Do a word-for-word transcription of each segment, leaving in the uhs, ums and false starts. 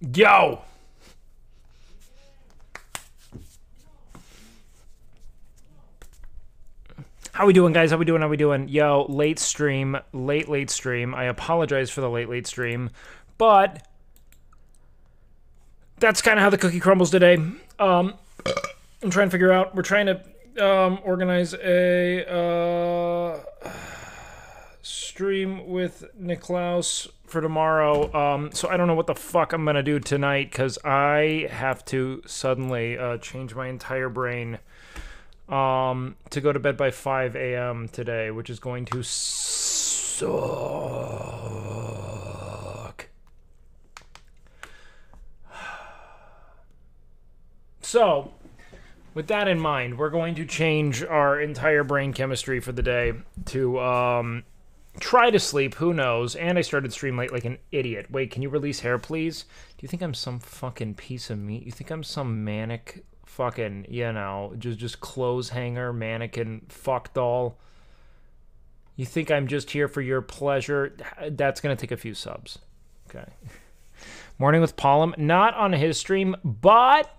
Yo! How we doing, guys? How we doing? How we doing? Yo, late stream. Late, late stream. I apologize for the late, late stream. But that's kind of how the cookie crumbles today. Um, I'm trying to figure out. We're trying to um, organize a uh, stream with Niklaus for tomorrow. Um, so I don't know what the fuck I'm gonna do tonight because I have to suddenly uh, change my entire brain um, to go to bed by five A M today, which is going to suck. So, with that in mind, we're going to change our entire brain chemistry for the day to um, try to sleep. Who knows? And I started stream late like an idiot. Wait, can you release hair, please? Do you think I'm some fucking piece of meat? You think I'm some manic fucking, you know, just just clothes hanger, mannequin, fuck doll? You think I'm just here for your pleasure? That's gonna take a few subs. Okay. Morning with Pollum. Not on his stream, but...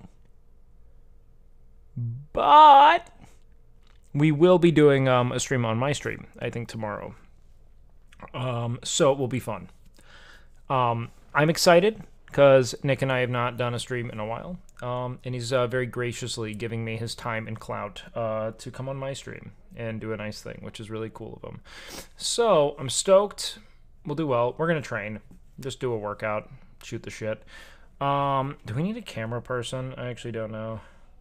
But we will be doing um, a stream on my stream, I think, tomorrow. Um, so it will be fun. Um, I'm excited because Nick and I have not done a stream in a while. Um, and he's uh, very graciously giving me his time and clout uh, to come on my stream and do a nice thing, which is really cool of him. So I'm stoked. We'll do well. We're going to train. Just do a workout. Shoot the shit. Um, do we need a camera person? I actually don't know.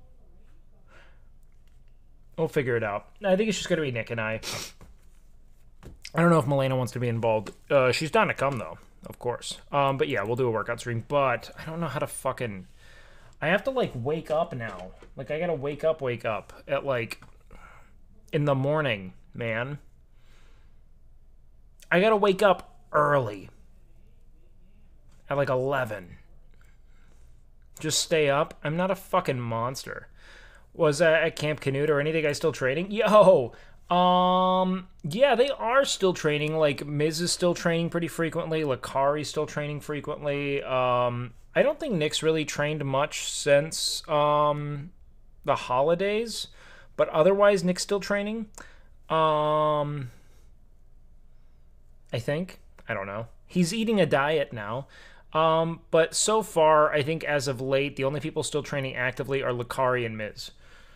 We'll figure it out. I think it's just going to be Nick and I. I don't know if Milena wants to be involved. Uh, she's down to come, though, of course. Um, but yeah, we'll do a workout stream. But I don't know how to fucking... I have to, like, wake up now. Like, I got to wake up, wake up at, like, in the morning, man. I got to wake up early. At, like, eleven. Just stay up. I'm not a fucking monster. Was uh, at Camp Canute or any of the guys still training? Yo, um, yeah, they are still training. Like, Miz is still training pretty frequently. Lakari's still training frequently. Um, I don't think Nick's really trained much since um, the holidays, but otherwise Nick's still training. Um, I think. I don't know. He's eating a diet now. Um, but so far, I think as of late, the only people still training actively are Lakari and Miz.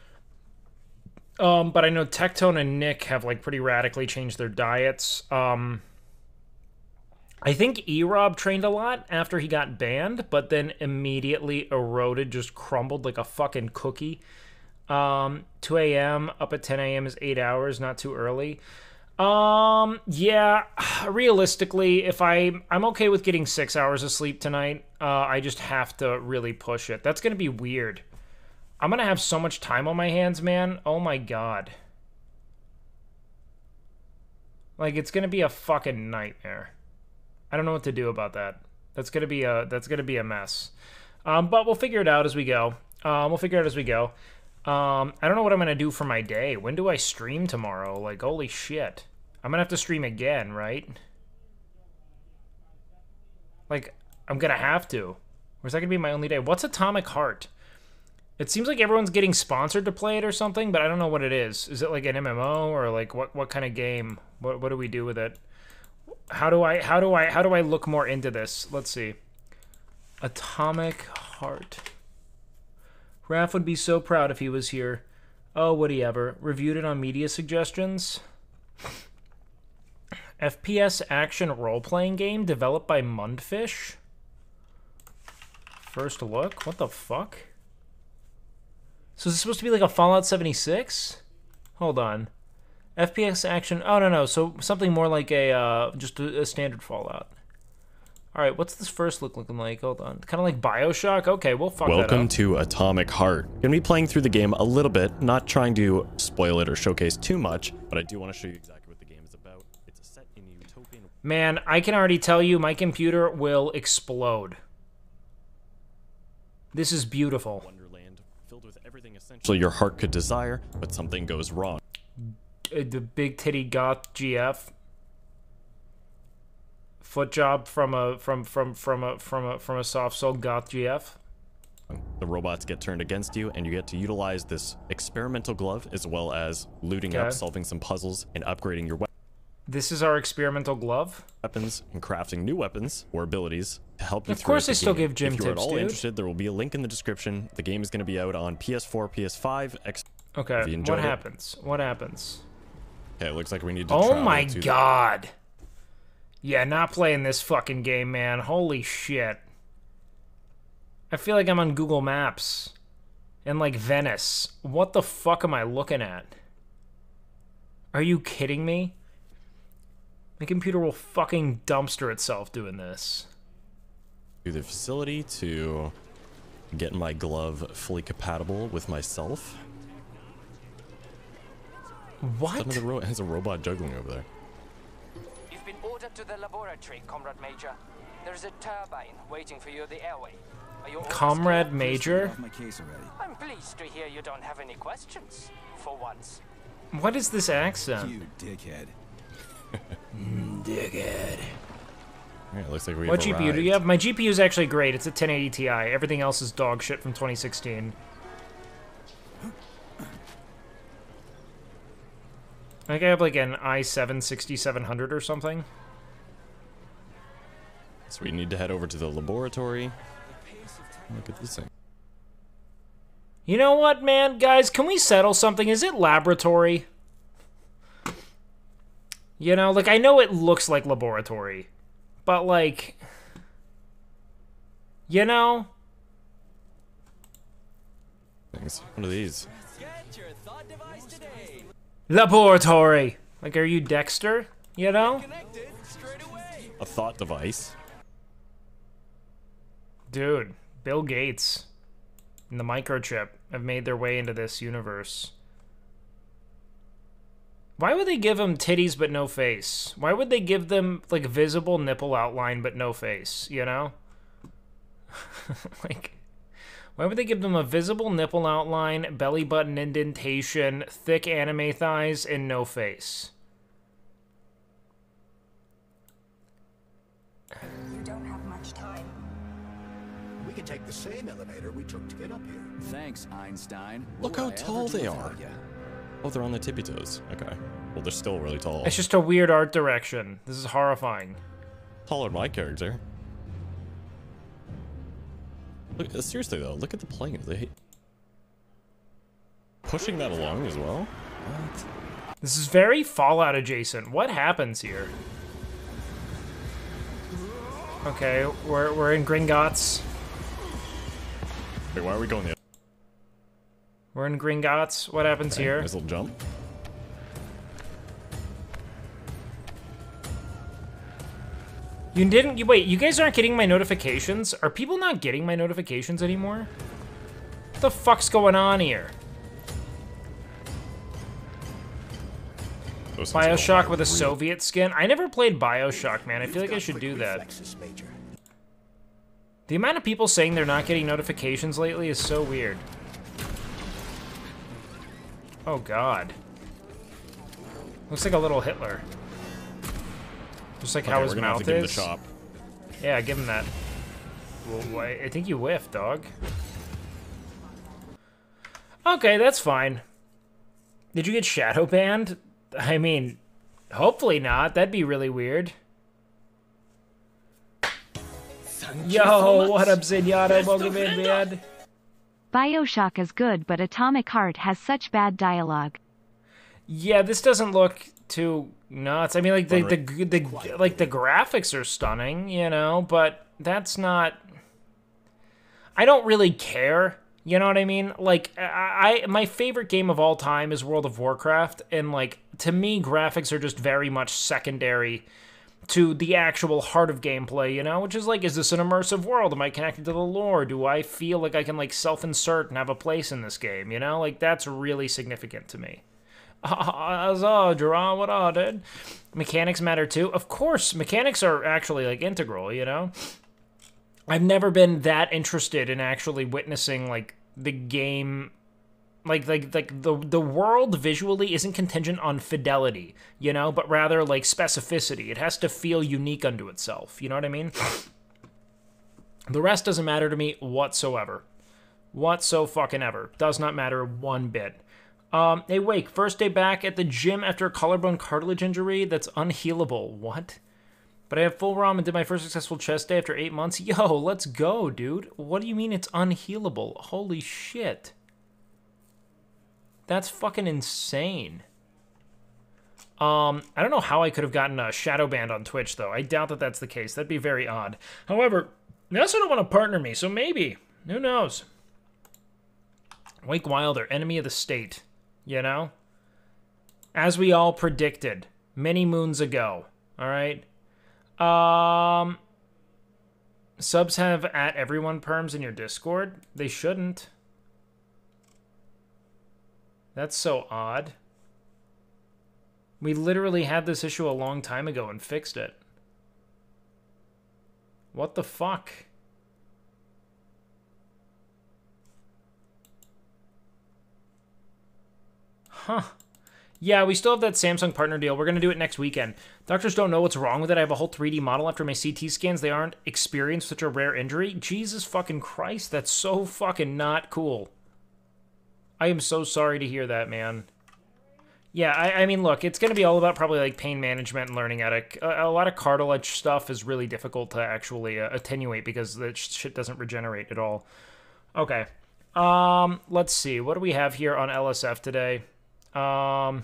Um, but I know Tectone and Nick have, like, pretty radically changed their diets. Um, I think E-Rob trained a lot after he got banned, but then immediately eroded, just crumbled like a fucking cookie. Um, two A M up at ten A M is eight hours, not too early. Um, yeah, realistically, if I, I'm okay with getting six hours of sleep tonight. Uh, I just have to really push it. That's gonna be weird. I'm gonna have so much time on my hands, man. Oh my god. Like, it's gonna be a fucking nightmare. I don't know what to do about that. That's gonna be a, that's gonna be a mess. Um, but we'll figure it out as we go. Um, we'll figure it out as we go. Um, I don't know what I'm gonna do for my day. When do I stream tomorrow? Like, holy shit. I'm gonna have to stream again, right? Like, I'm gonna have to. Or is that gonna be my only day? What's Atomic Heart? It seems like everyone's getting sponsored to play it or something, but I don't know what it is. Is it like an M M O or like what what kind of game? What what do we do with it? How do I how do I how do I look more into this? Let's see. Atomic Heart. Raph would be so proud if he was here. Oh, would he ever? Reviewed it on media suggestions. F P S action role-playing game developed by Mundfish. First look? What the fuck? So is this supposed to be like a Fallout seventy-six? Hold on. F P S action... Oh, no, no. So something more like a, uh, just a, a standard Fallout. Alright, what's this first look looking like? Hold on. Kind of like Bioshock? Okay, we'll fuck that up. Welcome to Atomic Heart. Gonna be playing through the game a little bit, not trying to spoil it or showcase too much, but I do want to show you exactly what the game is about. It's a set in a utopian... Man, I can already tell you my computer will explode. This is beautiful. Wonderland, filled with everything essentially your heart could desire, but something goes wrong. The big titty goth G F. Foot job from a from from from a from a from a soft soul goth G F. The robots get turned against you, and you get to utilize this experimental glove as well as looting Okay. up, solving some puzzles, and upgrading your we This is our experimental glove. weapons and crafting new weapons or abilities to help you Of throughout course the I still game. give gym If you're at tips, all dude. interested, there will be a link in the description. The game is going to be out on P S four, P S five, X. Okay, Have you enjoyed what it? happens? What happens? Okay, it looks like we need to Oh travel my to the- god. Yeah, not playing this fucking game, man. Holy shit. I feel like I'm on Google Maps. In, like, Venice. What the fuck am I looking at? Are you kidding me? My computer will fucking dumpster itself doing this. to the facility to get my glove fully compatible with myself. What? Some of the ro has a robot juggling over there. You've been ordered to the laboratory, Comrade Major. There's a turbine waiting for you at the airway. Are you all Comrade still- Major? Off my case already. I'm pleased to hear you don't have any questions, for once. What is this accent? You dickhead. Dickhead. Yeah, it looks like we What have G P U do arrived. you have? My G P U is actually great. It's a ten eighty Ti. Everything else is dog shit from twenty sixteen. I think I have like an i seven sixty-seven hundred or something. So we need to head over to the laboratory. Look at this thing. You know what, man? Guys, can we settle something? Is it laboratory? You know, like, I know it looks like laboratory, but, like, you know? Things. What are these? Laboratory! Like, are you Dexter? You know? A thought device. Dude, Bill Gates and the microchip have made their way into this universe. Why would they give them titties but no face? Why would they give them, like, visible nipple outline but no face, you know? Like, why would they give them a visible nipple outline, belly button indentation, thick anime thighs, and no face? You don't have much time. We can take the same elevator we took to get up here. Thanks, Einstein. Look What how would I ever tall do they without are. ya? Oh, they're on the tippy toes. Okay. Well, they're still really tall. It's just a weird art direction. This is horrifying. Taller than my character. Look, uh, seriously though, look at the plane. They pushing that along as well. What? This is very Fallout adjacent. What happens here? Okay, we're, we're in Gringotts. Wait, why are we going the? We're in Gringotts. What happens here? Nice little jump. You didn't. You, wait, you guys aren't getting my notifications? Are people not getting my notifications anymore? What the fuck's going on here? Those things go Bioshock with a real. Soviet skin? I never played Bioshock, man. I feel like I should do that. Reflexes, Major. The amount of people saying they're not getting notifications lately is so weird. Oh, God. Looks like a little Hitler. Just like Okay, how we're his gonna have mouth to give him is. the chop. Yeah, give him that. Well, why- I think you whiffed, dog. Okay, that's fine. Did you get shadow banned? I mean, hopefully not. That'd be really weird. Yo, what up, Zenyatta? Welcome in, man. Bioshock is good, but Atomic Heart has such bad dialogue. Yeah, this doesn't look too nuts. I mean, like the the, the like the graphics are stunning, you know, but that's not. I don't really care. You know what I mean? Like, I, I my favorite game of all time is World of Warcraft, and like to me, graphics are just very much secondary to the actual heart of gameplay, you know? Which is like, is this an immersive world? Am I connected to the lore? Do I feel like I can like self-insert and have a place in this game, you know? Like, that's really significant to me. Ah, Gerard, what are, dude? Mechanics matter too? Of course, mechanics are actually like integral, you know? I've never been that interested in actually witnessing like the game Like, like, like the the world visually isn't contingent on fidelity, you know, but rather like specificity. It has to feel unique unto itself. You know what I mean? The rest doesn't matter to me whatsoever. Whatso fucking ever. Does not matter one bit. Um, hey, Wake, first day back at the gym after a collarbone cartilage injury that's unhealable. What? But I have full ROM and did my first successful chest day after eight months. Yo, let's go, dude. What do you mean it's unhealable? Holy shit. That's fucking insane. Um, I don't know how I could have gotten a shadow banned on Twitch, though. I doubt that that's the case. That'd be very odd. However, they also don't want to partner me, so maybe. Who knows? Wake Wilder, enemy of the state. You know? As we all predicted many moons ago. All right? Um, subs have at everyone perms in your Discord? They shouldn't. That's so odd. We literally had this issue a long time ago and fixed it. What the fuck? Huh. Yeah, we still have that Samsung partner deal. We're going to do it next weekend. Doctors don't know what's wrong with it. I have a whole three D model after my C T scans. They aren't experienced such a rare injury. Jesus fucking Christ, that's so fucking not cool. I am so sorry to hear that, man. Yeah, I, I mean, look, it's going to be all about probably, like, pain management and learning how to... A, a lot of cartilage stuff is really difficult to actually uh, attenuate because the shit doesn't regenerate at all. Okay. Um, let's see. What do we have here on L S F today? Um...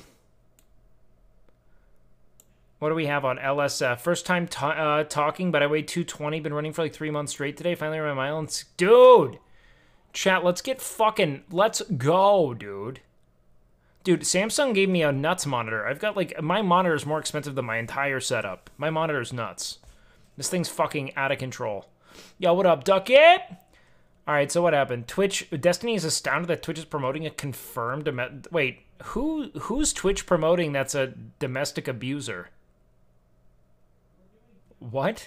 What do we have on L S F? First time ta uh, talking, but I weighed two twenty. Been running for, like, three months straight today. Finally ran my mile and... Dude! Chat, let's get fucking... Let's go, dude. Dude, Samsung gave me a nuts monitor. I've got, like... My monitor is more expensive than my entire setup. My monitor's nuts. This thing's fucking out of control. Yo, what up, Ducket? Alright, so what happened? Twitch... Destiny is astounded that Twitch is promoting a confirmed... Wait, who who's Twitch promoting that's a domestic abuser? What?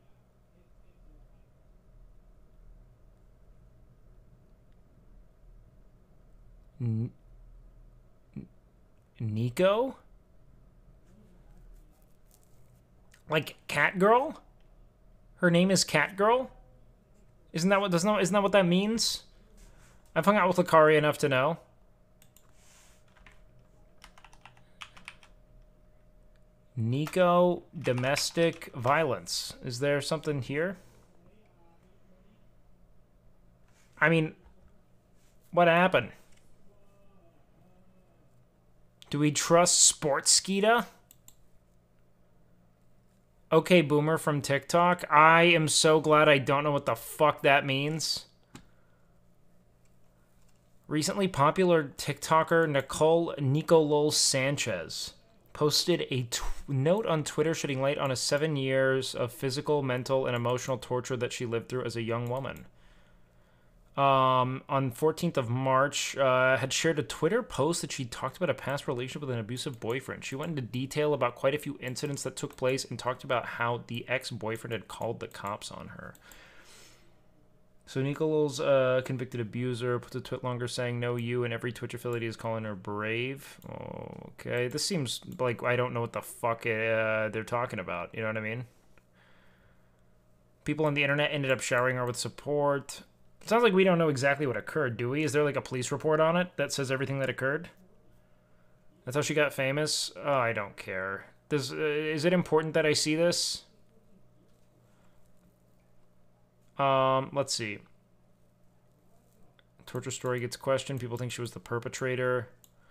N Nico? Like Cat Girl? Her name is Cat Girl? Isn't that what doesn't that, isn't that what that means? I've hung out with Lakari enough to know. Nico domestic violence. Is there something here? I mean, what happened? Do we trust Sportskeeda? Okay, Boomer from TikTok. I am so glad I don't know what the fuck that means. Recently popular TikToker Nicole Nicolol Sanchez posted a t note on Twitter shedding light on a seven years of physical, mental, and emotional torture that she lived through as a young woman. Um, on fourteenth of March, uh, had shared a Twitter post that she talked about a past relationship with an abusive boyfriend. She went into detail about quite a few incidents that took place and talked about how the ex-boyfriend had called the cops on her. So Nicole's uh, convicted abuser puts a tweet longer saying, "No, you," and every Twitch affiliate is calling her brave. Oh, okay, this seems like I don't know what the fuck uh, they're talking about. You know what I mean? People on the internet ended up showering her with support. Sounds like we don't know exactly what occurred, do we? Is there like a police report on it that says everything that occurred? That's how she got famous? Oh, I don't care. Does, uh, is it important that I see this? Um, let's see. Torture story gets questioned. People think she was the perpetrator.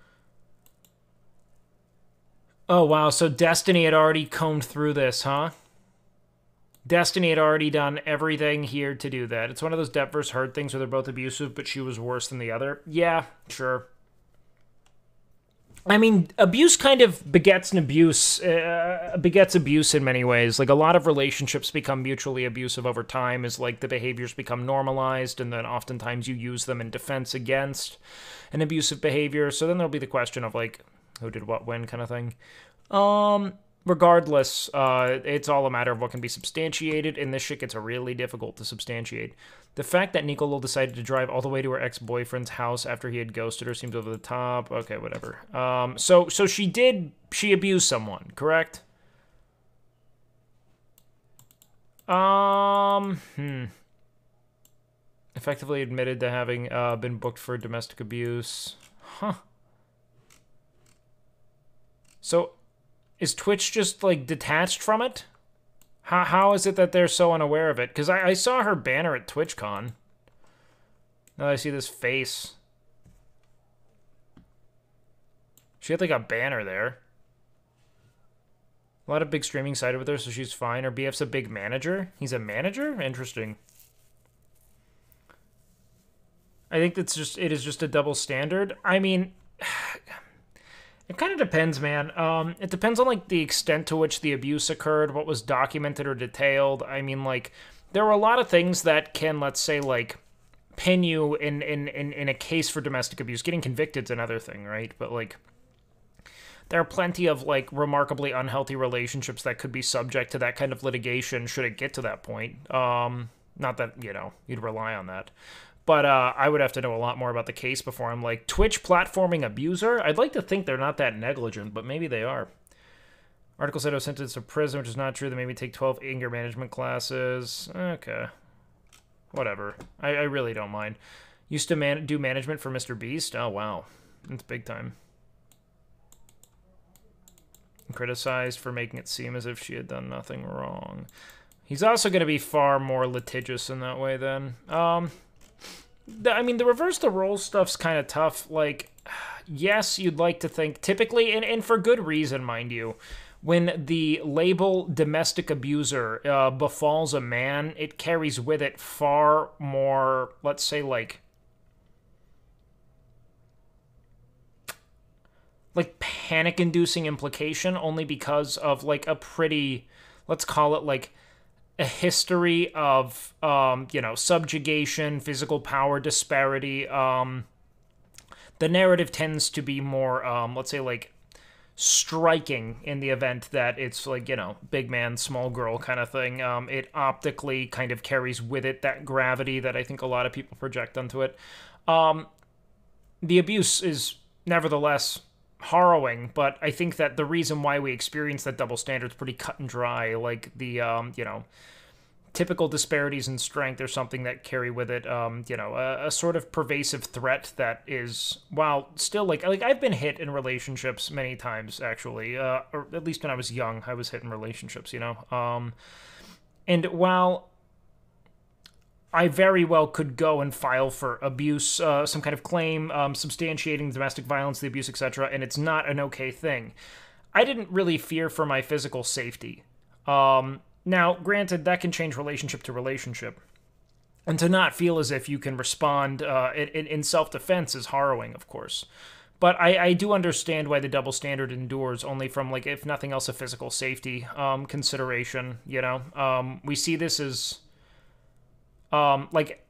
Oh, wow. So Destiny had already combed through this, huh? Destiny had already done everything here to do that. It's one of those depth versus hard things where they're both abusive, but she was worse than the other. Yeah, sure. I mean, abuse kind of begets an abuse, uh, begets abuse in many ways. Like, a lot of relationships become mutually abusive over time as, like, the behaviors become normalized, and then oftentimes you use them in defense against an abusive behavior. So then there'll be the question of, like, who did what when kind of thing. Um... regardless, uh, it's all a matter of what can be substantiated, and this shit gets really difficult to substantiate. The fact that Nicolo decided to drive all the way to her ex-boyfriend's house after he had ghosted her seems over the top. Okay, whatever. Um, so, so she did, she abused someone, correct? Um, hmm. Effectively admitted to having uh, been booked for domestic abuse. Huh. So, is Twitch just, like, detached from it? How, how is it that they're so unaware of it? Because I, I saw her banner at TwitchCon. Now I see this face. She had, like, a banner there. A lot of big streaming sided with her, so she's fine. Her B F's a big manager? He's a manager? Interesting. I think that's just, it is just a double standard. I mean, it kind of depends, man. Um, it depends on, like, the extent to which the abuse occurred, what was documented or detailed. I mean, like, there are a lot of things that can, let's say, like, pin you in, in, in, in a case for domestic abuse. Getting convicted's another thing, right? But, like, there are plenty of, like, remarkably unhealthy relationships that could be subject to that kind of litigation should it get to that point. Um, not that, you know, you'd rely on that. But uh, I would have to know a lot more about the case before I'm like, Twitch platforming abuser? I'd like to think they're not that negligent, but maybe they are. Article said I was sentenced to prison, which is not true. They made me take twelve anger management classes. Okay. Whatever. I, I really don't mind. Used to man do management for Mister Beast? Oh, wow. That's big time. Criticized for making it seem as if she had done nothing wrong. He's also going to be far more litigious in that way then. Um... I mean, the reverse the roles stuff's kind of tough. Like, yes, you'd like to think, typically, and, and for good reason, mind you, when the label domestic abuser uh, befalls a man, it carries with it far more, let's say, like, like panic-inducing implication, only because of, like, a pretty, let's call it, like, a history of, um, you know, subjugation, physical power disparity. Um, the narrative tends to be more, um, let's say, like, striking in the event that it's, like, you know, big man, small girl kind of thing. Um, it optically kind of carries with it that gravity that I think a lot of people project onto it. Um, the abuse is nevertheless harrowing, but I think that the reason why we experience that double standard is pretty cut and dry. Like the, um, you know, typical disparities in strength or something that carry with it, um, you know, a, a sort of pervasive threat that is, while still like, like I've been hit in relationships many times, actually, uh, or at least when I was young, I was hit in relationships, you know, um, and while I very well could go and file for abuse, uh, some kind of claim, um, substantiating domestic violence, the abuse, et cetera, and it's not an okay thing. I didn't really fear for my physical safety. Um, now, granted, that can change relationship to relationship. And to not feel as if you can respond uh, in, in self-defense is harrowing, of course. But I, I do understand why the double standard endures, only from, like, if nothing else, a physical safety um, consideration, you know? Um, we see this as... Um, like,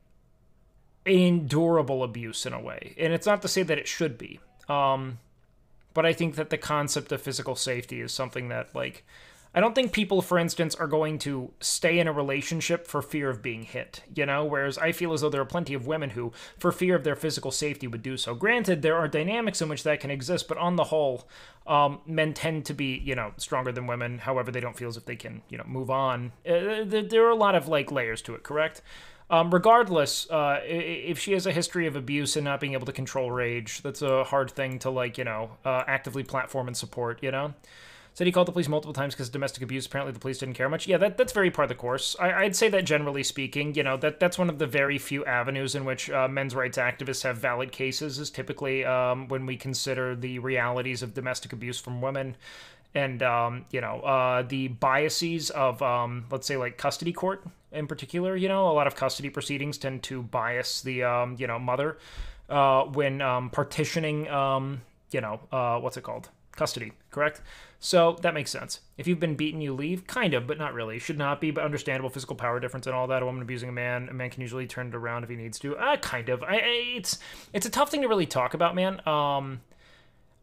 endurable abuse in a way. And it's not to say that it should be. Um, but I think that the concept of physical safety is something that, like, I don't think people, for instance, are going to stay in a relationship for fear of being hit, you know? Whereas I feel as though there are plenty of women who, for fear of their physical safety, would do so. Granted, there are dynamics in which that can exist, but on the whole, um, men tend to be, you know, stronger than women. However, they don't feel as if they can, you know, move on. Uh, there are a lot of, like, layers to it, correct? Um, regardless, uh, if she has a history of abuse and not being able to control rage, that's a hard thing to, like, you know, uh, actively platform and support, you know? Said he called the police multiple times because of domestic abuse. Apparently the police didn't care much. Yeah, that, that's very par the course. I, I'd say that generally speaking, you know, that that's one of the very few avenues in which uh, men's rights activists have valid cases, is typically um, when we consider the realities of domestic abuse from women and, um, you know, uh, the biases of, um, let's say, like, custody court in particular. You know, a lot of custody proceedings tend to bias the, um, you know, mother uh, when um, partitioning, um, you know, uh, what's it called? Custody, correct? So that makes sense. If you've been beaten, you leave. Kind of, but not really. Should not be, but understandable physical power difference and all that. A woman abusing a man, a man can usually turn it around if he needs to. Uh, kind of. I, I, it's it's a tough thing to really talk about, man. Um,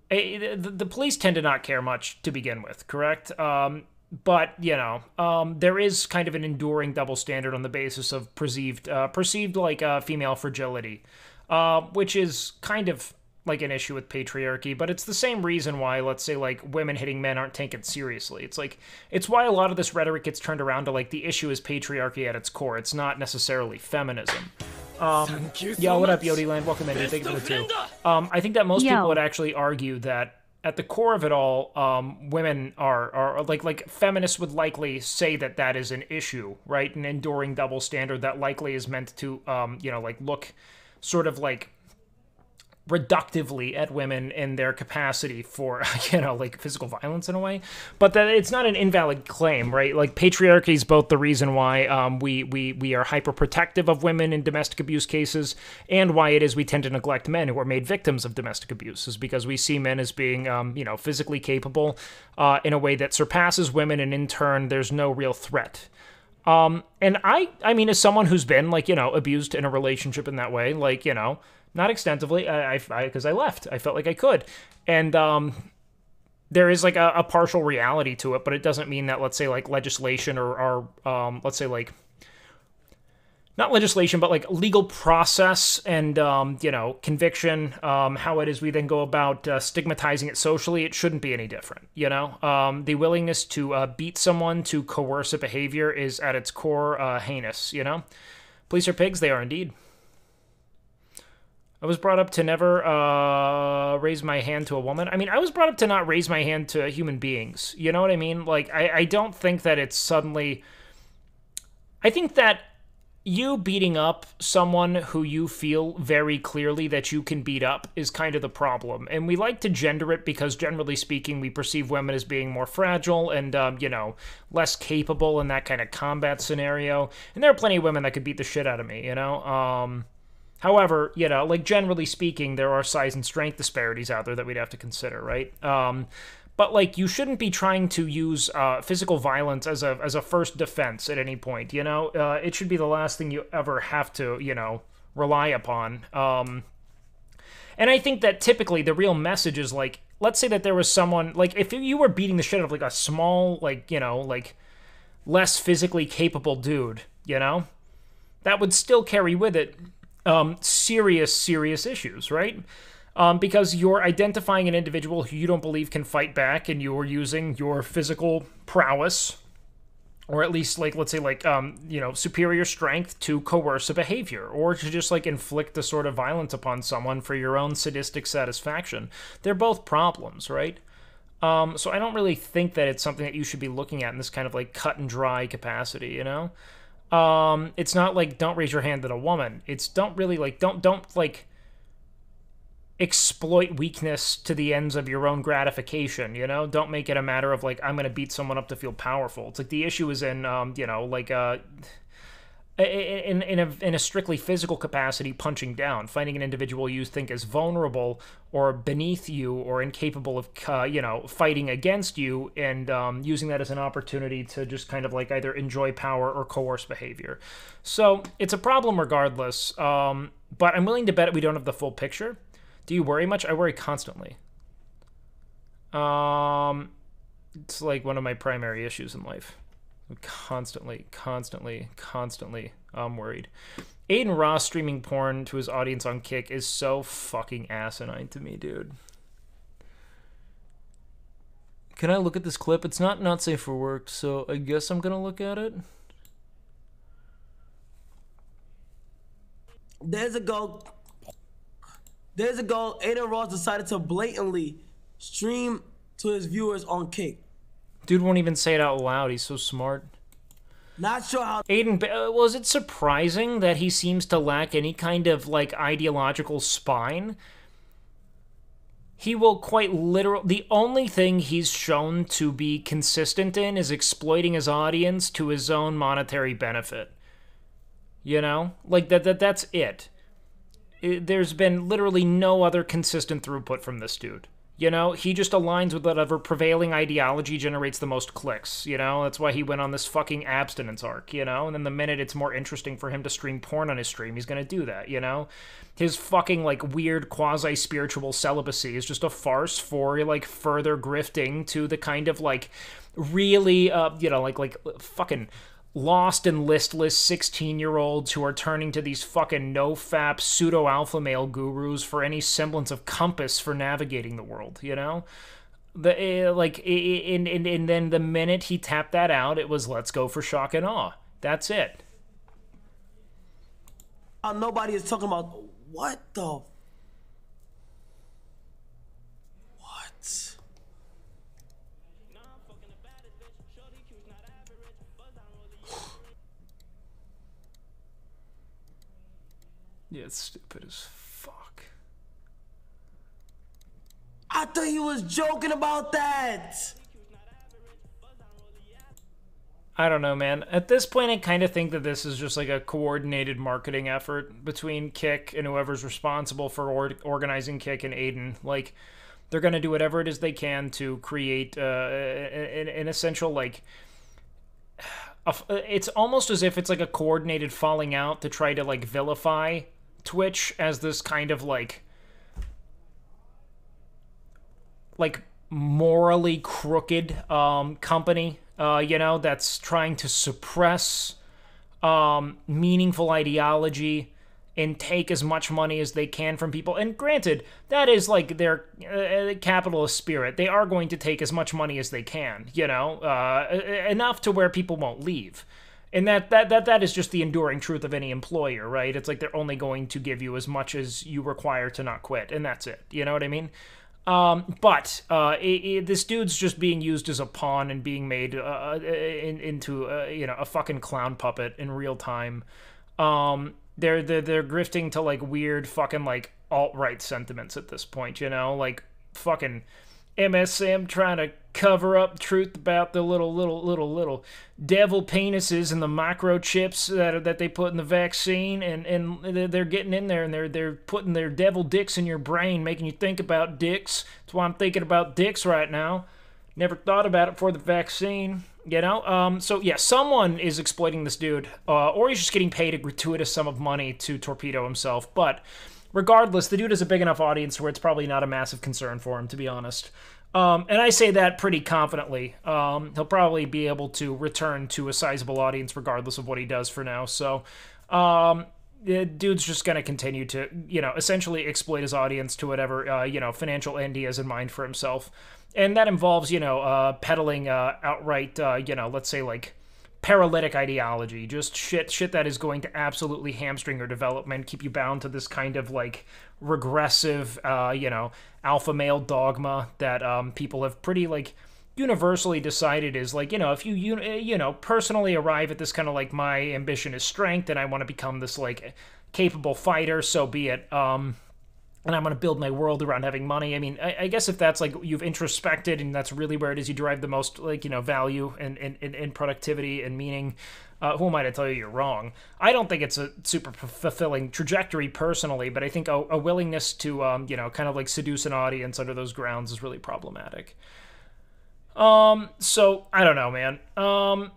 the, the police tend to not care much to begin with, correct? Um, but you know, um, there is kind of an enduring double standard on the basis of perceived, uh, perceived like uh, female fragility, uh, which is kind of like an issue with patriarchy, but it's the same reason why, let's say, like, women hitting men aren't taken seriously. It's like, it's why a lot of this rhetoric gets turned around to, like, the issue is patriarchy at its core. It's not necessarily feminism. Um, yo, what up, Yodiland? Welcome in, dude. Thank you for the two. Um, I think that most Yo. people would actually argue that at the core of it all, um, women are, are, like, like, feminists would likely say that that is an issue, right? An enduring double standard that likely is meant to, um, you know, like, look sort of, like, reductively at women in their capacity for, you know, like physical violence in a way, but that it's not an invalid claim, right? Like patriarchy is both the reason why um, we we we are hyper protective of women in domestic abuse cases, and why it is we tend to neglect men who are made victims of domestic abuse, is because we see men as being, um, you know, physically capable uh, in a way that surpasses women, and in turn, there's no real threat. Um, and I, I mean, as someone who's been, like, you know, abused in a relationship in that way, like, you know, not extensively, I, I, because I, I left. I felt like I could. And um, there is, like, a, a partial reality to it, but it doesn't mean that, let's say, like, legislation or, or um, let's say, like, not legislation, but, like, legal process and, um, you know, conviction, um, how it is we then go about uh, stigmatizing it socially, it shouldn't be any different, you know? Um, the willingness to uh, beat someone to coerce a behavior is, at its core, uh, heinous, you know? Police are pigs, they are indeed. I was brought up to never uh, raise my hand to a woman. I mean, I was brought up to not raise my hand to human beings. You know what I mean? Like, I, I don't think that it's suddenly... I think that you beating up someone who you feel very clearly that you can beat up is kind of the problem. And we like to gender it because, generally speaking, we perceive women as being more fragile and, um, you know, less capable in that kind of combat scenario. And there are plenty of women that could beat the shit out of me, you know? Um... However, you know, like, generally speaking, there are size and strength disparities out there that we'd have to consider, right? Um, but, like, you shouldn't be trying to use uh, physical violence as a as a first defense at any point, you know? Uh, it should be the last thing you ever have to, you know, rely upon. Um, and I think that typically the real message is, like, let's say that there was someone, like, if you were beating the shit out of, like, a small, like, you know, like, less physically capable dude, you know? That would still carry with it Um, serious, serious issues, right? Um, because you're identifying an individual who you don't believe can fight back, and you're using your physical prowess, or at least, like, let's say, like, um, you know, superior strength to coerce a behavior, or to just, like, inflict a sort of violence upon someone for your own sadistic satisfaction. They're both problems, right? Um, so I don't really think that it's something that you should be looking at in this kind of, like, cut and dry capacity, you know? Um, it's not like don't raise your hand at a woman. It's don't really, like, don't, don't, like, exploit weakness to the ends of your own gratification, you know? Don't make it a matter of, like, I'm gonna beat someone up to feel powerful. It's like the issue is in, um, you know, like, uh, in, in, a, in a strictly physical capacity, punching down, finding an individual you think is vulnerable or beneath you or incapable of, uh, you know, fighting against you, and um, using that as an opportunity to just kind of, like, either enjoy power or coerce behavior. So it's a problem regardless, um, but I'm willing to bet we don't have the full picture. Do you worry much? I worry constantly. Um, it's like one of my primary issues in life. Constantly, constantly, constantly, I'm worried. Aiden Ross streaming porn to his audience on Kick is so fucking asinine to me, dude. Can I look at this clip? It's not not safe for work, so I guess I'm gonna look at it. There's a goal. There's a goal. Aiden Ross decided to blatantly stream to his viewers on Kick. Dude won't even say it out loud. He's so smart. Not sure how. Aiden, uh, was it surprising that he seems to lack any kind of, like, ideological spine? He will quite literally... The only thing he's shown to be consistent in is exploiting his audience to his own monetary benefit. You know? Like, that, that that's it. it. There's been literally no other consistent throughput from this dude. You know, he just aligns with whatever prevailing ideology generates the most clicks, you know? That's why he went on this fucking abstinence arc, you know? And then the minute it's more interesting for him to stream porn on his stream, he's gonna do that, you know? His fucking, like, weird quasi-spiritual celibacy is just a farce for, like, further grifting to the kind of, like, really, uh, you know, like, like, fucking lost and listless sixteen-year-olds who are turning to these fucking no-fap pseudo-alpha male gurus for any semblance of compass for navigating the world, you know? The uh, like, and, and, and then the minute he tapped that out, it was let's go for shock and awe. That's it. Uh, nobody is talking about what the... What? Yeah, it's stupid as fuck. I thought he was joking about that. I don't know, man. At this point, I kind of think that this is just like a coordinated marketing effort between Kick and whoever's responsible for or organizing Kick and Aiden. Like, they're going to do whatever it is they can to create uh, an, an essential, like... A, it's almost as if it's like a coordinated falling out to try to, like, vilify Twitch as this kind of, like... Like, morally crooked um, company. Uh, you know, that's trying to suppress um, meaningful ideology and take as much money as they can from people. And granted, that is like their uh, capitalist spirit. They are going to take as much money as they can, you know, uh, enough to where people won't leave. And that, that, that, that is just the enduring truth of any employer, right? It's like they're only going to give you as much as you require to not quit, and that's it. You know what I mean? Um, but uh, it, it, this dude's just being used as a pawn and being made uh, in, into uh, you know, a fucking clown puppet in real time. Um, they're they're they're grifting to like weird fucking like alt-right sentiments at this point. You know, like fucking M S M trying to cover up truth about the little little little little devil penises and the microchips that that they put in the vaccine, and and they're getting in there and they're they're putting their devil dicks in your brain, making you think about dicks. That's why I'm thinking about dicks right now. Never thought about it for the vaccine, you know. Um, so yeah, someone is exploiting this dude, uh, or he's just getting paid a gratuitous sum of money to torpedo himself. But regardless, the dude has a big enough audience where it's probably not a massive concern for him, to be honest. Um, and I say that pretty confidently. Um, he'll probably be able to return to a sizable audience regardless of what he does for now. So, um, the dude's just going to continue to, you know, essentially exploit his audience to whatever, uh, you know, financial end he has in mind for himself. And that involves, you know, uh, peddling uh, outright, uh, you know, let's say like paralytic ideology, just shit shit that is going to absolutely hamstring your development, keep you bound to this kind of like regressive, uh, you know, alpha male dogma that um, people have pretty like universally decided is like, you know, if you, you, you know, personally arrive at this kind of like my ambition is strength and I want to become this like capable fighter, so be it. Um, and I'm going to build my world around having money. I mean, I, I guess if that's like you've introspected and that's really where it is you derive the most like, you know, value and, and, and productivity and meaning, uh, who am I to tell you you're wrong? I don't think it's a super fulfilling trajectory personally, but I think a, a willingness to, um, you know, kind of like seduce an audience under those grounds is really problematic. Um, so I don't know, man. Um,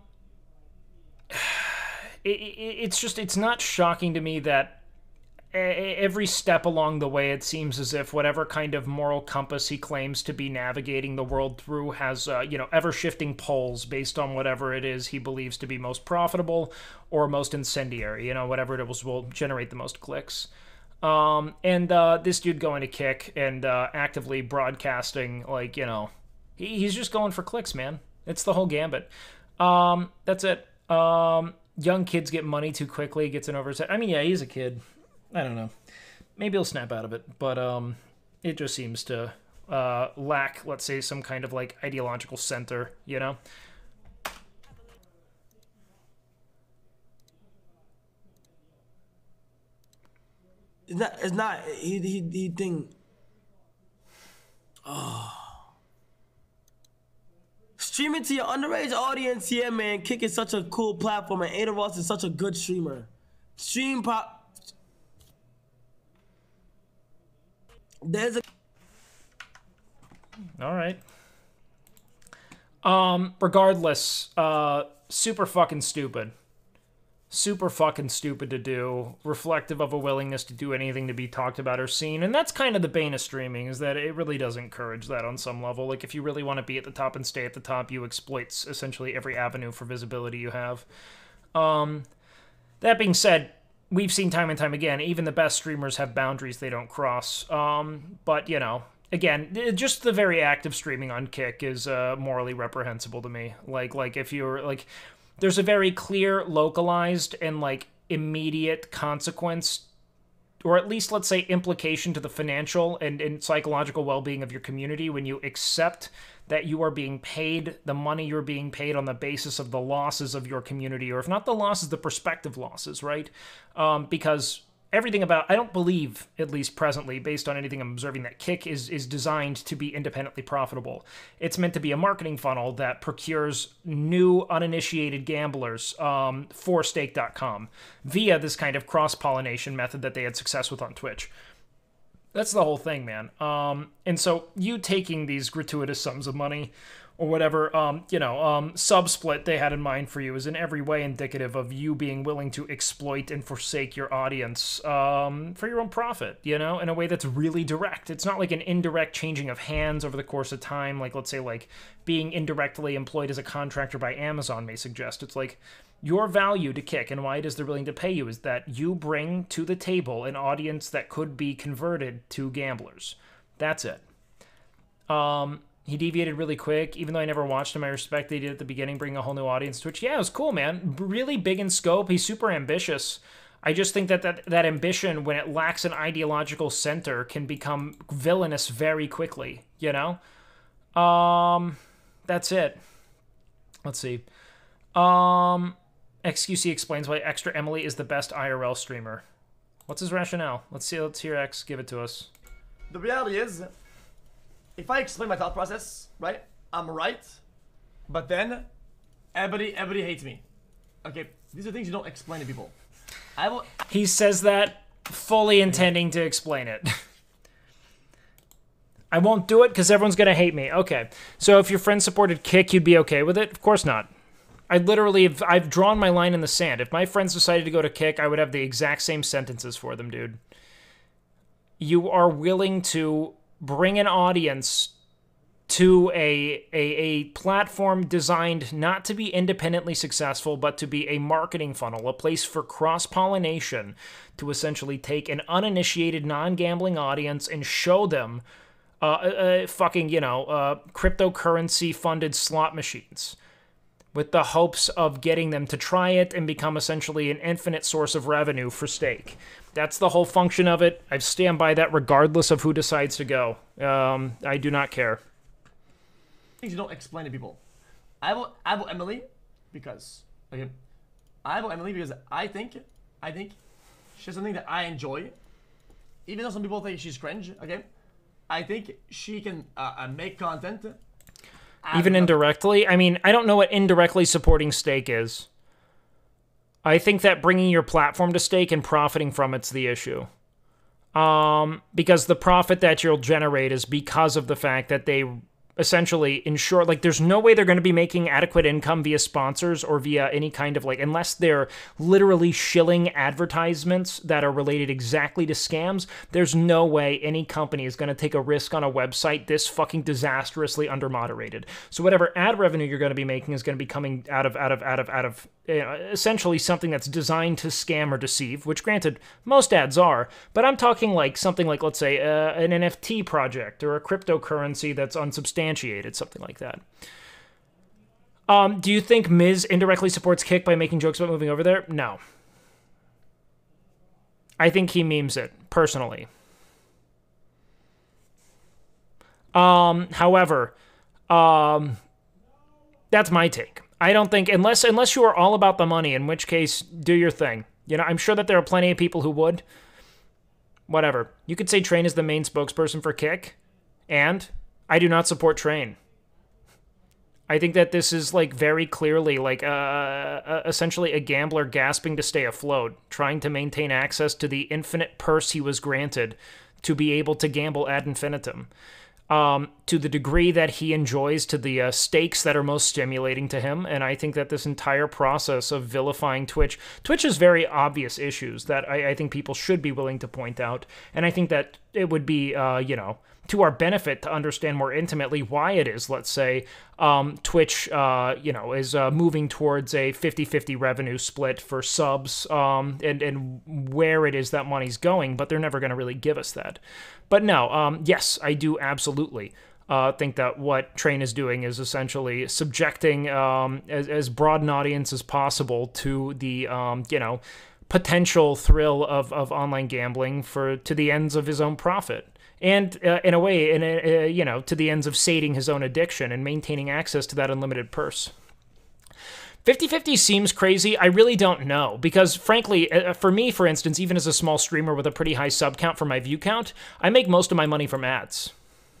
it, it, it's just, it's not shocking to me that every step along the way, it seems as if whatever kind of moral compass he claims to be navigating the world through has, uh, you know, ever-shifting poles based on whatever it is he believes to be most profitable or most incendiary, you know, whatever it was will generate the most clicks. Um, and uh, this dude going to Kick and uh, actively broadcasting, like, you know, he, he's just going for clicks, man. It's the whole gambit. Um, that's it. Um, young kids get money too quickly, gets in over his head. I mean, yeah, he's a kid. I don't know. Maybe he'll snap out of it, but um, it just seems to uh, lack, let's say, some kind of like ideological center, you know? It's not. It's not. He he he think. Oh. Streaming to your underage audience, yeah, man. Kick is such a cool platform, and Ada Ross is such a good streamer. Stream pop. There's a All right. Um, regardless, uh, super fucking stupid. Super fucking stupid to do. Reflective of a willingness to do anything to be talked about or seen. And that's kind of the bane of streaming, is that it really does encourage that on some level. Like, if you really want to be at the top and stay at the top, you exploit essentially every avenue for visibility you have. Um, that being said, we've seen time and time again, even the best streamers have boundaries they don't cross. Um, but, you know, again, just the very act of streaming on Kick is uh, morally reprehensible to me. Like, like if you're, like, there's a very clear, localized, and, like, immediate consequence, or at least, let's say, implication to the financial and, and psychological well-being of your community when you accept that you are being paid the money you're being paid on the basis of the losses of your community, or if not the losses, the prospective losses, right? Um, because everything about, I don't believe, at least presently, based on anything I'm observing, that Kick is, is designed to be independently profitable. It's meant to be a marketing funnel that procures new, uninitiated gamblers um, for stake dot com via this kind of cross-pollination method that they had success with on Twitch. That's the whole thing, man. Um, and so you taking these gratuitous sums of money or whatever, um, you know, um, sub-split they had in mind for you is in every way indicative of you being willing to exploit and forsake your audience um, for your own profit, you know, in a way that's really direct. It's not like an indirect changing of hands over the course of time, like, let's say, like, being indirectly employed as a contractor by Amazon may suggest. It's like, your value to Kick and why it is they're willing to pay you is that you bring to the table an audience that could be converted to gamblers. That's it. Um, he deviated really quick. Even though I never watched him, I respect that he did at the beginning, bring a whole new audience to Twitch. Yeah, it was cool, man. Really big in scope. He's super ambitious. I just think that that, that ambition, when it lacks an ideological center, can become villainous very quickly, you know? Um, that's it. Let's see. Um... X Q C explains why Extra Emily is the best I R L streamer. What's his rationale? Let's see. Let's hear X give it to us. The reality is, if I explain my thought process, right, I'm right, but then everybody, everybody hates me. Okay, these are things you don't explain to people. I will. He says that fully intending to explain it. I won't do it because everyone's gonna hate me. Okay, so if your friend supported Kick, you'd be okay with it? Of course not. I literally, have, I've drawn my line in the sand. If my friends decided to go to Kick, I would have the exact same sentences for them, dude. You are willing to bring an audience to a, a, a platform designed not to be independently successful, but to be a marketing funnel, a place for cross-pollination, to essentially take an uninitiated, non-gambling audience and show them uh, uh, fucking, you know, uh, cryptocurrency-funded slot machines, with the hopes of getting them to try it and become essentially an infinite source of revenue for stake. That's the whole function of it. I stand by that regardless of who decides to go. Um, I do not care. Things you don't explain to people. I will, I will Emily because, okay, I will Emily because I think, I think she has something that I enjoy. Even though some people think she's cringe, okay? I think she can uh, uh, make content. Even indirectly? I mean, I don't know what indirectly supporting stake is. I think that bringing your platform to stake and profiting from it's the issue. Um, because the profit that you'll generate is because of the fact that they essentially ensure, like, there's no way they're going to be making adequate income via sponsors or via any kind of, like, unless they're literally shilling advertisements that are related exactly to scams, there's no way any company is going to take a risk on a website this fucking disastrously under-moderated. So whatever ad revenue you're going to be making is going to be coming out of, out of, out of, out of, you know, essentially something that's designed to scam or deceive, which granted, most ads are, but I'm talking like something like, let's say, uh, an N F T project or a cryptocurrency that's unsubstantiated. Something like that. Um, do you think Miz indirectly supports Kick by making jokes about moving over there? No. I think he memes it, personally. Um, however, um, that's my take. I don't think, unless unless you are all about the money, in which case, do your thing. You know, I'm sure that there are plenty of people who would. Whatever. You could say Train is the main spokesperson for Kick, and I do not support Train. I think that this is, like, very clearly, like, uh, uh, essentially a gambler gasping to stay afloat, trying to maintain access to the infinite purse he was granted to be able to gamble ad infinitum. um, to the degree that he enjoys, to the uh, stakes that are most stimulating to him. And I think that this entire process of vilifying Twitch, Twitch has very obvious issues that I, I think people should be willing to point out. And I think that it would be, uh, you know, to our benefit to understand more intimately why it is, let's say, um, Twitch, uh, you know, is uh, moving towards a fifty-fifty revenue split for subs, um, and, and where it is that money's going, but they're never going to really give us that. But no, um, yes, I do absolutely uh, think that what Train is doing is essentially subjecting um, as, as broad an audience as possible to the, um, you know, potential thrill of, of online gambling for to the ends of his own profit. And uh, in a way, in a, uh, you know, to the ends of sating his own addiction and maintaining access to that unlimited purse. fifty-fifty seems crazy. I really don't know. Because, frankly, uh, for me, for instance, even as a small streamer with a pretty high sub count for my view count, I make most of my money from ads.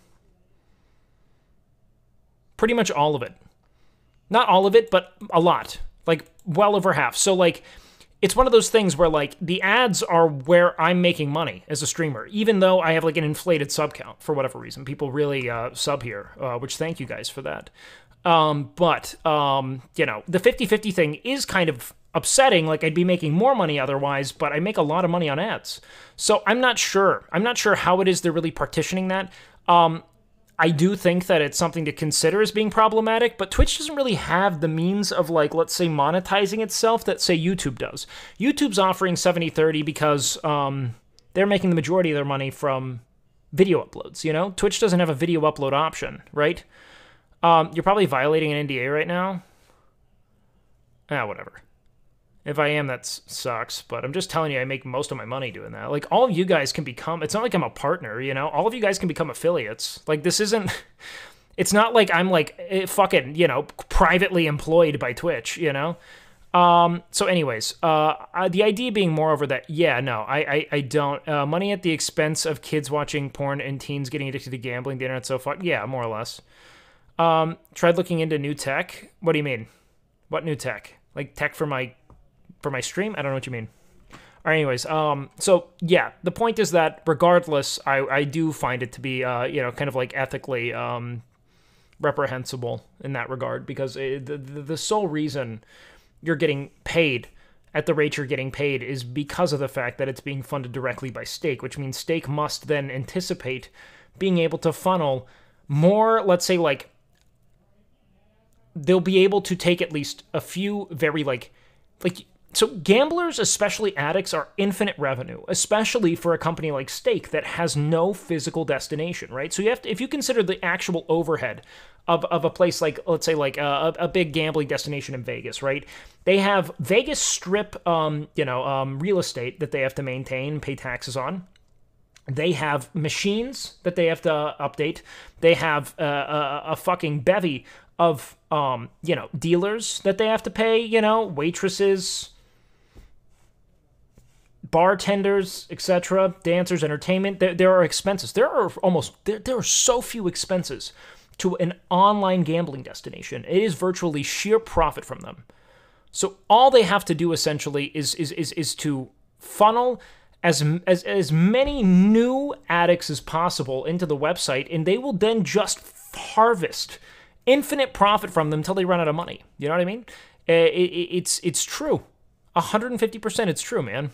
Pretty much all of it. Not all of it, but a lot. Like, well over half. So, like, it's one of those things where, like, the ads are where I'm making money as a streamer, even though I have, like, an inflated sub count for whatever reason. People really uh, sub here, uh, which thank you guys for that. Um, but, um, you know, the fifty-fifty thing is kind of upsetting. Like, I'd be making more money otherwise, but I make a lot of money on ads. So I'm not sure. I'm not sure how it is they're really partitioning that. Um, I do think that it's something to consider as being problematic, but Twitch doesn't really have the means of, like, let's say, monetizing itself that, say, YouTube does. YouTube's offering seventy thirty because um, they're making the majority of their money from video uploads, you know? Twitch doesn't have a video upload option, right? Um, you're probably violating an N D A right now. Ah, whatever. If I am, that sucks, but I'm just telling you, I make most of my money doing that. Like, all of you guys can become, it's not like I'm a partner, you know? All of you guys can become affiliates. Like, this isn't, it's not like I'm, like, fucking, you know, privately employed by Twitch, you know? Um, so anyways, uh, the idea being moreover that, yeah, no, I, I, I don't, uh, money at the expense of kids watching porn and teens getting addicted to gambling, the internet's so fun, yeah, more or less. Um, tried looking into new tech? What do you mean? What new tech? Like, tech for my... For my stream? I don't know what you mean. All right, anyways, um, so, yeah, the point is that, regardless, I, I do find it to be, uh, you know, kind of, like, ethically um, reprehensible in that regard, because it, the, the sole reason you're getting paid at the rate you're getting paid is because of the fact that it's being funded directly by Stake, which means Stake must then anticipate being able to funnel more, let's say, like, they'll be able to take at least a few very, like, like... So gamblers, especially addicts, are infinite revenue, especially for a company like Stake that has no physical destination, right? So you have to, if you consider the actual overhead of, of a place like, let's say, like a, a big gambling destination in Vegas, right? They have Vegas Strip, um, you know, um, real estate that they have to maintain, pay taxes on. They have machines that they have to update. They have uh, a, a fucking bevy of, um, you know, dealers that they have to pay, you know, waitresses, bartenders, et cetera, dancers, entertainment. There, there are expenses. There are almost, there, there are so few expenses to an online gambling destination. It is virtually sheer profit from them. So all they have to do essentially is is is, is to funnel as, as, as many new addicts as possible into the website, and they will then just harvest infinite profit from them until they run out of money. You know what I mean? It, it, it's, it's true. one hundred fifty percent it's true, man.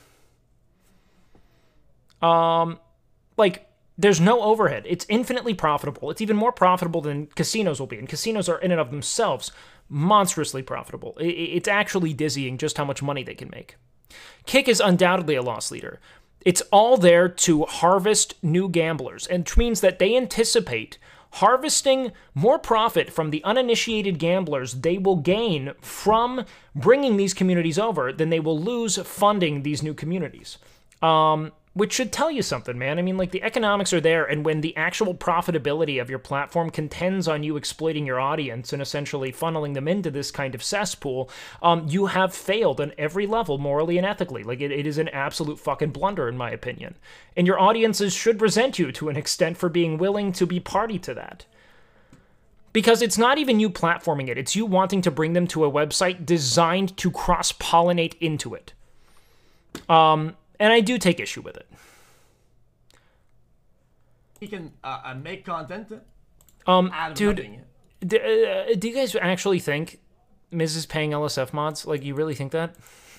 Um, like, there's no overhead. It's infinitely profitable. It's even more profitable than casinos will be. And casinos are in and of themselves monstrously profitable. It's actually dizzying just how much money they can make. Kick is undoubtedly a loss leader. It's all there to harvest new gamblers, and which means that they anticipate harvesting more profit from the uninitiated gamblers they will gain from bringing these communities over than they will lose funding these new communities. Um... Which should tell you something, man. I mean, like, the economics are there, and when the actual profitability of your platform contends on you exploiting your audience and essentially funneling them into this kind of cesspool, um, you have failed on every level, morally and ethically. Like, it, it is an absolute fucking blunder, in my opinion. And your audiences should resent you to an extent for being willing to be party to that. Because it's not even you platforming it, it's you wanting to bring them to a website designed to cross-pollinate into it. Um... And I do take issue with it. he can uh, uh, make content Um, out of dude, nothing. d- uh, do you guys actually think Miz is paying L S F mods? Like, you really think that?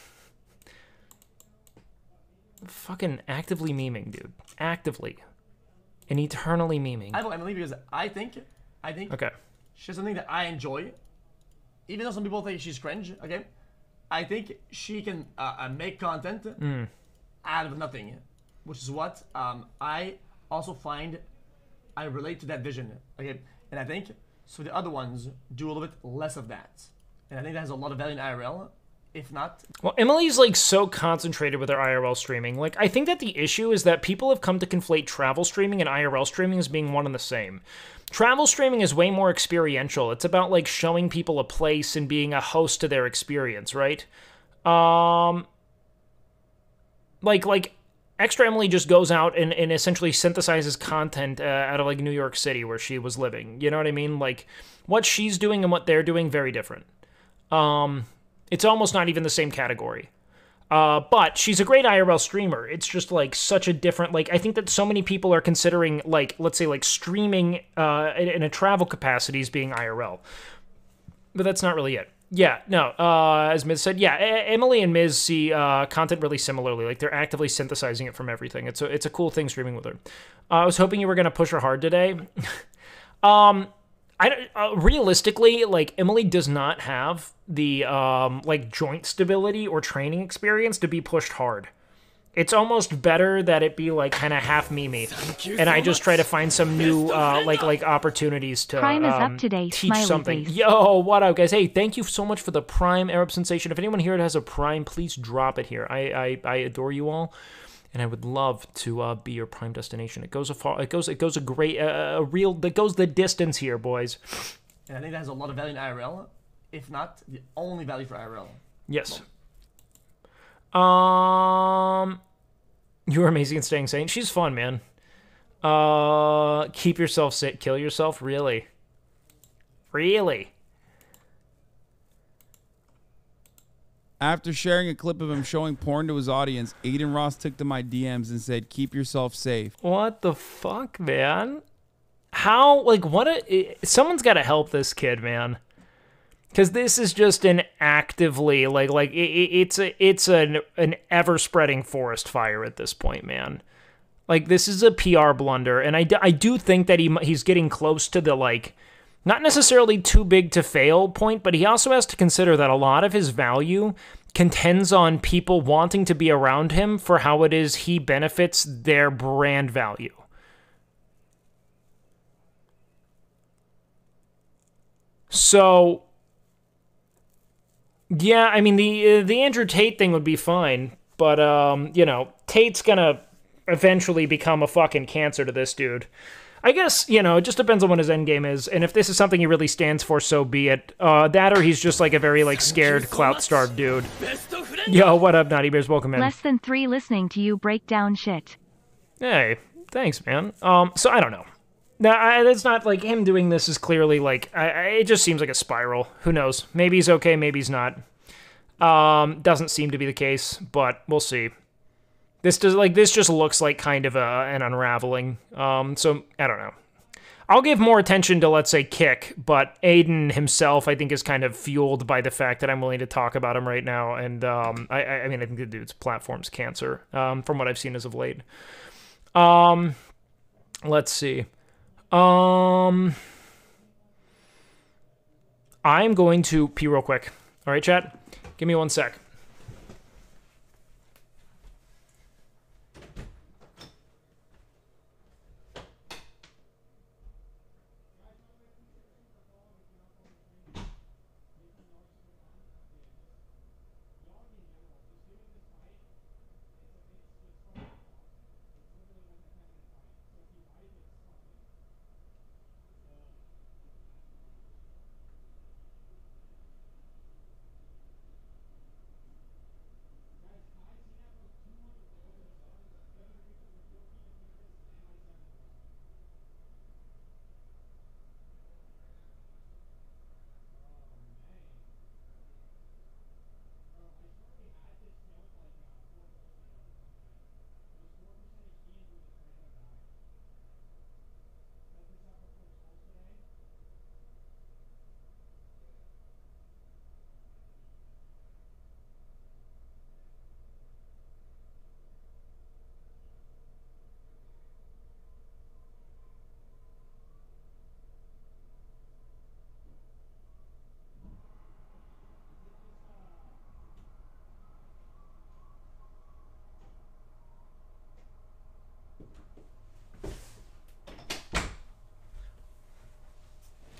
Fucking actively memeing, dude. Actively. And eternally memeing. I vote Emily because I think, I think Okay. she's something that I enjoy. Even though some people think she's cringe, okay? I think she can uh, uh, make content Mm. out of nothing, which is what um, I also find I relate to that vision, okay? And I think so the other ones do a little bit less of that. And I think that has a lot of value in I R L. If not, Well, Emily's like so concentrated with her I R L streaming. Like, I think that the issue is that people have come to conflate travel streaming and I R L streaming as being one and the same. Travel streaming is way more experiential. It's about like showing people a place and being a host to their experience, right? Um, like like Extra Emily just goes out and, and essentially synthesizes content uh, out of like New York City where she was living. You know what I mean? Like what she's doing and what they're doing, very different. Um. It's almost not even the same category. Uh, but she's a great I R L streamer. It's just, like, such a different... Like, I think that so many people are considering, like, let's say, like, streaming uh, in, in a travel capacity as being I R L. But that's not really it. Yeah, no, uh, as Miz said, yeah, e- Emily and Miz see uh, content really similarly. Like, they're actively synthesizing it from everything. It's a, it's a cool thing streaming with her. Uh, I was hoping you were going to push her hard today. um... I don't, uh, realistically, like, Emily does not have the, um, like, joint stability or training experience to be pushed hard. It's almost better that it be, like, kind of half Mimi. And I just try to find some new, uh, like, like, opportunities to, Prime is um, up today, teach smiley something. face. Yo, what up, guys? Hey, thank you so much for the Prime, Arab Sensation. If anyone here has a Prime, please drop it here. I, I, I adore you all. And I would love to uh, be your prime destination. It goes a far, it goes, it goes a great, uh, a real, that goes the distance here, boys. and I think that has a lot of value in I R L. If not, the only value for I R L. Yes. Um, you are amazing at staying sane. She's fun, man. Uh, keep yourself sick, kill yourself. Really, really. After sharing a clip of him showing porn to his audience, Aiden Ross took to my D Ms and said, "Keep yourself safe." What the fuck, man? How, like, what a... Someone's got to help this kid, man. Because this is just an actively, like, like it, it's a, it's an, an ever-spreading forest fire at this point, man. Like, this is a P R blunder, and I, d- I do think that he he's getting close to the, like... Not necessarily too big to fail point, but he also has to consider that a lot of his value contends on people wanting to be around him for how it is he benefits their brand value. So, yeah, I mean, the uh, the Andrew Tate thing would be fine, but, um, you know, Tate's gonna eventually become a fucking cancer to this dude. I guess, you know, it just depends on what his endgame is, and if this is something he really stands for, so be it. Uh, that or he's just like a very, like, scared, clout-starved dude. Yo, what up, Naughty Bears? Welcome in. Less than three listening to you break down shit. Hey, thanks, man. Um, so I don't know. Now, I, it's not like him doing this is clearly like, I, I, it just seems like a spiral. Who knows? Maybe he's okay, maybe he's not. Um, doesn't seem to be the case, but we'll see. This does like this just looks like kind of a, an unraveling. Um, so I don't know. I'll give more attention to, let's say, Kick, but Aiden himself, I think, is kind of fueled by the fact that I'm willing to talk about him right now. And um, I, I mean, I think the dude's platform's cancer, um, from what I've seen as of late. Um, let's see. Um, I'm going to pee real quick. All right, chat? Give me one sec.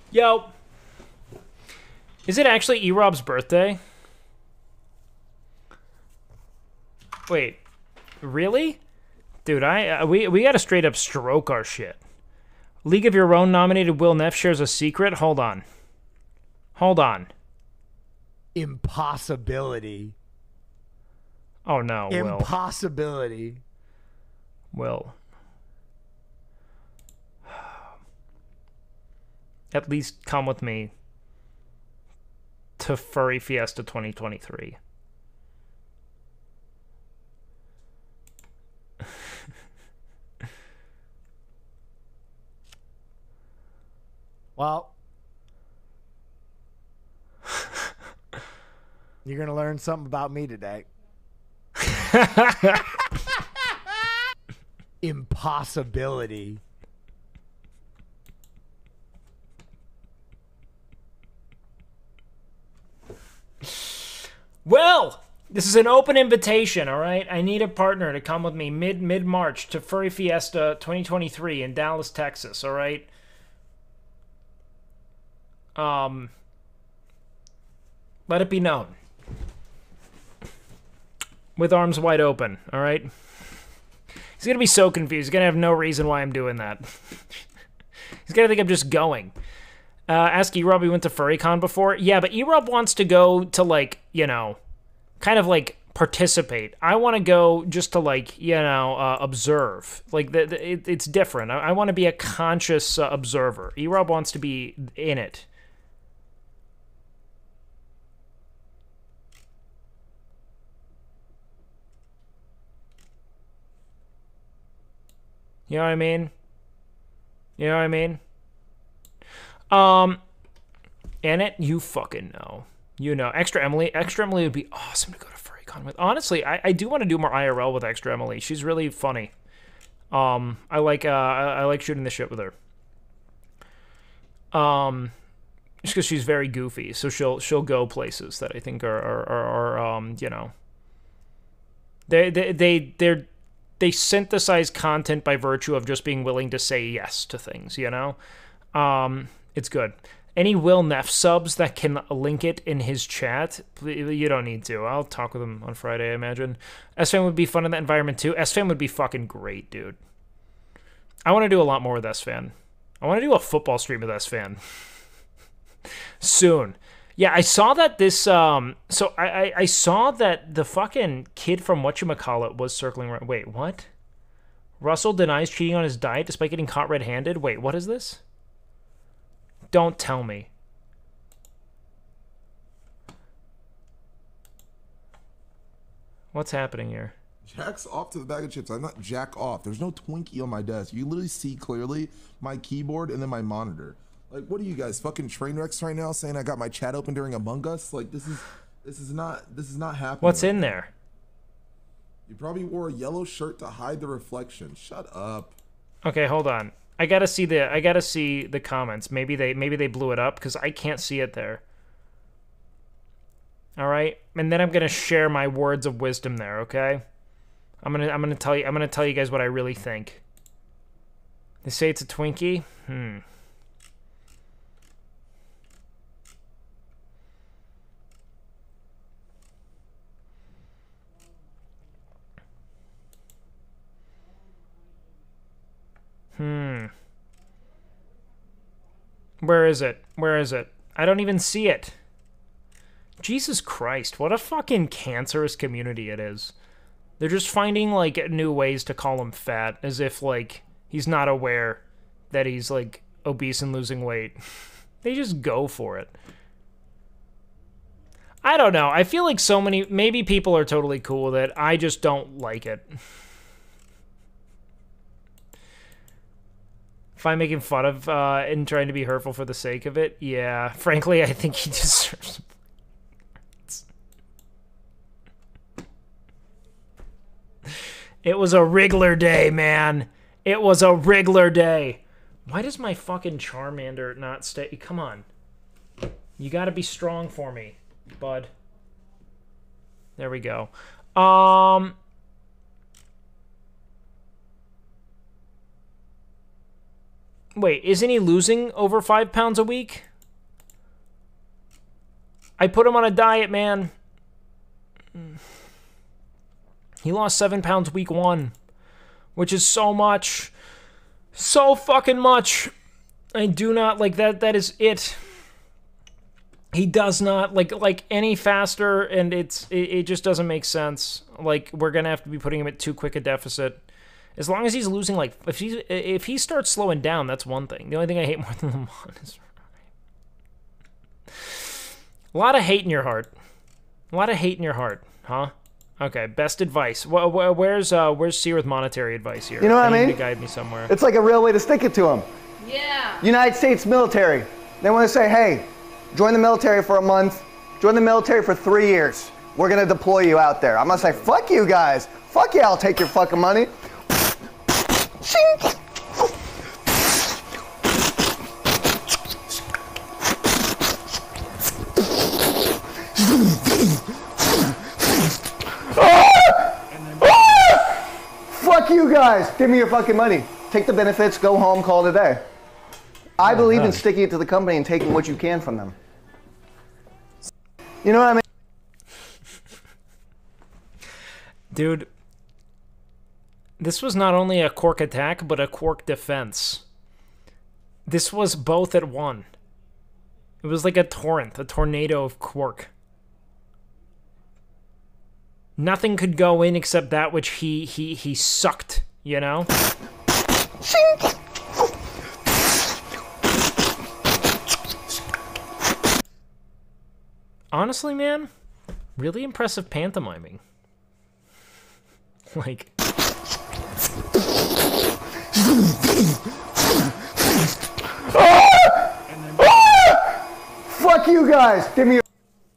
Yo. Is it actually E-Rob's birthday? Wait. Really? Dude, I uh, we we gotta straight up stroke our shit. League of Your Own nominated Will Neff shares a secret? Hold on. Hold on. Impossibility. Oh no, Will. Impossibility. Will. At least come with me to Furry Fiesta twenty twenty-three. Well, you're going to learn something about me today. Impossibility. Well, this is an open invitation, all right? I need a partner to come with me mid mid March to Furry Fiesta twenty twenty-three in Dallas, Texas, all right? Um, let it be known. With arms wide open, all right? He's going to be so confused. He's going to have no reason why I'm doing that. He's going to think I'm just going. Uh, ask E-Rob, he went to FurryCon before. Yeah, but E-Rob wants to go to, like, you know, kind of, like, participate. I want to go just to, like, you know, uh, observe. Like, the, the, it, it's different. I, I want to be a conscious uh, observer. E-Rob wants to be in it. You know what I mean? You know what I mean? Um, in it, you fucking know. You know, Extra Emily. Extra Emily would be awesome to go to FurryCon with. Honestly, I, I do want to do more I R L with Extra Emily. She's really funny. Um, I like uh, I, I like shooting the shit with her. Um, just because she's very goofy, so she'll she'll go places that I think are are, are, are um you know. They they they they're. They synthesize content by virtue of just being willing to say yes to things, you know? Um, it's good. Any Will Neff subs that can link it in his chat, you don't need to. I'll talk with him on Friday, I imagine. S-Fam would be fun in that environment, too. S-Fam would be fucking great, dude. I want to do a lot more with S-Fan. I want to do a football stream with S-Fan. Soon. Yeah, I saw that this, um, so I, I, I saw that the fucking kid from whatchamacallit was circling around. Wait, what? Russell denies cheating on his diet despite getting caught red-handed? Wait, what is this? Don't tell me. What's happening here? Jack's off to the bag of chips. I'm not jack off. There's no Twinkie on my desk. You literally see clearly my keyboard and then my monitor. Like, what are you guys, fucking train wrecks right now, saying I got my chat open during Among Us? Like, this is, this is not, this is not happening. What's in there? You probably wore a yellow shirt to hide the reflection. Shut up. Okay, hold on. I gotta see the, I gotta see the comments. Maybe they, maybe they blew it up because I can't see it there. All right, and then I'm gonna share my words of wisdom there. Okay, I'm gonna, I'm gonna tell you, I'm gonna tell you guys what I really think. They say it's a Twinkie. Hmm. Hmm. Where is it? Where is it? I don't even see it. Jesus Christ, what a fucking cancerous community it is. They're just finding, like, new ways to call him fat, as if, like, he's not aware that he's, like, obese and losing weight. They just go for it. I don't know. I feel like so many... Maybe people are totally cool with it. I just don't like it. If I'm making fun of uh, and trying to be hurtful for the sake of it, yeah. Frankly, I think he deserves... It was a Wriggler day, man. It was a Wriggler day. Why does my fucking Charmander not stay? Come on. You gotta be strong for me, bud. There we go. Um... Wait, isn't he losing over five pounds a week? I put him on a diet, man. He lost seven pounds week one, which is so much. So fucking much. I do not, like, that. That is it. He does not, like, like any faster, and it's, it, it just doesn't make sense. Like, we're gonna have to be putting him at too quick a deficit. As long as he's losing, like, if he if he starts slowing down, that's one thing. The only thing I hate more than Lamont is a lot of hate in your heart. A lot of hate in your heart, huh? Okay, best advice. Wh wh where's uh where's Seer with monetary advice here? You know what I need mean? to guide me somewhere. It's like a real way to stick it to them. Yeah. United States military. They want to say, hey, join the military for a month. Join the military for three years. We're gonna deploy you out there. I'm gonna say, fuck you guys. Fuck yeah, I'll take your fucking money. Shink. Fuck you guys. Give me your fucking money. Take the benefits, go home, call it a day. I believe in sticking it to the company and taking what you can from them. You know what I mean? Dude, this was not only a Quark attack, but a Quark defense. This was both at one. It was like a torrent, a tornado of Quark. Nothing could go in except that which he he he sucked, you know? Honestly, man, really impressive pantomiming. Like... Fuck you guys! Give me your...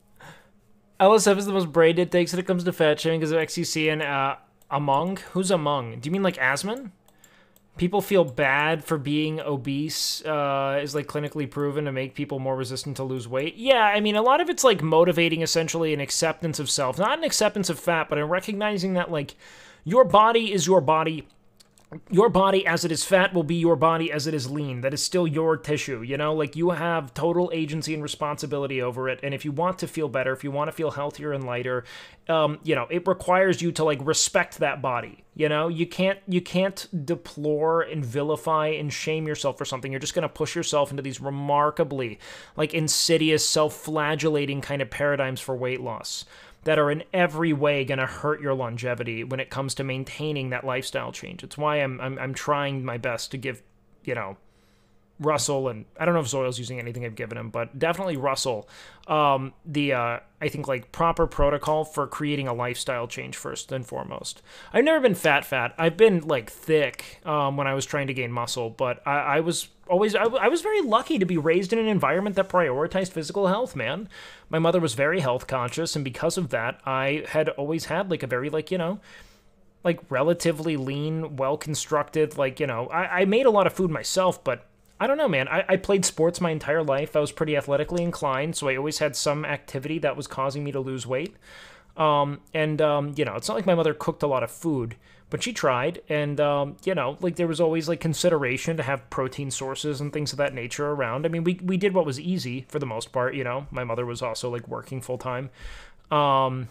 L S F is the most brain dead takes when it comes to fat shaming because of X C C and uh, Among? Who's Among? Do you mean like Asman? People feel bad for being obese uh, is like clinically proven to make people more resistant to lose weight. Yeah, I mean, a lot of it's like motivating essentially an acceptance of self. Not an acceptance of fat, but in recognizing that like your body is your body. Your body as it is fat will be your body as it is lean. That is still your tissue, you know? Like, you have total agency and responsibility over it, and if you want to feel better, if you want to feel healthier and lighter, um, you know, it requires you to, like, respect that body, you know? You can't, you can't deplore and vilify and shame yourself for something. You're just gonna push yourself into these remarkably, like, insidious, self-flagellating kind of paradigms for weight loss that are in every way going to hurt your longevity when it comes to maintaining that lifestyle change. It's why I'm, I'm I'm trying my best to give, you know, Russell, and I don't know if Zoil's using anything I've given him, but definitely Russell, um, the, uh, I think, like, proper protocol for creating a lifestyle change first and foremost. I've never been fat fat. I've been, like, thick um, when I was trying to gain muscle, but I, I was always, I, I was very lucky to be raised in an environment that prioritized physical health, man. My mother was very health conscious, and because of that, I had always had, like, a very, like, you know, like, relatively lean, well-constructed, like, you know, I, I made a lot of food myself, but I don't know, man. I, I played sports my entire life. I was pretty athletically inclined, so I always had some activity that was causing me to lose weight. Um, and, um, you know, it's not like my mother cooked a lot of food, but she tried. And, um, you know, like, there was always, like, consideration to have protein sources and things of that nature around. I mean, we, we did what was easy for the most part, you know. My mother was also, like, working full-time. Um,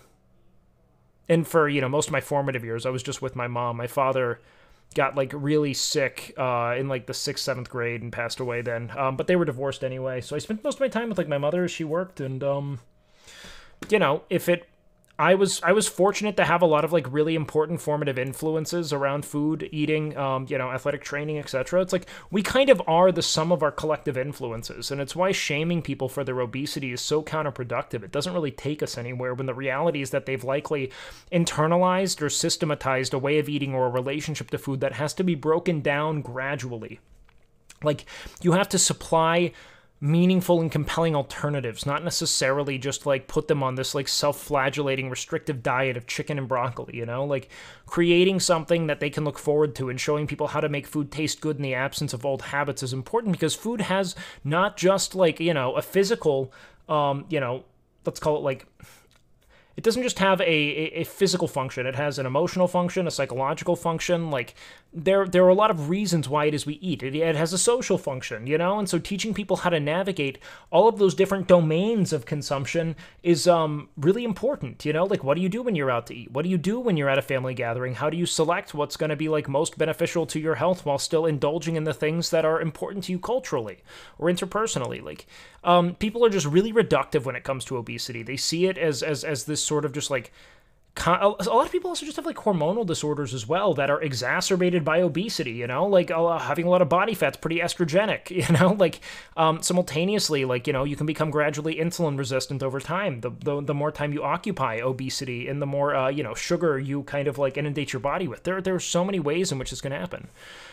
and for, you know, most of my formative years, I was just with my mom. My father got, like, really sick uh, in, like, the sixth, seventh grade and passed away then. Um, but they were divorced anyway. So I spent most of my time with, like, my mother as she worked. And, um, you know, if it... I was I was fortunate to have a lot of, like, really important formative influences around food, eating, um, you know, athletic training, et cetera. It's like, we kind of are the sum of our collective influences. And it's why shaming people for their obesity is so counterproductive. It doesn't really take us anywhere when the reality is that they've likely internalized or systematized a way of eating or a relationship to food that has to be broken down gradually. Like, you have to supply meaningful and compelling alternatives, not necessarily just, like, put them on this, like, self-flagellating restrictive diet of chicken and broccoli, you know? Like, creating something that they can look forward to and showing people how to make food taste good in the absence of old habits is important, because food has not just, like, you know, a physical, um, you know, let's call it, like, it doesn't just have a, a, a physical function. It has an emotional function, a psychological function. Like, there there are a lot of reasons why it is we eat. It, it has a social function, you know? And so teaching people how to navigate all of those different domains of consumption is um really important, you know? Like, what do you do when you're out to eat? What do you do when you're at a family gathering? How do you select what's going to be, like, most beneficial to your health while still indulging in the things that are important to you culturally or interpersonally? Like, um, people are just really reductive when it comes to obesity. They see it as as as this sort of just like, con- a lot of people also just have like hormonal disorders as well that are exacerbated by obesity. You know, like uh, having a lot of body fat's pretty estrogenic. You know, like um, simultaneously, like you know, you can become gradually insulin resistant over time. The the, the more time you occupy obesity and the more uh, you know sugar you kind of like inundate your body with. There there are so many ways in which this can happen.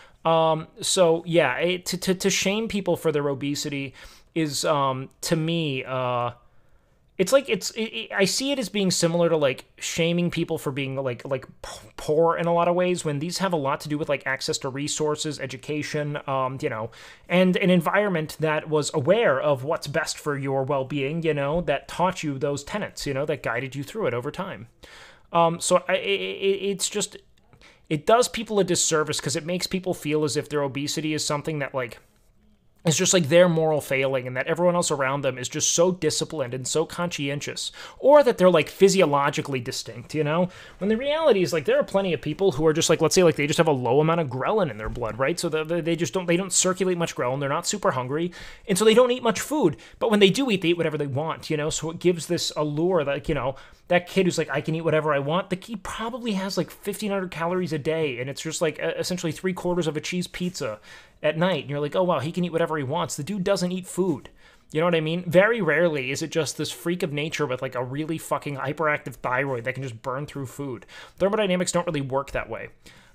Um, so yeah, it, to to to shame people for their obesity is um to me uh it's like it's it, it, I see it as being similar to like shaming people for being like like poor in a lot of ways, when these have a lot to do with like access to resources, education, um you know, and an environment that was aware of what's best for your well-being, you know, that taught you those tenets, you know, that guided you through it over time. Um so I, it, it's just it does people a disservice because it makes people feel as if their obesity is something that like it's just like their moral failing, and that everyone else around them is just so disciplined and so conscientious, or that they're like physiologically distinct, you know? When the reality is like there are plenty of people who are just like, let's say like they just have a low amount of ghrelin in their blood, right? So they, they just don't, they don't circulate much ghrelin, they're not super hungry, and so they don't eat much food, but when they do eat, they eat whatever they want, you know? So it gives this allure that, you know, that kid who's like, I can eat whatever I want, the kid probably has like fifteen hundred calories a day, and it's just like essentially three quarters of a cheese pizza at night, and you're like, oh wow, he can eat whatever he wants. The dude doesn't eat food. You know what I mean? Very rarely is it just this freak of nature with like a really fucking hyperactive thyroid that can just burn through food. Thermodynamics don't really work that way.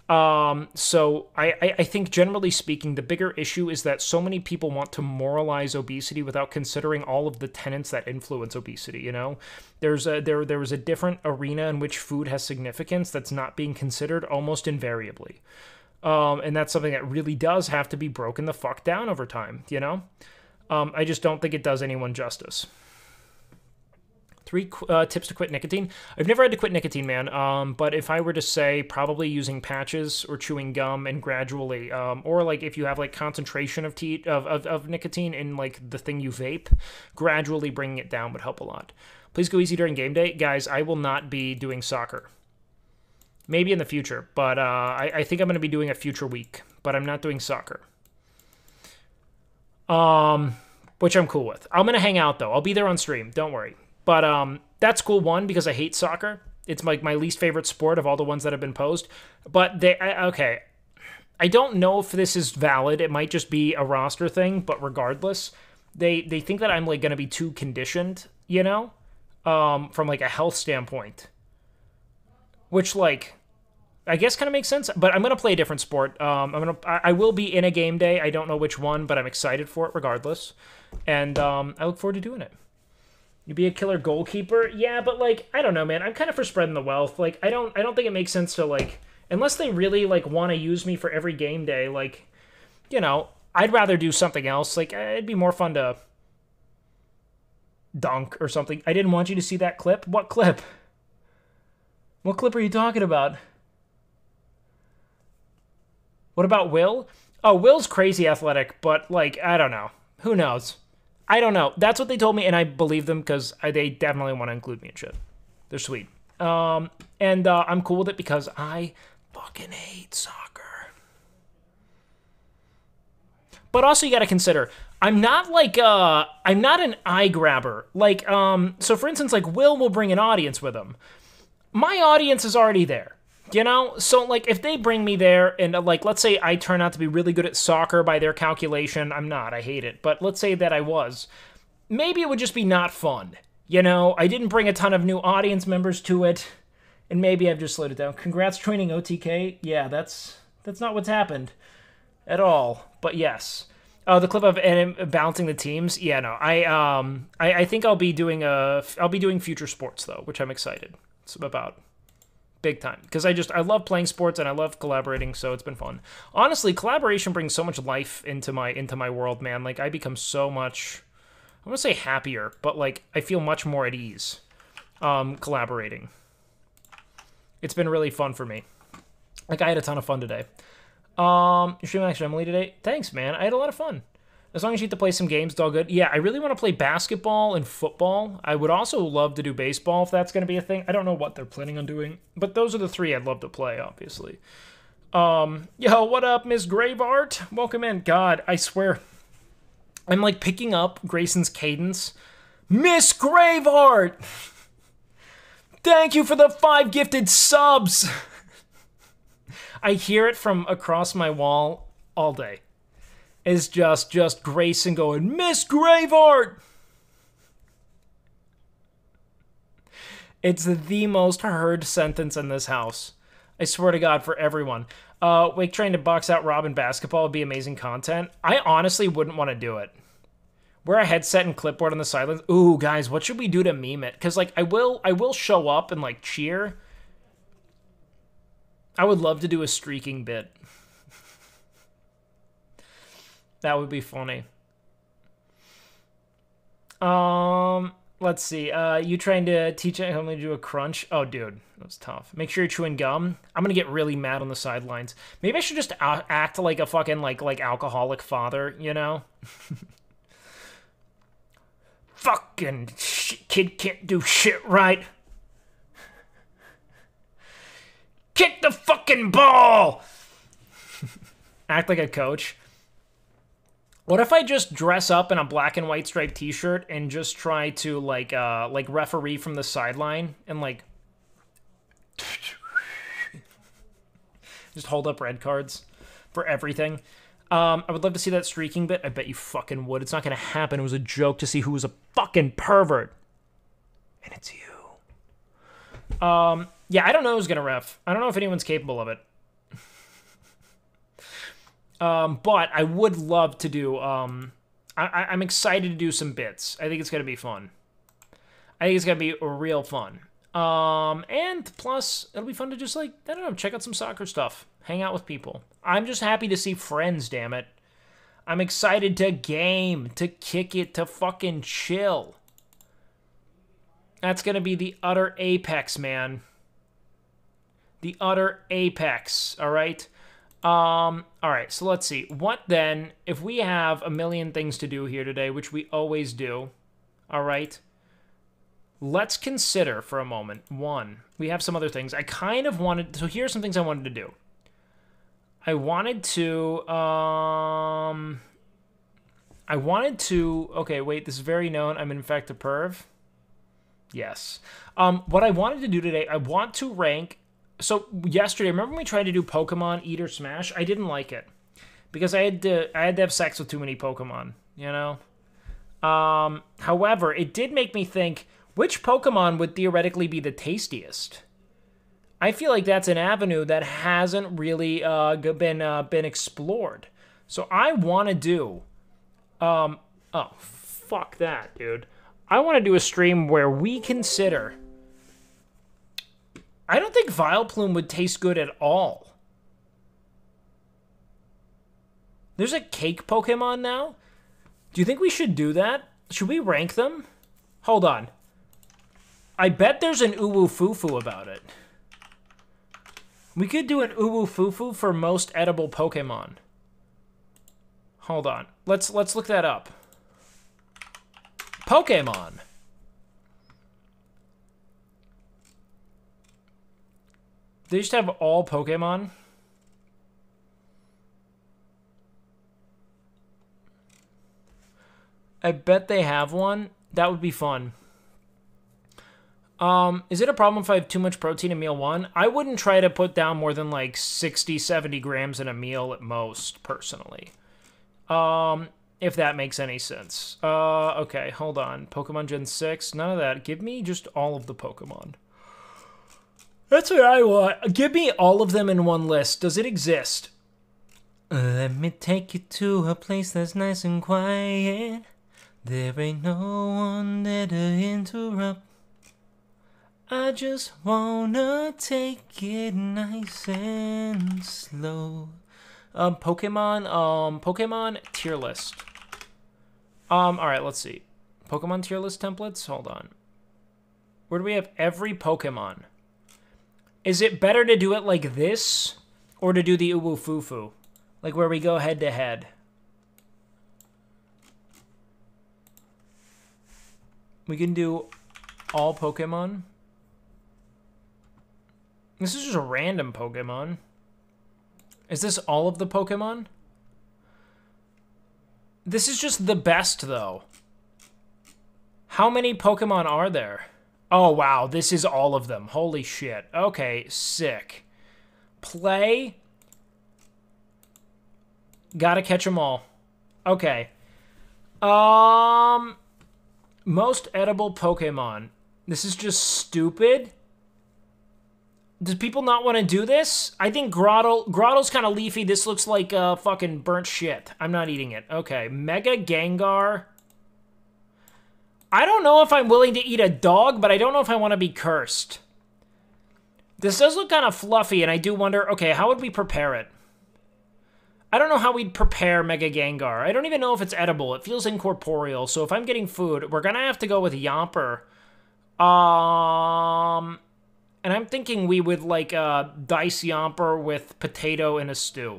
Um, so I, I, I think generally speaking, the bigger issue is that so many people want to moralize obesity without considering all of the tenets that influence obesity, you know? There's a, there, there is a different arena in which food has significance that's not being considered almost invariably. Um, and that's something that really does have to be broken the fuck down over time, you know? Um, I just don't think it does anyone justice. Three uh, tips to quit nicotine. I've never had to quit nicotine, man. Um, but if I were to say, probably using patches or chewing gum and gradually, um, or like if you have like concentration of, te- of, of of nicotine in like the thing you vape, gradually bringing it down would help a lot. Please go easy during game day, guys. I will not be doing soccer. Maybe in the future, but uh, I, I think I'm going to be doing a future week, but I'm not doing soccer. Um, which I'm cool with. I'm going to hang out though. I'll be there on stream. Don't worry. But um, that's cool, one, because I hate soccer. It's like my, my least favorite sport of all the ones that have been posed. But they, I, okay, I don't know if this is valid. It might just be a roster thing, but regardless, they they think that I'm like going to be too conditioned, you know, um, from like a health standpoint. Which like, I guess kind of makes sense. But I'm going to play a different sport. Um, I'm gonna, I, I will be in a game day. I don't know which one, but I'm excited for it regardless. And um, I look forward to doing it. You be a killer goalkeeper? Yeah, but like, I don't know, man. I'm kind of for spreading the wealth. Like, I don't I don't think it makes sense to like, unless they really like want to use me for every game day, like, you know, I'd rather do something else. Like, it'd be more fun to dunk or something. I didn't want you to see that clip. What clip? What clip are you talking about? What about Will? Oh, Will's crazy athletic, but like, I don't know. Who knows? I don't know. That's what they told me, and I believe them because they definitely want to include me in shit. They're sweet. Um, and uh, I'm cool with it because I fucking hate soccer. But also, you got to consider, I'm not like, uh, I'm not an eye grabber. Like, um, so for instance, like, Will will bring an audience with him. My audience is already there. You know, so like if they bring me there and uh, like, let's say I turn out to be really good at soccer by their calculation. I'm not, I hate it. But let's say that I was. Maybe it would just be not fun. You know, I didn't bring a ton of new audience members to it. And maybe I've just slowed it down. Congrats training O T K. Yeah, that's that's not what's happened at all. But yes. Oh, the clip of uh, balancing the teams. Yeah, no, I um I, I think I'll be doing a I'll be doing future sports though, which I'm excited. It's about. Big time. Because I just, I love playing sports and I love collaborating, so it's been fun. Honestly, collaboration brings so much life into my into my world, man. Like, I become so much, I want to say happier, but like, I feel much more at ease. um, collaborating. It's been really fun for me. Like, I had a ton of fun today. Um, you're streaming Extra Emily today? Thanks, man. I had a lot of fun. As long as you get to play some games, it's all good. Yeah, I really want to play basketball and football. I would also love to do baseball if that's going to be a thing. I don't know what they're planning on doing, but those are the three I'd love to play, obviously. Um, yo, what up, Miss Graveart? Welcome in. God, I swear, I'm like picking up Grayson's cadence. Miss Graveart! Thank you for the five gifted subs! I hear it from across my wall all day. It's just, just Grayson going, Miss Graveart! It's the most heard sentence in this house. I swear to God, for everyone. Uh, Wake trying to box out Rob in basketball would be amazing content. I honestly wouldn't want to do it. Wear a headset and clipboard on the sidelines. Ooh, guys, what should we do to meme it? Because, like, I will, I will show up and, like, cheer. I would love to do a streaking bit. That would be funny. Um, let's see. Uh, you trying to teach it how to do a crunch? Oh, dude, that was tough. Make sure you're chewing gum. I'm gonna get really mad on the sidelines. Maybe I should just act like a fucking like like alcoholic father, you know? Fucking shit, kid can't do shit right. Kick the fucking ball. Act like a coach. What if I just dress up in a black and white striped t-shirt and just try to like uh like referee from the sideline and like just hold up red cards for everything? Um, I would love to see that streaking bit. I bet you fucking would. It's not gonna happen. It was a joke to see who was a fucking pervert. And it's you. Um, yeah, I don't know who's gonna ref. I don't know if anyone's capable of it. Um, but I would love to do, um, I, I'm excited to do some bits. I think it's going to be fun. I think it's going to be real fun. Um, and plus, it'll be fun to just, like, I don't know, check out some soccer stuff. Hang out with people. I'm just happy to see friends, damn it. I'm excited to game, to kick it, to fucking chill. That's going to be the utter apex, man. The utter apex, all right? Um, all right, so let's see. What then, if we have a million things to do here today, which we always do, all right, let's consider for a moment. One, we have some other things. I kind of wanted, so here's some things I wanted to do. I wanted to, um, I wanted to, okay, wait, this is very known. I'm in fact a perv. Yes. Um, what I wanted to do today, I want to rank. So yesterday, remember when we tried to do Pokemon Eat or Smash? I didn't like it because I had to I had to have sex with too many Pokemon, you know? Um, however, it did make me think, which Pokemon would theoretically be the tastiest? I feel like that's an avenue that hasn't really uh, been uh, been explored. So I want to do, um, oh, fuck that, dude. I want to do a stream where we consider... I don't think Vileplume would taste good at all. There's a cake Pokemon now? Do you think we should do that? Should we rank them? Hold on. I bet there's an Uwu Fufu about it. We could do an Uwu Fufu for most edible Pokemon. Hold on. Let's let's look that up. Pokemon. They just have all Pokemon. I bet they have one. That would be fun. Um, is it a problem if I have too much protein in meal one? I wouldn't try to put down more than like sixty, seventy grams in a meal at most, personally. Um, if that makes any sense. Uh, okay, hold on. Pokemon Gen six, none of that. Give me just all of the Pokemon. That's what I want. Give me all of them in one list. Does it exist? Let me take you to a place that's nice and quiet. There ain't no one there to interrupt. I just wanna take it nice and slow. Um, Pokemon, um, Pokemon tier list. Um, alright, let's see. Pokemon tier list templates? Hold on. Where do we have every Pokemon? Is it better to do it like this or to do the Uwu Fufu? Like where we go head to head? We can do all Pokemon. This is just a random Pokemon. Is this all of the Pokemon? This is just the best, though. How many Pokemon are there? Oh, wow. This is all of them. Holy shit. Okay, sick. Play. Gotta catch them all. Okay. Um... Most edible Pokemon. This is just stupid. Do people not want to do this? I think Grottle, Grottle's kind of leafy. This looks like uh, fucking burnt shit. I'm not eating it. Okay, Mega Gengar. I don't know if I'm willing to eat a dog, but I don't know if I want to be cursed. This does look kind of fluffy, and I do wonder, okay, how would we prepare it? I don't know how we'd prepare Mega Gengar. I don't even know if it's edible. It feels incorporeal, so if I'm getting food, we're gonna have to go with Yamper. Um, and I'm thinking we would, like, uh, dice Yamper with potato in a stew.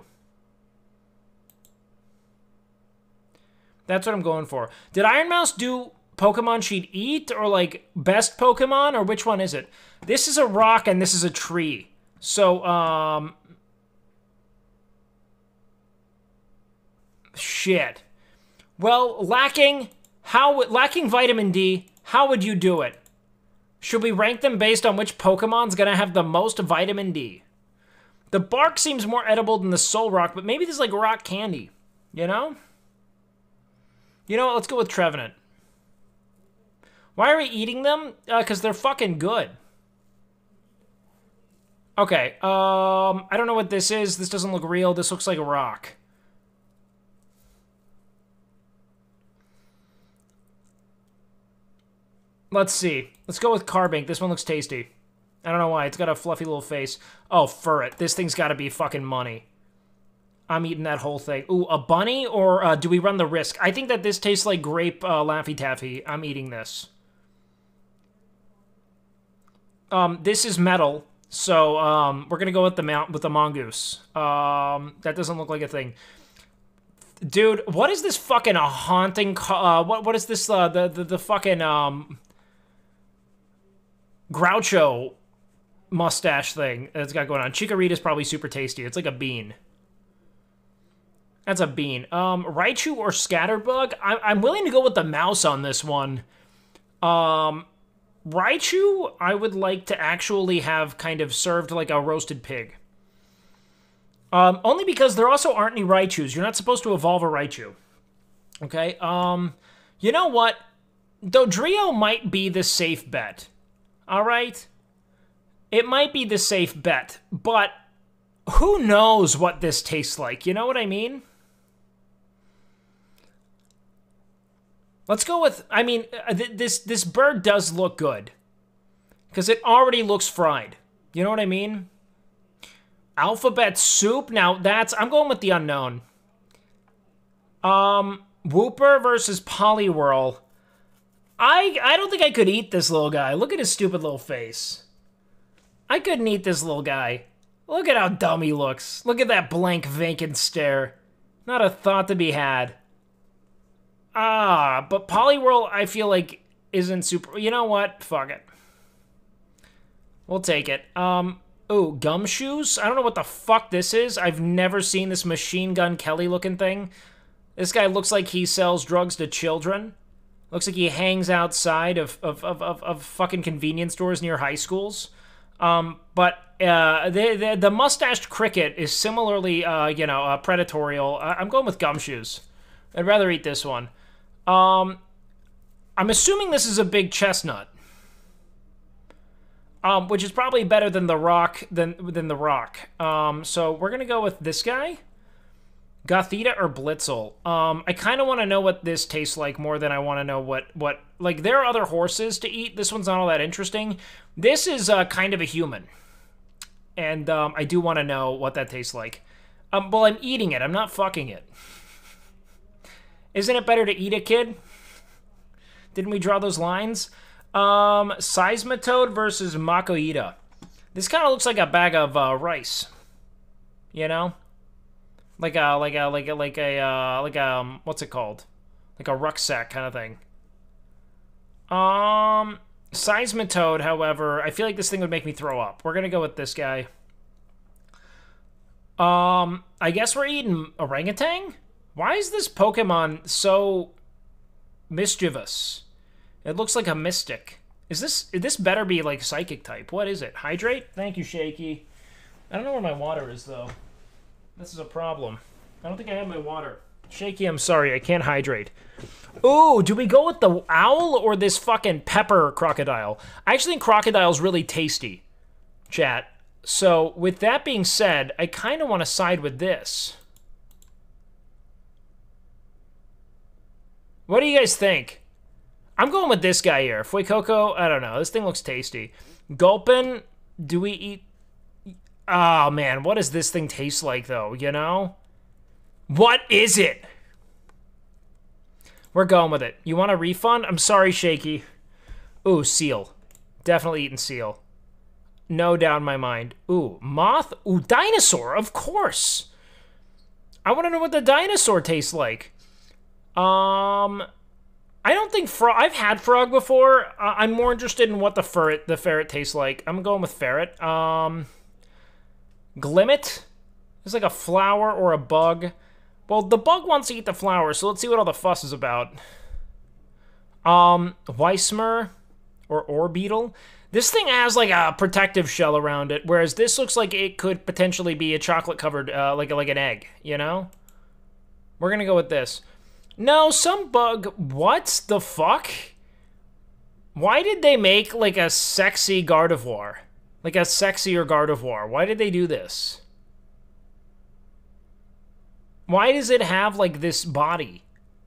That's what I'm going for. Did Iron Mouse do Pokemon she'd eat, or, like, best Pokemon, or which one is it? This is a rock, and this is a tree. So, um... shit. Well, lacking how lacking vitamin D, how would you do it? Should we rank them based on which Pokemon's gonna have the most vitamin D? The bark seems more edible than the soul rock, but maybe this is like rock candy, you know? You know what, let's go with Trevenant. Why are we eating them? Uh, cause they're fucking good. Okay, um, I don't know what this is. This doesn't look real. This looks like a rock. Let's see. Let's go with Carbink. This one looks tasty. I don't know why. It's got a fluffy little face. Oh, Furret. This thing's got to be fucking money. I'm eating that whole thing. Ooh, a bunny? Or uh, do we run the risk? I think that this tastes like grape uh, Laffy Taffy. I'm eating this. Um, this is metal. So um, we're going to go with the mount with the Mongoose. Um, that doesn't look like a thing. Dude, what is this fucking a haunting... Uh, what What is this? Uh, the, the, the fucking... Um, Groucho mustache thing that's got going on. Chikorita's probably super tasty. It's like a bean. That's a bean. Um, Raichu or Scatterbug? I'm, I'm willing to go with the mouse on this one. Um, Raichu, I would like to actually have kind of served like a roasted pig. Um, only because there also aren't any Raichus. You're not supposed to evolve a Raichu. Okay, um, you know what? Dodrio might be the safe bet. All right? It might be the safe bet, but who knows what this tastes like? You know what I mean? Let's go with, I mean, th this this bird does look good. Because it already looks fried. You know what I mean? Alphabet Soup? Now, that's, I'm going with the unknown. Um, Wooper versus Poliwhirl. I, I don't think I could eat this little guy. Look at his stupid little face. I couldn't eat this little guy. Look at how dumb he looks. Look at that blank, vacant stare. Not a thought to be had. Ah, but Poliwhirl, I feel like, isn't super... You know what? Fuck it. We'll take it. Um, ooh, Gumshoes? I don't know what the fuck this is. I've never seen this Machine Gun Kelly-looking thing. This guy looks like he sells drugs to children. Looks like he hangs outside of, of, of, of, of fucking convenience stores near high schools. Um, but uh, the, the, the mustached cricket is similarly, uh, you know, uh, predatorial. I I'm going with Gumshoes. I'd rather eat this one. Um, I'm assuming this is a big chestnut. Um, which is probably better than the rock, than, than the rock. Um, so we're gonna go with this guy. Gothita or Blitzel? Um, I kind of want to know what this tastes like more than I want to know what, what... Like, there are other horses to eat. This one's not all that interesting. This is uh, kind of a human. And um, I do want to know what that tastes like. Um, well, I'm eating it. I'm not fucking it. Isn't it better to eat a kid? Didn't we draw those lines? Um, Seismitoad versus Makoida. This kind of looks like a bag of uh, rice. You know? Like a, like a, like a, like a, uh, like a, um, what's it called? Like a rucksack kind of thing. Um, Seismitoad, however, I feel like this thing would make me throw up. We're gonna go with this guy. Um, I guess we're eating orangutan? Why is this Pokemon so mischievous? It looks like a mystic. Is this, this better be like psychic type. What is it? Hydrate? Thank you, Shaky. I don't know where my water is, though. This is a problem. I don't think I have my water. Shaky, I'm sorry, I can't hydrate. Ooh, do we go with the owl or this fucking pepper crocodile? I actually think crocodile's really tasty, chat. So, with that being said, I kind of want to side with this. What do you guys think? I'm going with this guy here. Fuecoco, I don't know. This thing looks tasty. Gulpin, do we eat... Oh, man, what does this thing taste like, though, you know? What is it? We're going with it. You want a refund? I'm sorry, Shaky. Ooh, seal. Definitely eating seal. No doubt in my mind. Ooh, moth? Ooh, dinosaur, of course. I want to know what the dinosaur tastes like. Um, I don't think frog... I've had frog before. Uh, I'm more interested in what the ferret, the ferret tastes like. I'm going with ferret. Um, Glimmet? It's like a flower or a bug. Well, the bug wants to eat the flower, so let's see what all the fuss is about. Um, Weissmer or Orbeetle. This thing has like a protective shell around it, whereas this looks like it could potentially be a chocolate-covered, uh, like, like an egg, you know? We're gonna go with this. No, some bug... What the fuck? Why did they make, like, a sexy Gardevoir? Like a sexier Gardevoir. Why did they do this? Why does it have, like, this body?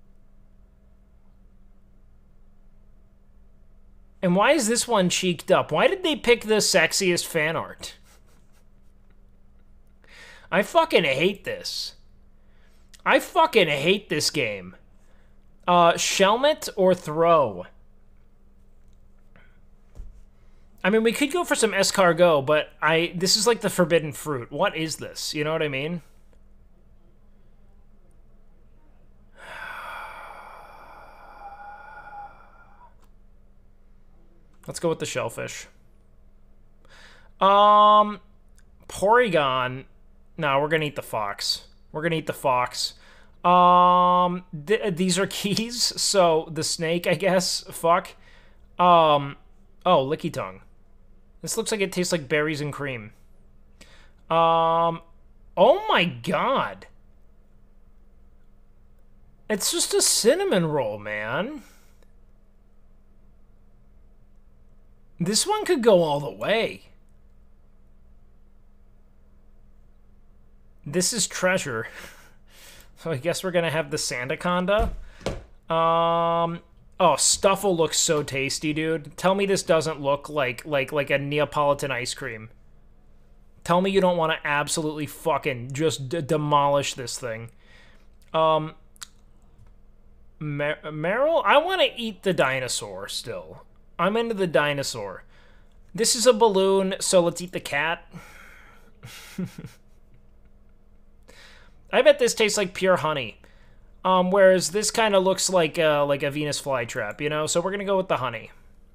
And why is this one cheeked up? Why did they pick the sexiest fan art? I fucking hate this. I fucking hate this game. Uh, Shelmet or Throw? I mean, we could go for some escargot, but I... This is like the forbidden fruit. What is this? You know what I mean? Let's go with the shellfish. Um, Porygon. No, we're gonna eat the fox. We're gonna eat the fox. Um, th these are keys, so the snake, I guess. Fuck. Um, oh, Licky Tongue. This looks like it tastes like berries and cream. Um, oh my god. It's just a cinnamon roll, man. This one could go all the way. This is treasure. So I guess we're gonna have the Sandaconda. Um, oh, Stuffle looks so tasty, dude. Tell me this doesn't look like like like a Neapolitan ice cream. Tell me you don't want to absolutely fucking just d demolish this thing. Um, Mer Meryl, I want to eat the dinosaur still. I'm into the dinosaur. This is a balloon, so let's eat the cat. I bet this tastes like pure honey. Um, whereas this kind of looks like uh, like a Venus flytrap, you know? So we're gonna go with the honey.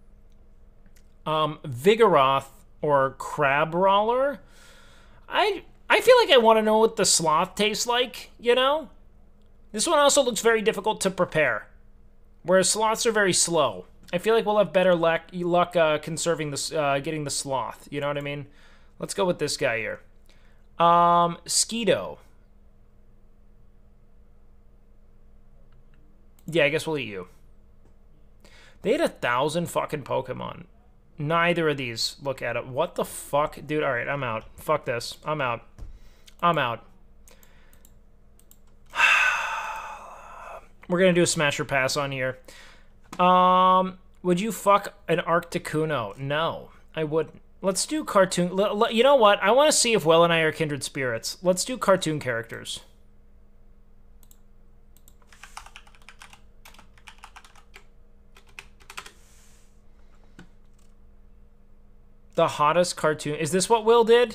Um, Vigoroth or Crabrawler. I I feel like I want to know what the sloth tastes like, you know? This one also looks very difficult to prepare. Whereas sloths are very slow. I feel like we'll have better luck, luck uh, conserving this, uh, getting the sloth. You know what I mean? Let's go with this guy here. Um, Skeeto. Yeah, I guess we'll eat you. They had a thousand fucking Pokemon. Neither of these look at it. What the fuck? Dude, alright, I'm out. Fuck this. I'm out. I'm out. We're gonna do a smash or pass on here. Um, would you fuck an Articuno? No, I wouldn't. Let's do cartoon. You know what? I want to see if Will and I are kindred spirits. Let's do cartoon characters. The hottest cartoon. Is this what Will did?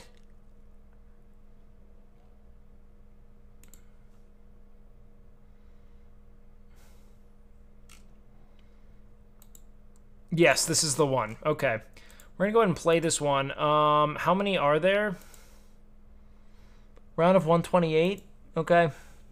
Yes, this is the one. Okay. We're going to go ahead and play this one. Um, how many are there? Round of one twenty-eight. Okay.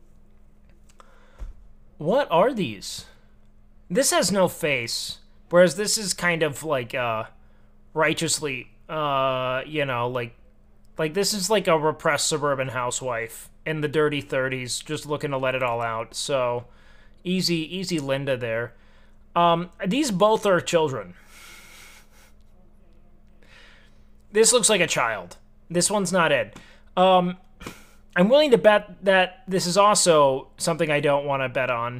What are these? This has no face. Whereas this is kind of like, uh, righteously, uh, you know, like, like this is like a repressed suburban housewife in the dirty thirties, just looking to let it all out. So, easy, easy Linda there. Um, these both are children. This looks like a child. This one's not it. Um, I'm willing to bet that this is also something I don't want to bet on.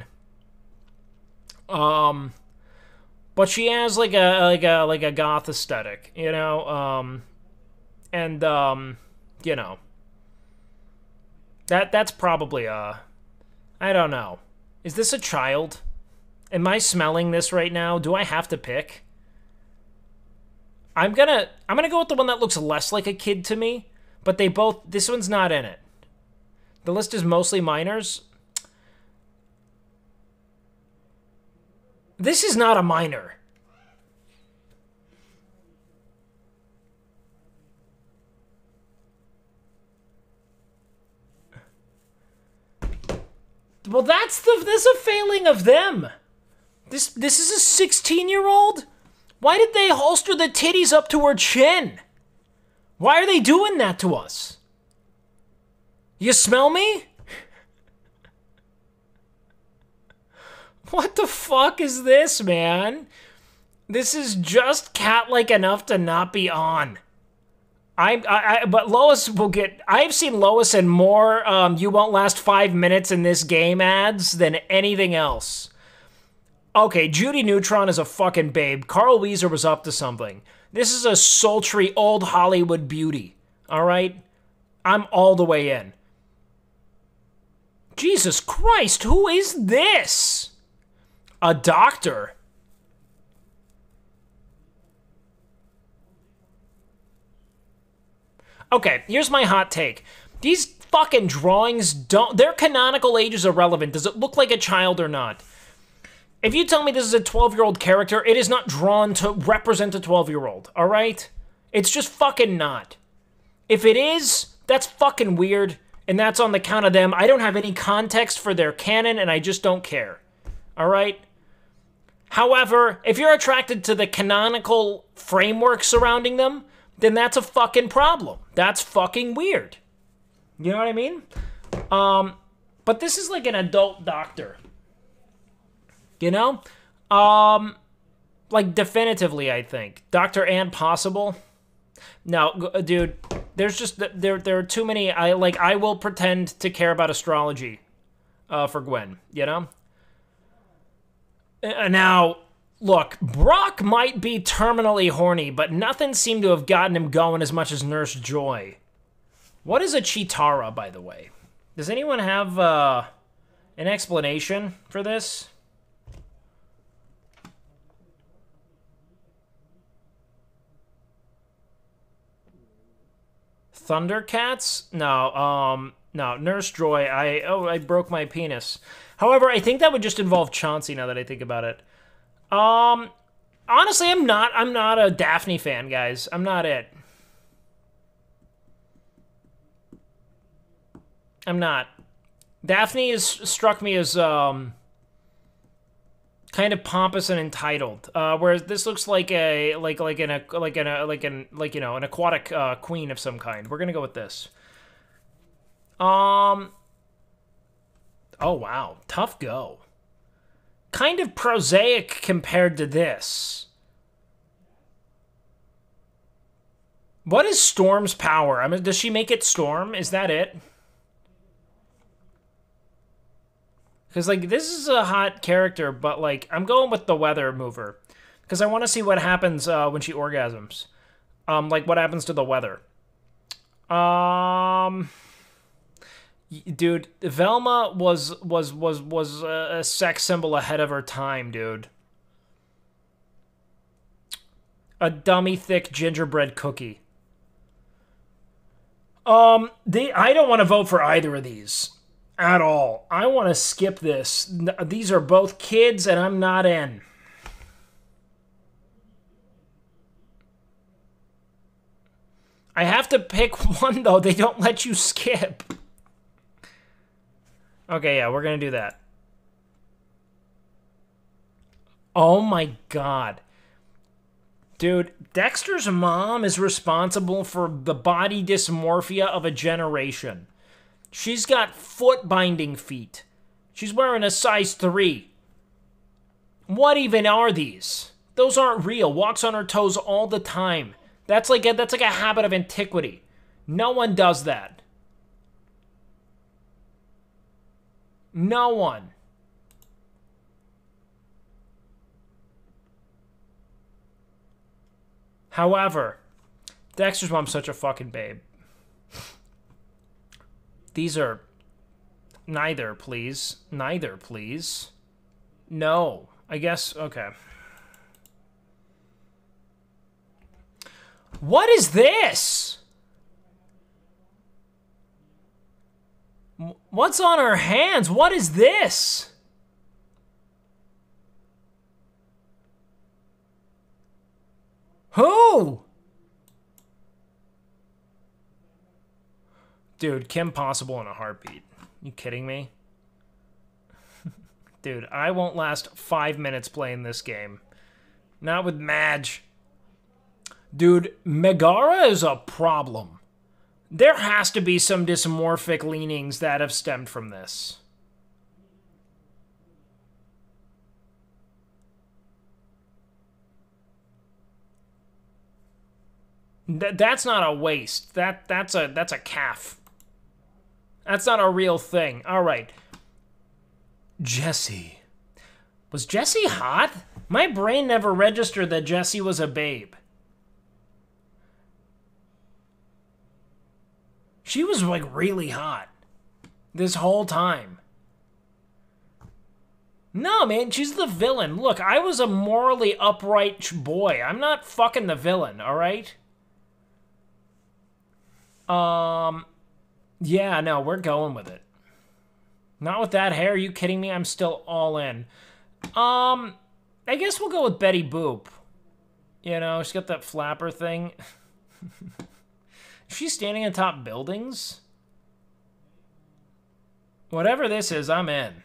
Um, but she has like a like a like a goth aesthetic, you know. Um, and um, you know, that that's probably a. I don't know. Is this a child? Am I smelling this right now? Do I have to pick? I'm gonna I'm gonna go with the one that looks less like a kid to me, but they both this one's not in it. The list is mostly minors. This is not a minor. Well, that's the this is a failing of them. This this is a sixteen-year-old? Why did they holster the titties up to her chin? Why are they doing that to us? You smell me? What the fuck is this, man? This is just cat-like enough to not be on. I, I, I, but Lois will get. I've seen Lois in more. Um, you won't last five minutes in this game ads than anything else. Okay, Judy Neutron is a fucking babe. Carl Weezer was up to something. This is a sultry old Hollywood beauty. All right, I'm all the way in. Jesus Christ, who is this? A doctor. Okay, here's my hot take. These fucking drawings don't... Their canonical age is irrelevant. Does it look like a child or not? If you tell me this is a twelve-year-old character, it is not drawn to represent a twelve-year-old, all right? It's just fucking not. If it is, that's fucking weird, and that's on the count of them. I don't have any context for their canon, and I just don't care, all right? However, if you're attracted to the canonical framework surrounding them, then that's a fucking problem. That's fucking weird. You know what I mean? Um, but this is like an adult doctor. You know? Um, like definitively, I think. Doctor and Possible. No, dude, there's just, there, there are too many, I like, I will pretend to care about astrology uh, for Gwen, you know? Uh, now, look, Brock might be terminally horny, but nothing seemed to have gotten him going as much as Nurse Joy. What is a Chitara, by the way? Does anyone have uh, an explanation for this? Thundercats? No, um, no, Nurse Joy, I, oh, I broke my penis. However, I think that would just involve Chauncey now that I think about it. Um, honestly, I'm not, I'm not a Daphne fan, guys. I'm not it. I'm not. Daphne is struck me as, um, kind of pompous and entitled. Uh, whereas this looks like a, like, like an, like an, like an, like, you know, an aquatic, uh, queen of some kind. We're gonna go with this. Um, oh, wow. Tough go. Kind of prosaic compared to this. What is Storm's power? I mean, does she make it storm? Is that it? Because, like, this is a hot character, but, like, I'm going with the weather mover. Because I want to see what happens uh, when she orgasms. Um, like, what happens to the weather. Um... Dude, Velma was was was was a sex symbol ahead of her time, dude. a dummy thick gingerbread cookie. Um, they, I don't want to vote for either of these at all. I want to skip this. These are both kids, and I'm not in. I have to pick one, though. They don't let you skip. Okay, yeah, we're going to do that. Oh, my God. Dude, Dexter's mom is responsible for the body dysmorphia of a generation. She's got foot binding feet. She's wearing a size three. What even are these? Those aren't real. Walks on her toes all the time. That's like a, that's like a habit of antiquity. No one does that. No one. However, Dexter's mom's such a fucking babe. These are neither, please. Neither, please. No. I guess, okay. What is this? What's on her hands? What is this? Who? Dude, Kim Possible in a heartbeat. You kidding me? Dude, I won't last five minutes playing this game. Not with Madge. Dude, Megara is a problem. There has to be some dysmorphic leanings that have stemmed from this. Th that's not a waist. That that's a that's a calf. That's not a real thing. All right. Jessie. Was Jessie hot? My brain never registered that Jessie was a babe. She was like really hot this whole time. No, man, she's the villain. Look, I was a morally upright boy. I'm not fucking the villain, all right? Um, yeah, no, we're going with it. Not with that hair. Are you kidding me? I'm still all in. Um, I guess we'll go with Betty Boop. You know, she's got that flapper thing. She's standing atop buildings? Whatever this is, I'm in.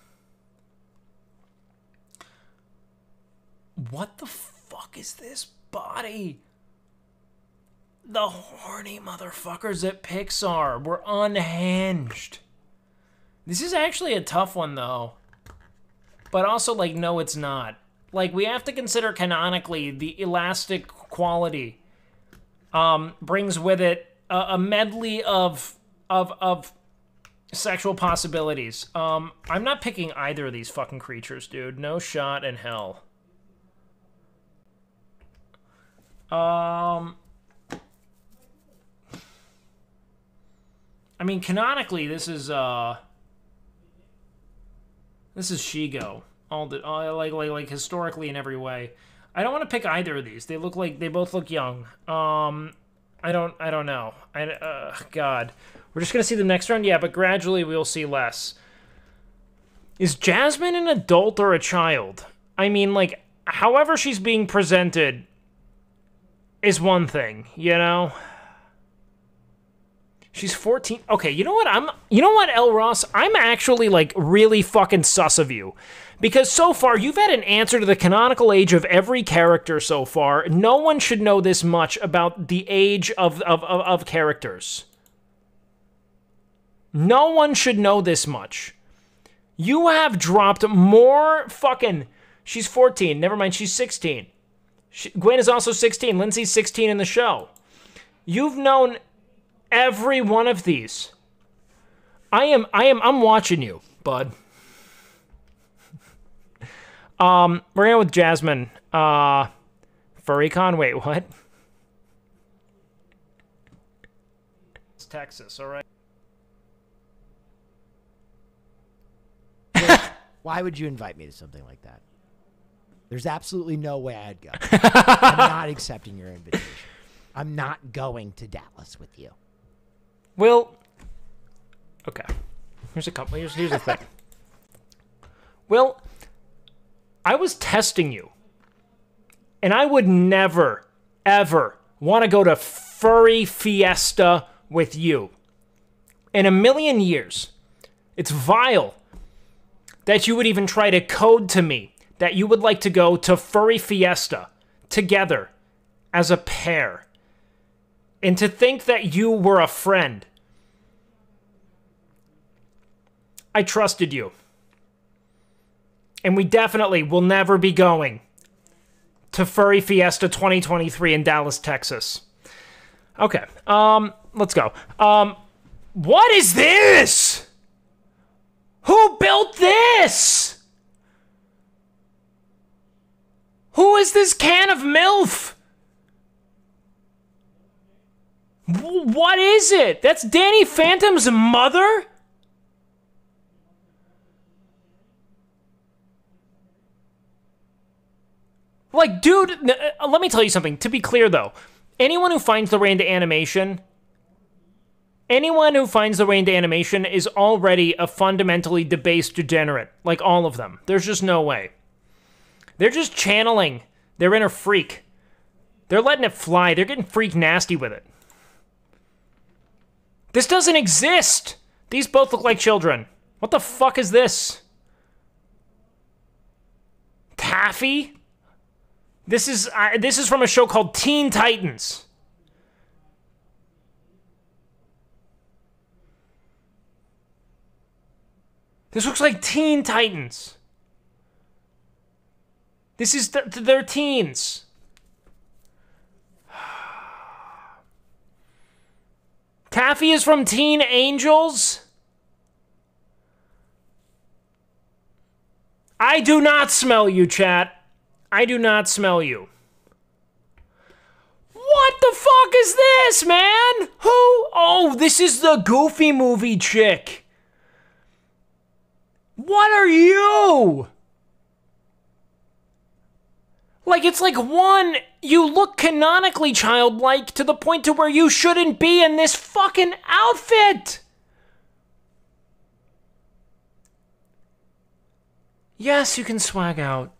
What the fuck is this body? The horny motherfuckers at Pixar were unhinged. This is actually a tough one, though. But also, like, no, it's not. Like, we have to consider canonically the elastic quality um, brings with it a, a medley of, of, of sexual possibilities. Um, I'm not picking either of these fucking creatures, dude. No shot in hell. Um... I mean, canonically, this is, uh... This is Shigo. All the, uh, like, like, like, historically in every way. I don't want to pick either of these. They look like, they both look young. Um, I don't, I don't know. I, uh, God. We're just gonna see them next round? Yeah, but gradually we'll see less. Is Jasmine an adult or a child? I mean, like, however she's being presented is one thing, you know? She's fourteen. Okay, you know what? I'm. You know what, L. Ross? I'm actually like really fucking sus of you, because so far you've had an answer to the canonical age of every character so far. No one should know this much about the age of of of, of characters. No one should know this much. You have dropped more fucking. She's fourteen. Never mind. She's sixteen. She, Gwen is also sixteen. Lindsay's sixteen in the show. You've known every one of these. I am, I am, I'm watching you, bud. Um, we're going with Jasmine. Uh, Furrycon, wait, what? It's Texas, all right. Why would you invite me to something like that? There's absolutely no way I'd go. I'm not accepting your invitation. I'm not going to Dallas with you. Will, okay. Here's a couple. Here's, here's the thing. Will, I was testing you. And I would never, ever want to go to Furry Fiesta with you. In a million years. It's vile that you would even try to code to me that you would like to go to Furry Fiesta together as a pair. And to think that you were a friend. I trusted you. And we definitely will never be going to Furry Fiesta twenty twenty-three in Dallas, Texas. Okay, um, let's go. Um, what is this? Who built this? Who is this can of MILF? W- what is it? That's Danny Phantom's mother? Like, dude, uh, let me tell you something. To be clear, though, anyone who finds the way into animation, anyone who finds the way into animation is already a fundamentally debased degenerate. Like, all of them. There's just no way. They're just channeling their inner freak. They're letting it fly. They're getting freak nasty with it. This doesn't exist. These both look like children. What the fuck is this? Taffy? This is uh, this is from a show called Teen Titans. This looks like Teen Titans. This is th- they're teens. Taffy is from Teen Angels. I do not smell you, chat. I do not smell you. What the fuck is this, man? Who? Oh, this is the Goofy movie chick. What are you? Like, it's like, one, you look canonically childlike to the point to where you shouldn't be in this fucking outfit. Yes, you can swag out.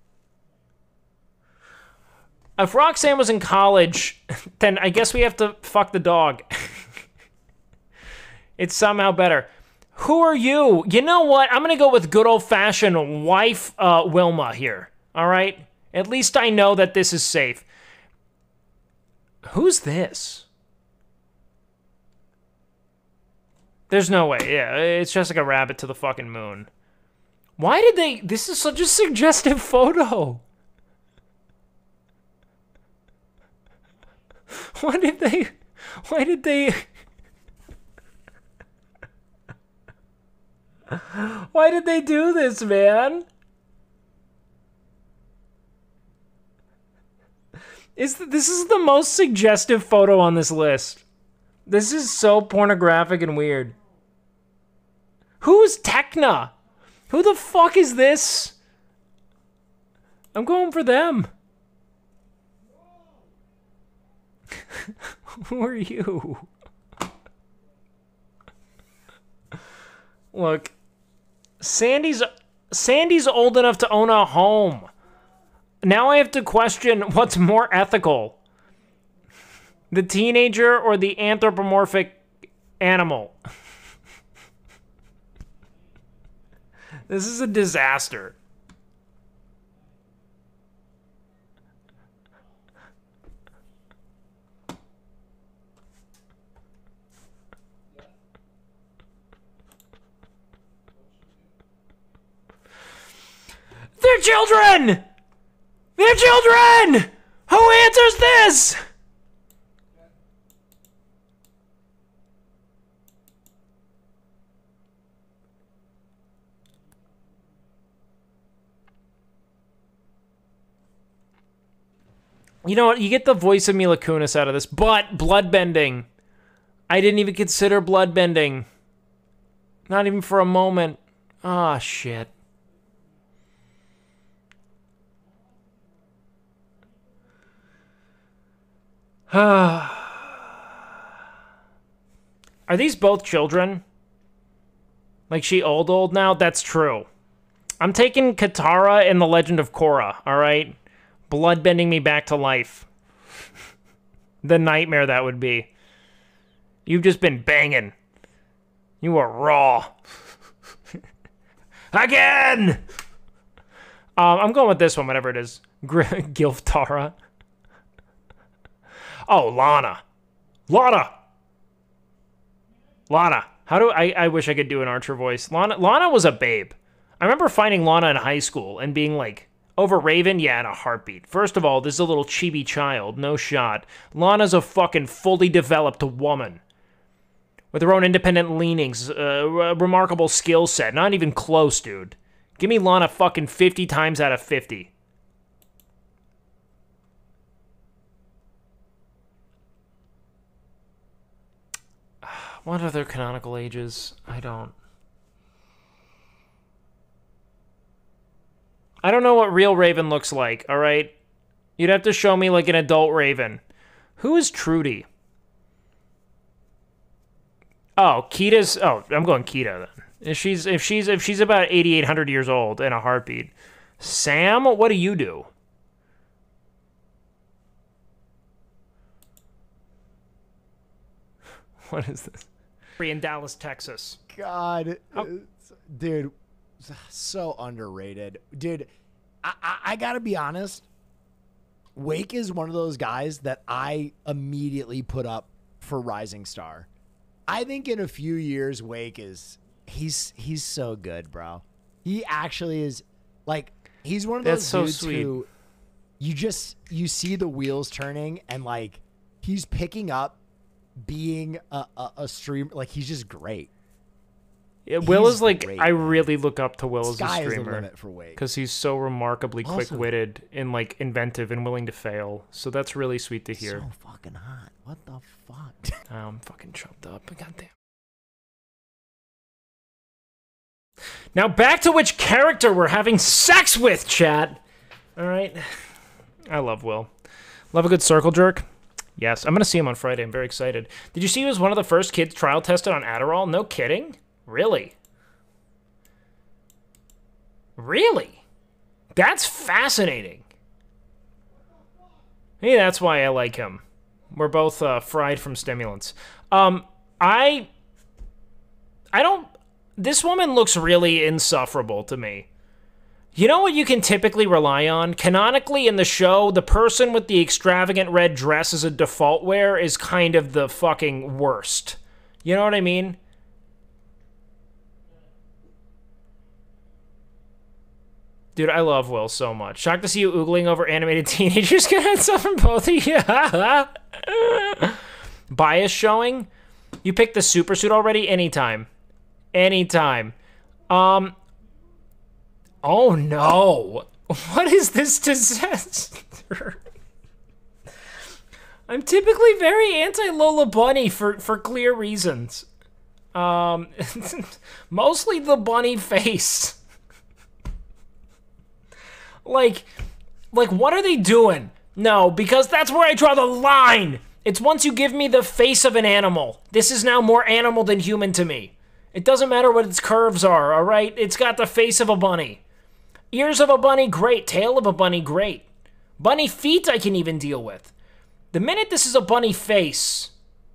If Roxanne was in college, then I guess we have to fuck the dog. It's somehow better. Who are you? You know what? I'm going to go with good old-fashioned wife uh, Wilma here. All right? At least I know that this is safe. Who's this? There's no way. Yeah, it's just like a rabbit to the fucking moon. Why did they... This is such a suggestive photo. Why did they... Why did they... Why did they do this, man? Is th- this is the most suggestive photo on this list. This is so pornographic and weird. Who's Tekna? Who the fuck is this? I'm going for them. Who are you? Look, Sandy's Sandy's old enough to own a home. Now I have to question what's more ethical. The teenager or the anthropomorphic animal? This is a disaster. They're children! They're children! Who answers this? You know what? You get the voice of Mila Kunis out of this, but bloodbending. I didn't even consider bloodbending. Not even for a moment. Ah, shit. Are these both children? Like she old old now? That's true. I'm taking Katara in The Legend of Korra, alright? Blood bending me back to life. The nightmare that would be. You've just been banging. You are raw. Again! Um, I'm going with this one, whatever it is. Gilftara. Oh, Lana. Lana! Lana. How do I... I wish I could do an Archer voice. Lana, Lana was a babe. I remember finding Lana in high school and being like, over Raven? Yeah, in a heartbeat. First of all, this is a little chibi child. No shot. Lana's a fucking fully developed woman. With her own independent leanings. Uh, remarkable skill set. Not even close, dude. Give me Lana fucking fifty times out of fifty. What are their canonical ages? I don't... I don't know what real Raven looks like, alright? You'd have to show me, like, an adult Raven. Who is Trudy? Oh, Kita's... Oh, I'm going Kita, then. If she's, if she's, if she's about eighty-eight hundred years old in a heartbeat. Sam, what do you do? What is this? In Dallas, Texas. God, dude, so underrated, dude. I, I I gotta be honest. Wake is one of those guys that I immediately put up for Rising Star. I think in a few years, Wake is he's he's so good, bro. He actually is like he's one of those That's so dudes sweet. who you just you see the wheels turning and like he's picking up being a, a, a streamer. Like he's just great. Yeah, Will He's is like, great, I man. really look up to Will as a Sky is the streamer. limit for Wake. Because he's so remarkably Also- quick-witted and like inventive and willing to fail. So that's really sweet to hear. So fucking hot. What the fuck? Oh, I'm fucking choked up. Goddamn. Now back to which character we're having sex with, chat. All right. I love Will. Love a good circle jerk. Yes, I'm going to see him on Friday. I'm very excited. Did you see he was one of the first kids trial tested on Adderall? No kidding? Really? Really? That's fascinating. Hey, that's why I like him. We're both uh, fried from stimulants. Um, I... I don't... This woman looks really insufferable to me. You know what you can typically rely on? Canonically in the show, the person with the extravagant red dress as a default wear is kind of the fucking worst. You know what I mean? Dude, I love Will so much. Shocked to see you oogling over animated teenagers. Get heads up from both of you. Bias showing? You picked the super suit already? Anytime. Anytime. Um... Oh no! What is this disaster? I'm typically very anti-Lola Bunny for, for clear reasons. Um, mostly the bunny face. Like, like what are they doing? No, because that's where I draw the line! It's once you give me the face of an animal. This is now more animal than human to me. It doesn't matter what its curves are, alright? It's got the face of a bunny. Ears of a bunny, great. Tail of a bunny, great. Bunny feet I can even deal with. The minute this is a bunny face...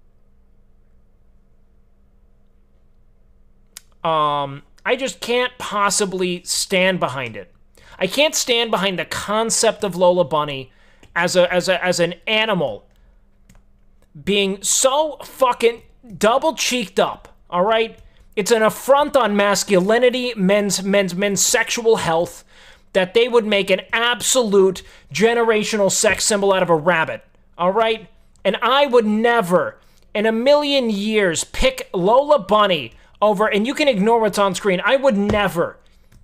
Um, I just can't possibly stand behind it. I can't stand behind the concept of Lola Bunny as a as a as an animal being so fucking double cheeked up, all right? It's an affront on masculinity, men's men's men's sexual health, that they would make an absolute generational sex symbol out of a rabbit. All right? And I would never in a million years pick Lola Bunny over, and you can ignore what's on screen. I would never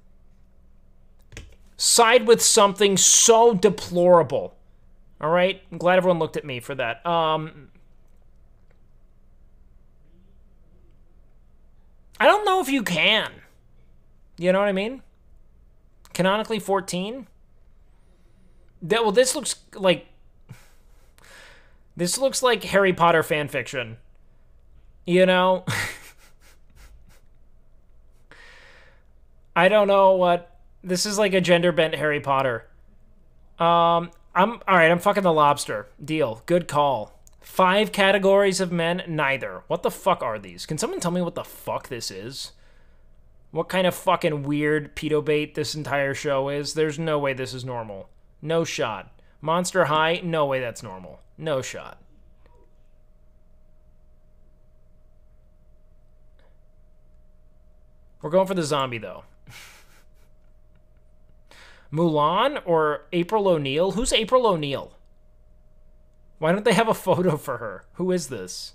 side with something so deplorable. All right? I'm glad everyone looked at me for that. Um I don't know if you can. You know what I mean? Canonically fourteen? That, well, this looks like... This looks like Harry Potter fanfiction. You know? I don't know what... This is like a gender-bent Harry Potter. Um, I'm... Alright, I'm fucking the lobster. Deal. Good call. Five categories of men? Neither. What the fuck are these? Can someone tell me what the fuck this is? What kind of fucking weird pedo bait this entire show is? There's no way this is normal. No shot. Monster High? No way that's normal. No shot. We're going for the zombie, though. Mulan or April O'Neil? Who's April O'Neil? Why don't they have a photo for her? Who is this?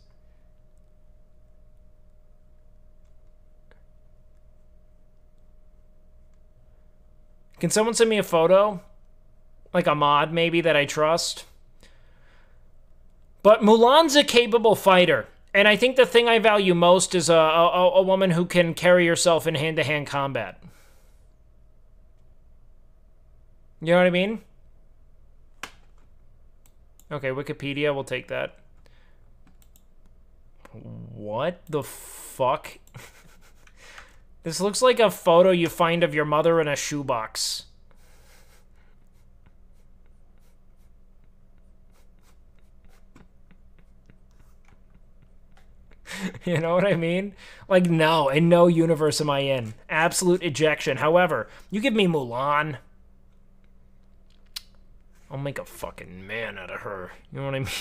Can someone send me a photo? Like a mod, maybe, that I trust? But Mulan's a capable fighter. And I think the thing I value most is a, a, a woman who can carry herself in hand-to-hand combat. You know what I mean? Okay, Wikipedia, we'll take that. What the fuck? This looks like a photo you find of your mother in a shoebox. You know what I mean? Like, no, in no universe am I in. Absolute ejection. However, you give me Mulan, I'll make a fucking man out of her. You know what I mean?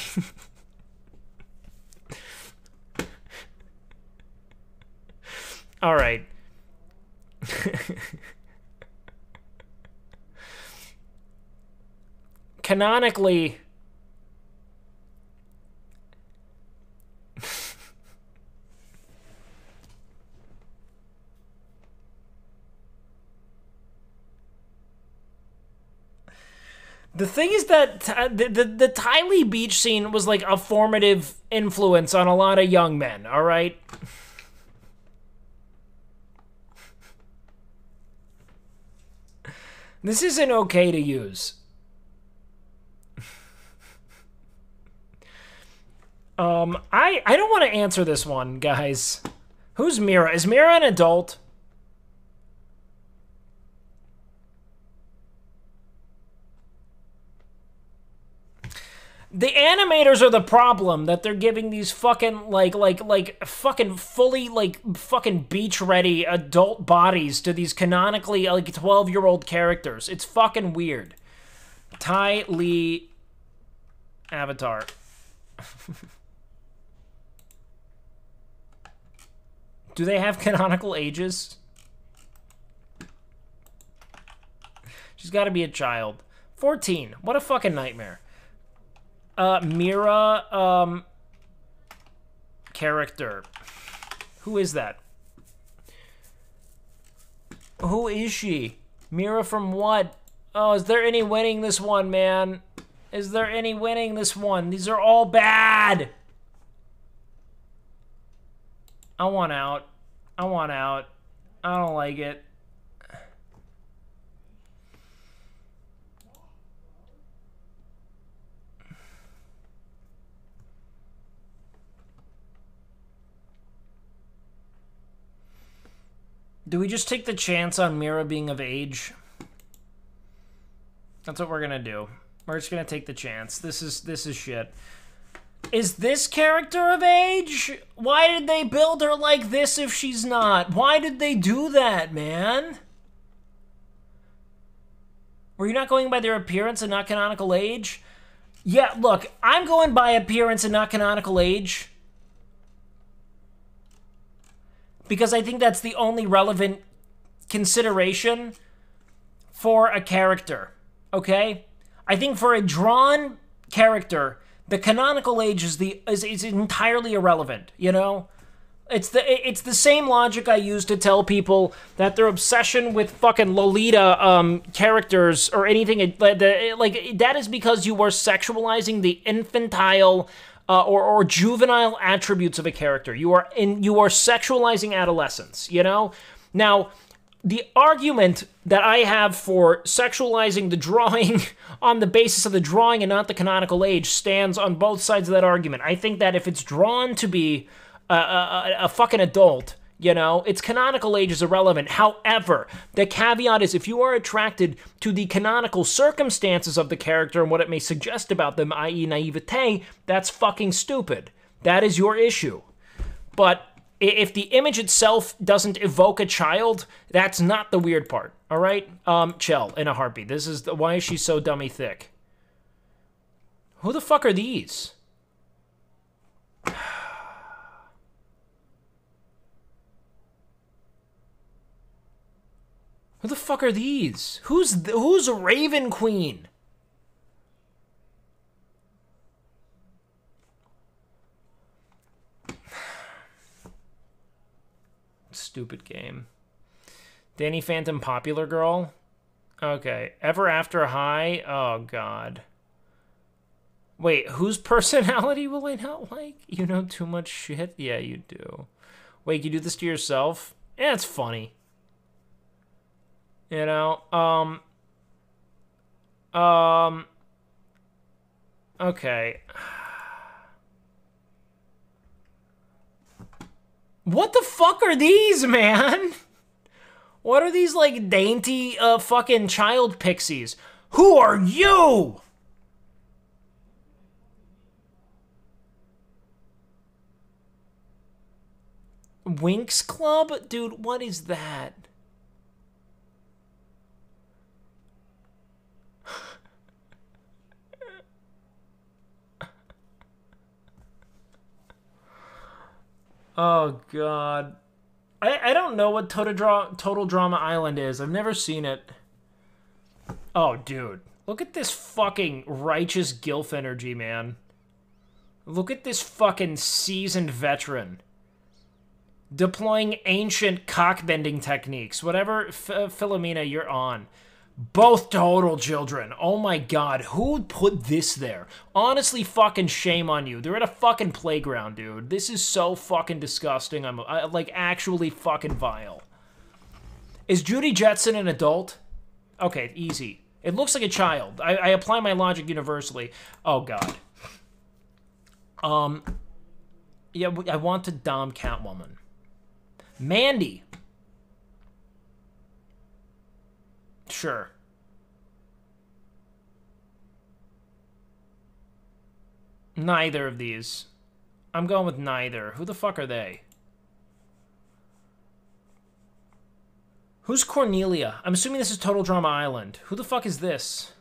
All right. Canonically... The thing is that uh, the, the, the Ty Lee Beach scene was like a formative influence on a lot of young men, all right? This isn't okay to use. um, I, I don't want to answer this one, guys. Who's Mira? Is Mira an adult? The animators are the problem, that they're giving these fucking, like, like, like, fucking fully, like, fucking beach-ready adult bodies to these canonically, like, twelve-year-old characters. It's fucking weird. Ty Lee Avatar. Do they have canonical ages? She's got to be a child. fourteen. What a fucking nightmare. Uh, Mira, um, character. Who is that? Who is she? Mira from what? Oh, is there any winning this one, man? Is there any winning this one? These are all bad. I want out. I want out. I don't like it. Do we just take the chance on Mira being of age? That's what we're gonna do. We're just gonna take the chance. This is this is shit. Is this character of age? Why did they build her like this if she's not? Why did they do that, man? Were you not going by their appearance and not canonical age? Yeah, look, I'm going by appearance and not canonical age. Because I think that's the only relevant consideration for a character, okay? I think for a drawn character, the canonical age is the is, is entirely irrelevant, you know? It's the it's the same logic I use to tell people that their obsession with fucking Lolita um, characters or anything like that is because you are sexualizing the infantile Uh, or, or juvenile attributes of a character. You are in. You are sexualizing adolescence. You know. Now, the argument that I have for sexualizing the drawing on the basis of the drawing and not the canonical age stands on both sides of that argument. I think that if it's drawn to be a, a, a fucking adult, you know, its canonical age is irrelevant. However, the caveat is if you are attracted to the canonical circumstances of the character and what it may suggest about them, that is naivete, that's fucking stupid. That is your issue. But if the image itself doesn't evoke a child, that's not the weird part, all right? Um, Chell, in a heartbeat. This is the, why is she so dummy thick? Who the fuck are these? Who the fuck are these? Who's th who's Raven Queen? Stupid game. Danny Phantom Popular Girl? Okay. Ever After High? Oh, God. Wait, whose personality will I not like? You know too much shit? Yeah, you do. Wait, you do this to yourself? Yeah, it's funny. You know? Um... Um... Okay. What the fuck are these, man? What are these, like, dainty, uh, fucking child pixies? Who are you? Winx Club? Dude, what is that? Oh, God. I, I don't know what Total, Dra Total Drama Island is. I've never seen it. Oh, dude. Look at this fucking righteous gilf energy, man. Look at this fucking seasoned veteran. Deploying ancient cockbending techniques. Whatever, F Philomena, you're on. Both total children. Oh my God, who would put this there? Honestly, fucking shame on you. They're at a fucking playground, dude. This is so fucking disgusting. I'm I, like actually fucking vile. Is Judy Jetson an adult? Okay, easy. It looks like a child. I, I apply my logic universally. Oh God. Um. Yeah, I want to dom Catwoman. Mandy. Sure. Neither of these. I'm going with neither. Who the fuck are they? Who's Cornelia? I'm assuming this is Total Drama Island. Who the fuck is this?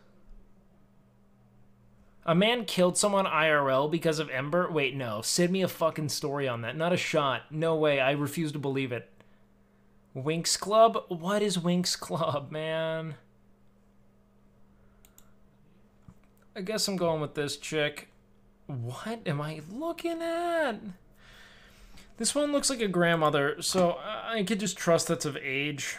A man killed someone I R L because of Ember? Wait, no. Send me a fucking story on that. Not a shot. No way. I refuse to believe it. Winx Club? What is Winx Club, man? I guess I'm going with this chick. What am I looking at? This one looks like a grandmother, so I could just trust that's of age.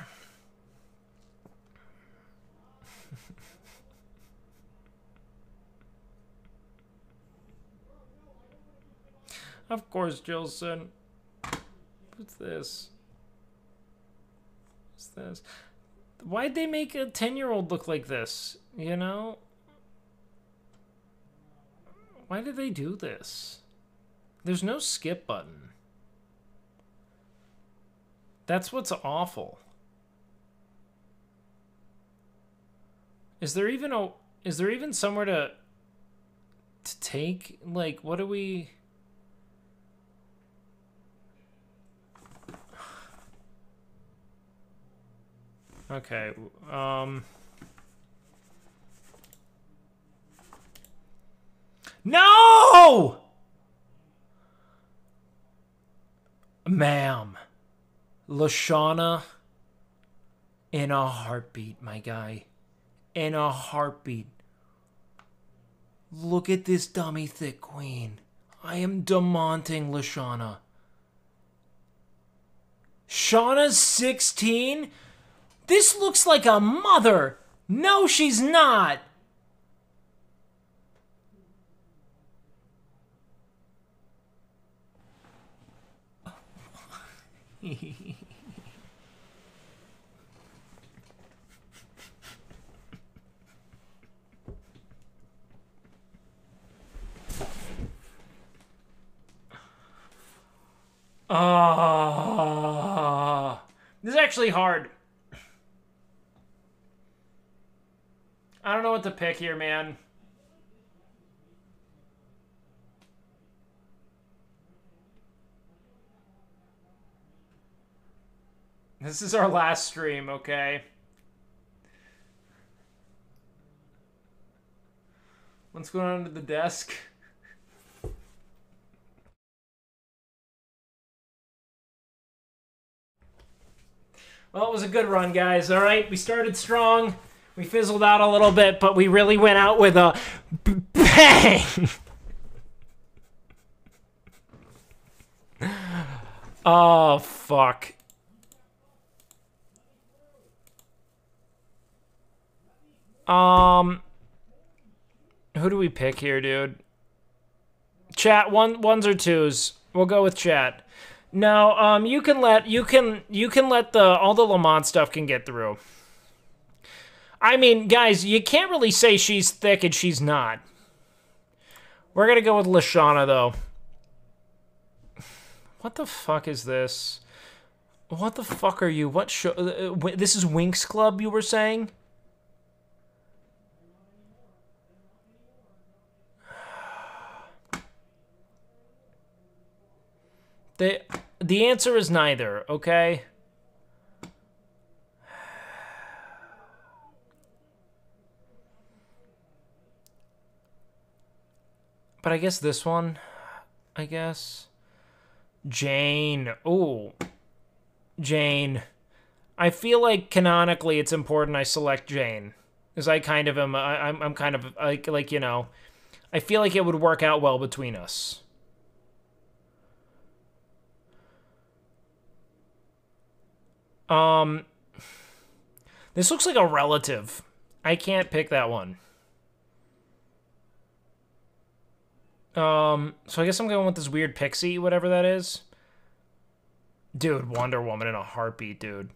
Of course, Jilson. What's this? What's this? Why'd they make a ten-year-old look like this? You know? Why did they do this? There's no skip button. That's what's awful. Is there even a... Is there even somewhere to... To take? Like, what do we... Okay, um... No! Ma'am. Lashana. In a heartbeat, my guy. In a heartbeat. Look at this dummy thick queen. I am demonting Lashana. Shauna's sixteen? This looks like a mother. No, she's not. Uh, this is actually hard. I don't know what to pick here, man. This is our last stream, okay? What's going on under the desk? Well, it was a good run, guys. All right, we started strong. We fizzled out a little bit, but we really went out with a bang. Oh, fuck. Um, who do we pick here, dude? Chat, one ones or twos. We'll go with chat. No, um, you can let you can you can let the all the Lamont stuff can get through. I mean, guys, you can't really say she's thick and she's not. We're gonna go with Lashana though. What the fuck is this? What the fuck are you? What show? Uh, this is Winx Club, you were saying? The, the answer is neither, okay? But I guess this one, I guess. Jane. Ooh. Jane. I feel like canonically it's important I select Jane. Because I kind of am, I, I'm, I'm kind of, like, like, you know, I feel like it would work out well between us. Um, this looks like a relative. I can't pick that one. Um, so I guess I'm going with this weird pixie, whatever that is. Dude, Wonder Woman in a heartbeat, dude.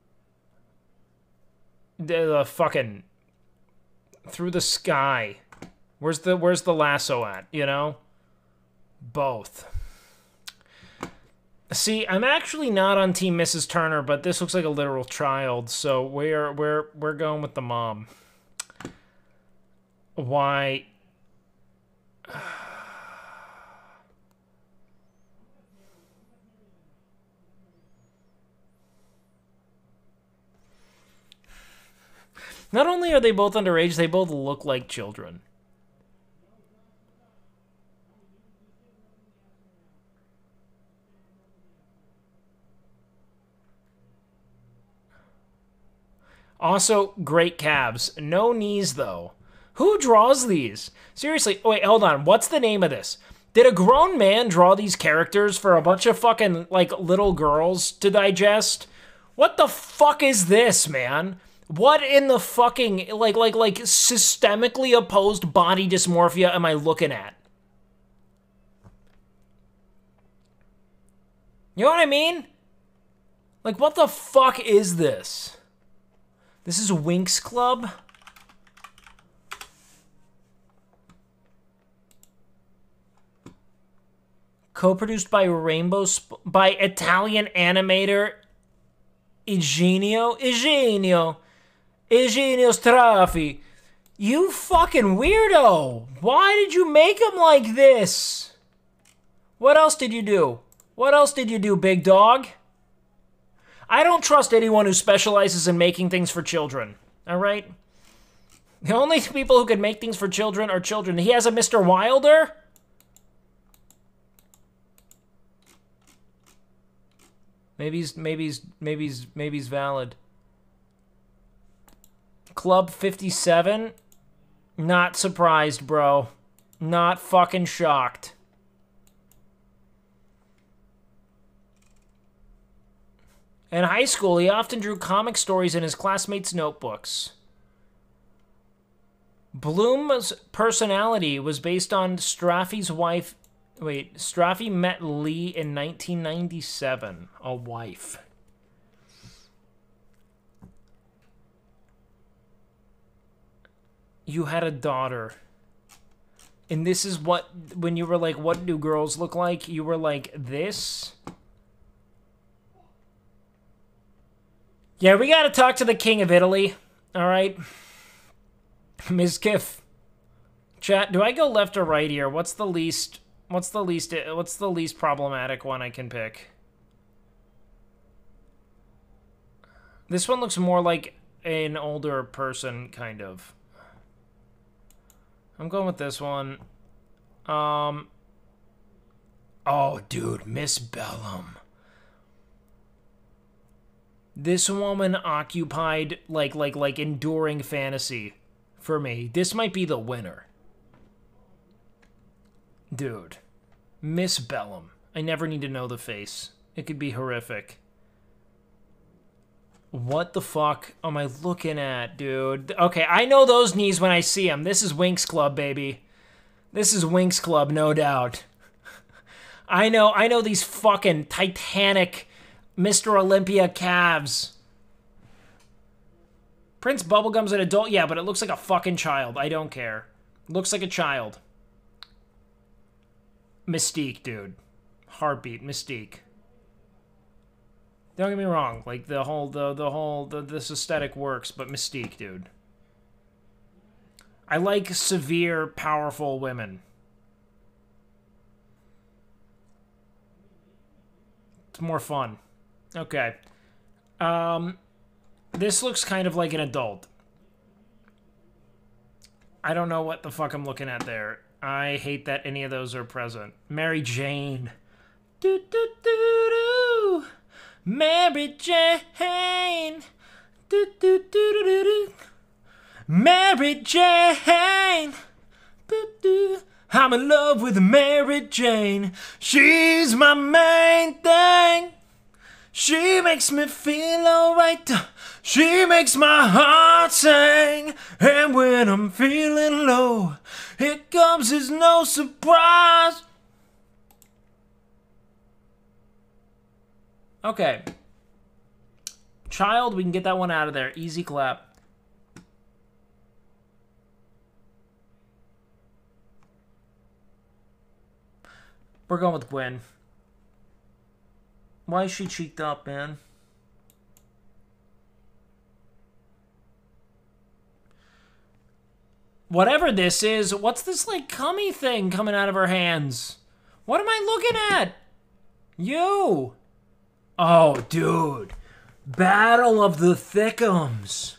The, the fucking through the sky. Where's the where's the lasso at, you know? Both. See, I'm actually not on Team Missus Turner, but this looks like a literal child, so we're we're we're going with the mom. Why? Not only are they both underage, they both look like children. Also, great calves. No knees, though. Who draws these? Seriously, wait, hold on. What's the name of this? Did a grown man draw these characters for a bunch of fucking, like, little girls to digest? What the fuck is this, man? What in the fucking, like, like, like, systemically opposed body dysmorphia am I looking at? You know what I mean? Like, what the fuck is this? This is Winx Club? Co-produced by Rainbow Sp- by Italian animator Eugenio Eugenio Eugenio Straffi. You fucking weirdo! Why did you make him like this? What else did you do? What else did you do, big dog? I don't trust anyone who specializes in making things for children, all right? The only people who can make things for children are children. He has a Mister Wilder? Maybe he's, maybe he's, maybe he's, maybe he's valid. Club fifty-seven? Not surprised, bro. Not fucking shocked. In high school, he often drew comic stories in his classmates' notebooks. Bloom's personality was based on Straffi's wife. Wait, Straffi met Lee in nineteen ninety-seven. A wife. You had a daughter. And this is what, when you were like, what do girls look like? You were like, this? Yeah, we gotta talk to the King of Italy. Alright. Miz Kiff. Chat, do I go left or right here? What's the least... What's the least... What's the least problematic one I can pick? This one looks more like an older person, kind of. I'm going with this one. Um... Oh, dude, Miss Bellum. This woman occupied, like, like, like, enduring fantasy for me. This might be the winner. Dude. Miss Bellum. I never need to know the face. It could be horrific. What the fuck am I looking at, dude? Okay, I know those knees when I see them. This is Winx Club, baby. This is Winx Club, no doubt. I know, I know these fucking Titanic Mister Olympia calves. Prince Bubblegum's an adult, yeah, but it looks like a fucking child. I don't care. Looks like a child. Mystique, dude. Heartbeat, Mystique. Don't get me wrong, like the whole, the the whole, the, this aesthetic works, but Mystique, dude. I like severe, powerful women. It's more fun. Okay. Um, this looks kind of like an adult. I don't know what the fuck I'm looking at there. I hate that any of those are present. Mary Jane. Do do do do. Mary Jane. Do do do do do do. Mary Jane. Do do. I'm in love with Mary Jane. She's my main thing. She makes me feel alright. She makes my heart sing. And when I'm feeling low, it comes as no surprise. Okay. Child, we can get that one out of there. Easy clap. We're going with Gwen. Why is she cheeked up, man? Whatever this is, what's this, like, cummy thing coming out of her hands? What am I looking at? You! Oh, dude. Battle of the Thickums.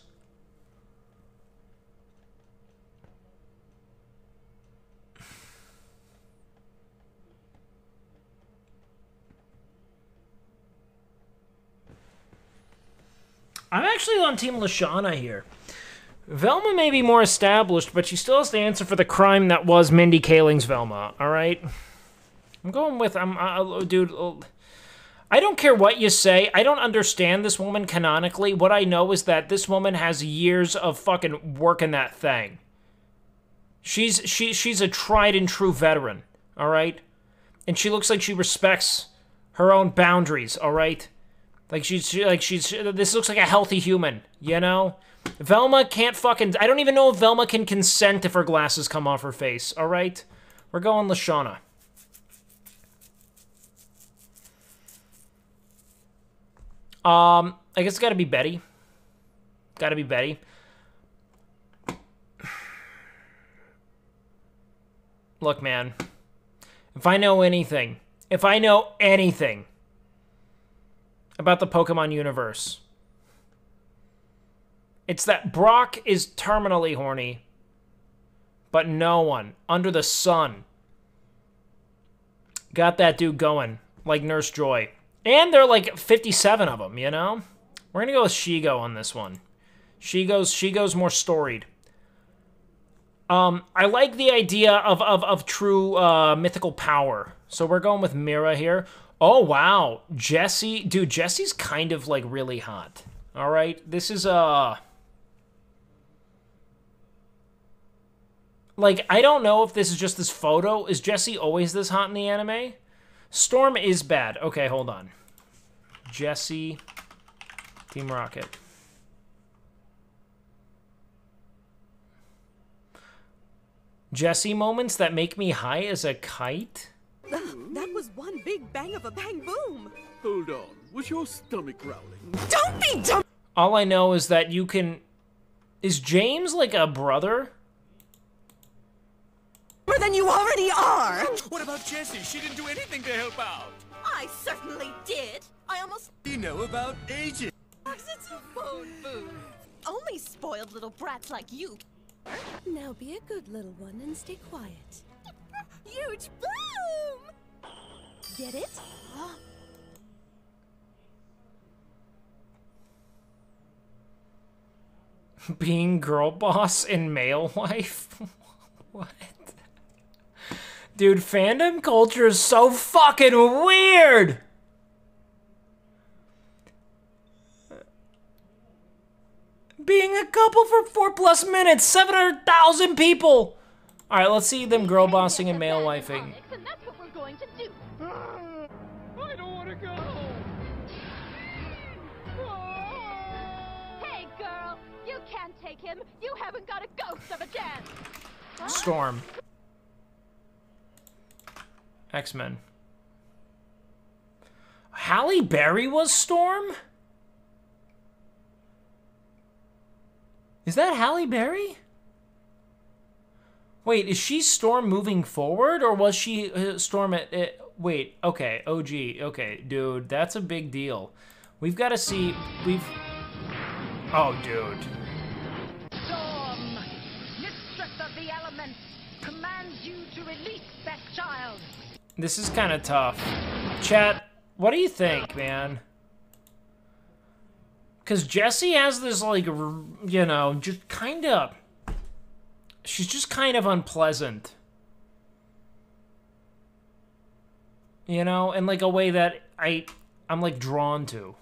I'm actually on Team Lashana here. Velma may be more established, but she still has to answer for the crime that was Mindy Kaling's Velma, alright? I'm going with, I'm, uh, dude, uh, I don't care what you say. I don't understand this woman canonically. What I know is that this woman has years of fucking working that thing. She's, she, she's a tried and true veteran, alright? And she looks like she respects her own boundaries, alright? Like she's, she, like she's, this looks like a healthy human, you know? Velma can't fucking, I don't even know if Velma can consent if her glasses come off her face, alright? We're going Lashana. Um, I guess it's gotta be Betty. Gotta be Betty. Look, man. If I know anything, if I know anything about the Pokemon universe, it's that Brock is terminally horny, but no one under the sun got that dude going like Nurse Joy. And there are like fifty-seven of them, you know? We're gonna go with Shigo on this one. Shigo's, Shigo's more storied. Um, I like the idea of, of, of true uh, mythical power. So we're going with Mira here. Oh, wow. Jessie. Dude, Jessie's kind of, like, really hot. All right? This is, uh... like, I don't know if this is just this photo. Is Jessie always this hot in the anime? Storm is bad. Okay, hold on. Jessie. Team Rocket. Jessie moments that make me high as a kite? That was one big bang of a bang boom. Hold on. Was your stomach growling? Don't be dumb! All I know is that you can... Is James like a brother? More than you already are! What about Jessie? She didn't do anything to help out. I certainly did. I almost... You know about Agent. It's a phone booth. Only spoiled little brats like you. Now be a good little one and stay quiet. Huge boom! Get it? Being girl boss and male wife? What? Dude, fandom culture is so fucking weird! Being a couple for four plus minutes, seven hundred thousand people! Alright, let's see them girl bossing and male wifing. And that's what we're going to do. I don't want to go. Hey, girl, you can't take him. You haven't got a ghost of a chance. Storm. X-Men. Halle Berry was Storm? Is that Halle Berry? Wait, is she Storm moving forward, or was she uh, Storm at... Uh, wait, okay, O G, okay, dude, that's a big deal. We've got to see... We've... Oh, dude. Storm, mistress of the elements, commands you to release that child. This is kind of tough. Chat, what do you think, man? Because Jessie has this, like, you know, just kind of... She's just kind of unpleasant. You know? In, like, a way that I, I'm, like, drawn to.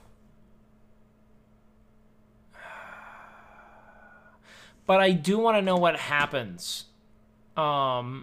But I do want to know what happens. Um...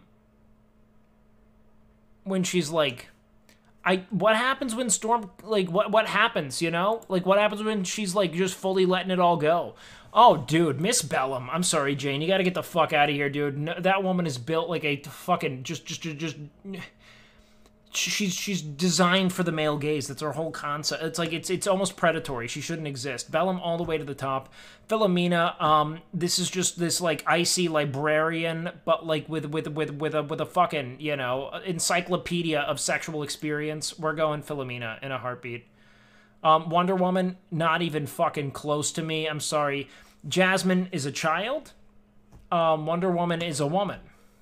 When she's, like... I what happens when Storm, like, what what happens, you know? Like, what happens when she's, like, just fully letting it all go? Oh, dude, Miss Bellum. I'm sorry, Jane. You gotta get the fuck out of here, dude. No, that woman is built like a fucking, just, just, just, just... She's, she's designed for the male gaze. That's her whole concept. It's like, it's it's almost predatory. She shouldn't exist. Bellum all the way to the top. Philomena, um, this is just this, like, icy librarian, but, like, with, with, with, with a, with a fucking, you know, encyclopedia of sexual experience. We're going Philomena in a heartbeat. Um, Wonder Woman, not even fucking close to me. I'm sorry. Jasmine is a child. Um, Wonder Woman is a woman.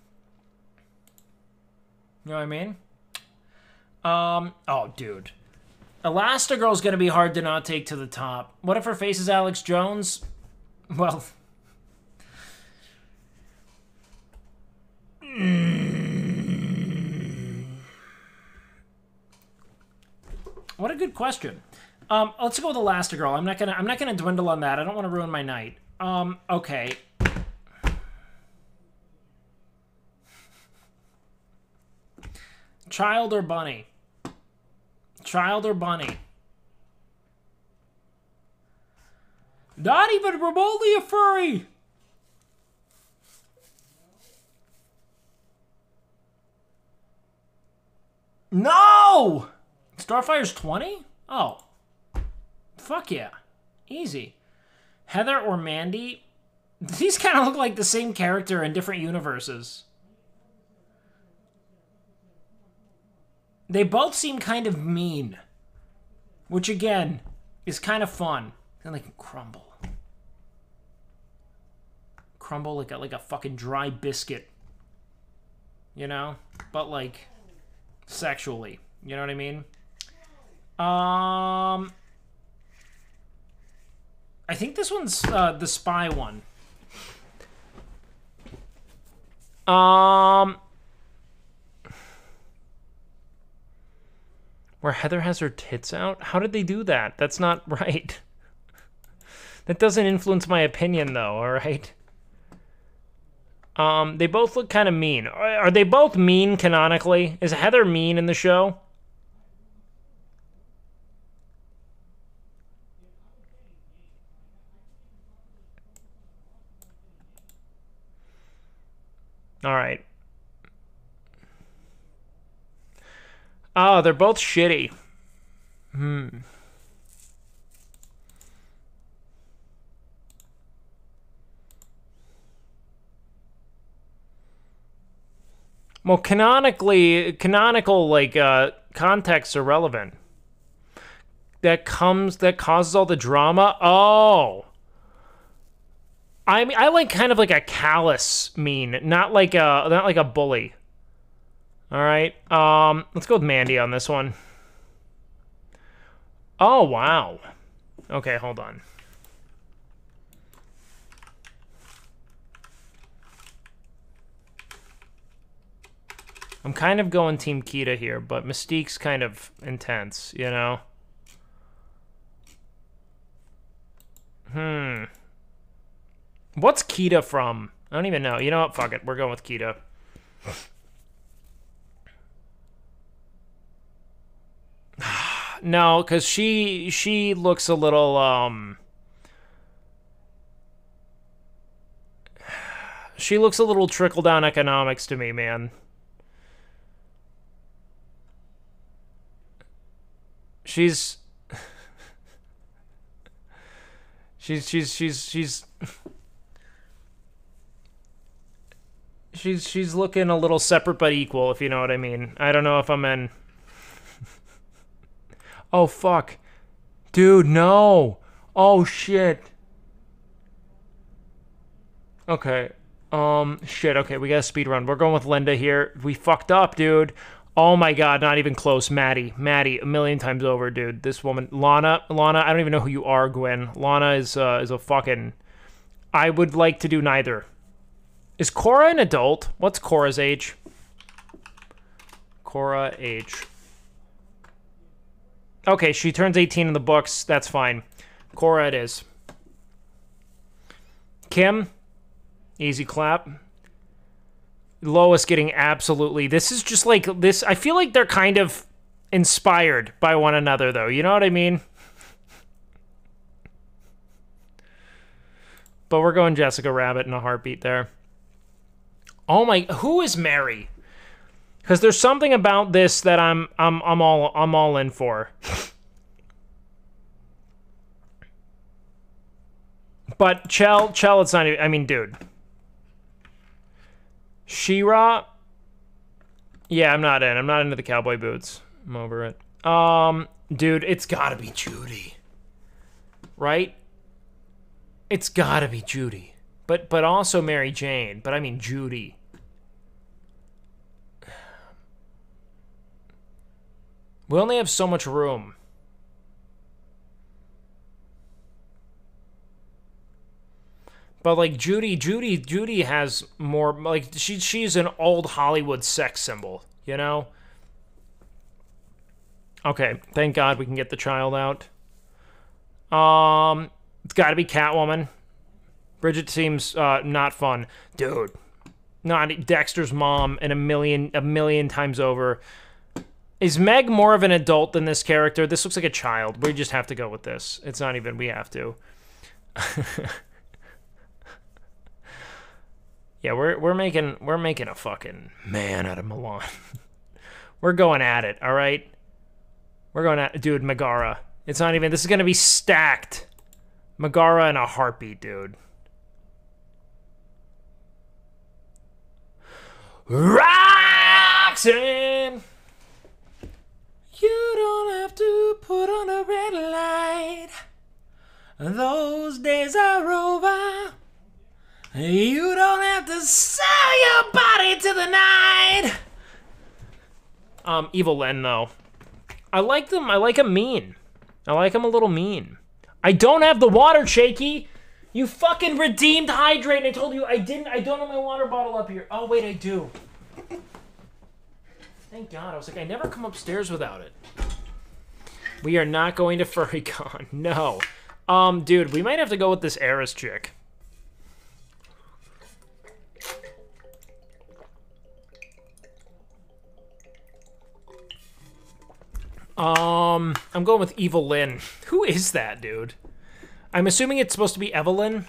You know what I mean? Um, oh, dude. Elastigirl's gonna be hard to not take to the top. What if her face is Alex Jones? Well... What a good question. Um, let's go with Elastigirl. I'm not gonna I'm not gonna dwindle on that. I don't want to ruin my night. Um, okay. Child or bunny? Child or bunny? Not even remotely a furry! No! Starfire's twenty? Oh. Fuck yeah. Easy. Heather or Mandy? These kind of look like the same character in different universes. They both seem kind of mean. Which, again, is kind of fun. And they can crumble. Crumble like a, like a fucking dry biscuit. You know? But, like, sexually. You know what I mean? Um... I think this one's uh, the spy one. Um... Where Heather has her tits out? How did they do that? That's not right. That doesn't influence my opinion, though, alright? Um, they both look kind of mean. Are, are they both mean, canonically? Is Heather mean in the show? Alright. Oh, they're both shitty. Hmm. Well, canonically, canonical, like, uh, contexts are relevant. That comes, that causes all the drama? Oh. I mean, I like kind of like a callous mean, not like a, not like a bully. All right, um, let's go with Mandy on this one. Oh, wow. Okay, hold on. I'm kind of going Team Kita here, but Mystique's kind of intense, you know? Hmm. What's Kita from? I don't even know. You know what? Fuck it. We're going with Kita. No, because she she looks a little um she looks a little trickle down economics to me, man. She's she's she's she's she's she's she's looking a little separate but equal, if you know what I mean. I don't know if I'm in. Oh, fuck. Dude, no. Oh, shit. Okay. Um, shit. Okay, we got a speed run. We're going with Linda here. We fucked up, dude. Oh, my God. Not even close. Maddie. Maddie, a million times over, dude. This woman. Lana. Lana, I don't even know who you are, Gwen. Lana is, uh, is a fucking... I would like to do neither. Is Cora an adult? What's Cora's age? Cora age. Okay, she turns eighteen in the books. That's fine. Cora it is. Kim, easy clap. Lois getting absolutely... This is just like... this. I feel like they're kind of inspired by one another, though. You know what I mean? But we're going Jessica Rabbit in a heartbeat there. Oh my... Who is Mary? Because there's something about this that I'm I'm I'm all I'm all in for. But Chell, Chell, it's not even, I mean, dude. She-Ra? Yeah, I'm not in. I'm not into the cowboy boots. I'm over it. Um, dude, it's gotta be Judy. Right? It's gotta be Judy. But but also Mary Jane. But I mean Judy. We only have so much room. But like Judy, Judy, Judy has more, like she she's an old Hollywood sex symbol, you know? Okay, thank God we can get the child out. Um, it's gotta be Catwoman. Bridget seems uh, not fun. Dude, not Dexter's mom and a million, a million times over. Is Meg more of an adult than this character? This looks like a child. We just have to go with this. It's not even, we have to. Yeah, we're we're making we're making a fucking man out of Milan. We're going at it, all right? We're going at dude, Megara. It's not even, this is gonna be stacked. Megara in a heartbeat, dude. Roxanne! You don't have to put on a red light. Those days are over. You don't have to sell your body to the night. Um, Evil Len, though. I like them. I like him mean. I like him a little mean. I don't have the water, Shaky. You fucking redeemed hydrate. I told you I didn't. I don't have my water bottle up here. Oh, wait, I do. Thank God. I was like, I never come upstairs without it. We are not going to FurryCon. No. Um, dude, we might have to go with this Eris chick. Um, I'm going with Evil Lyn. Who is that, dude? I'm assuming it's supposed to be Evelyn.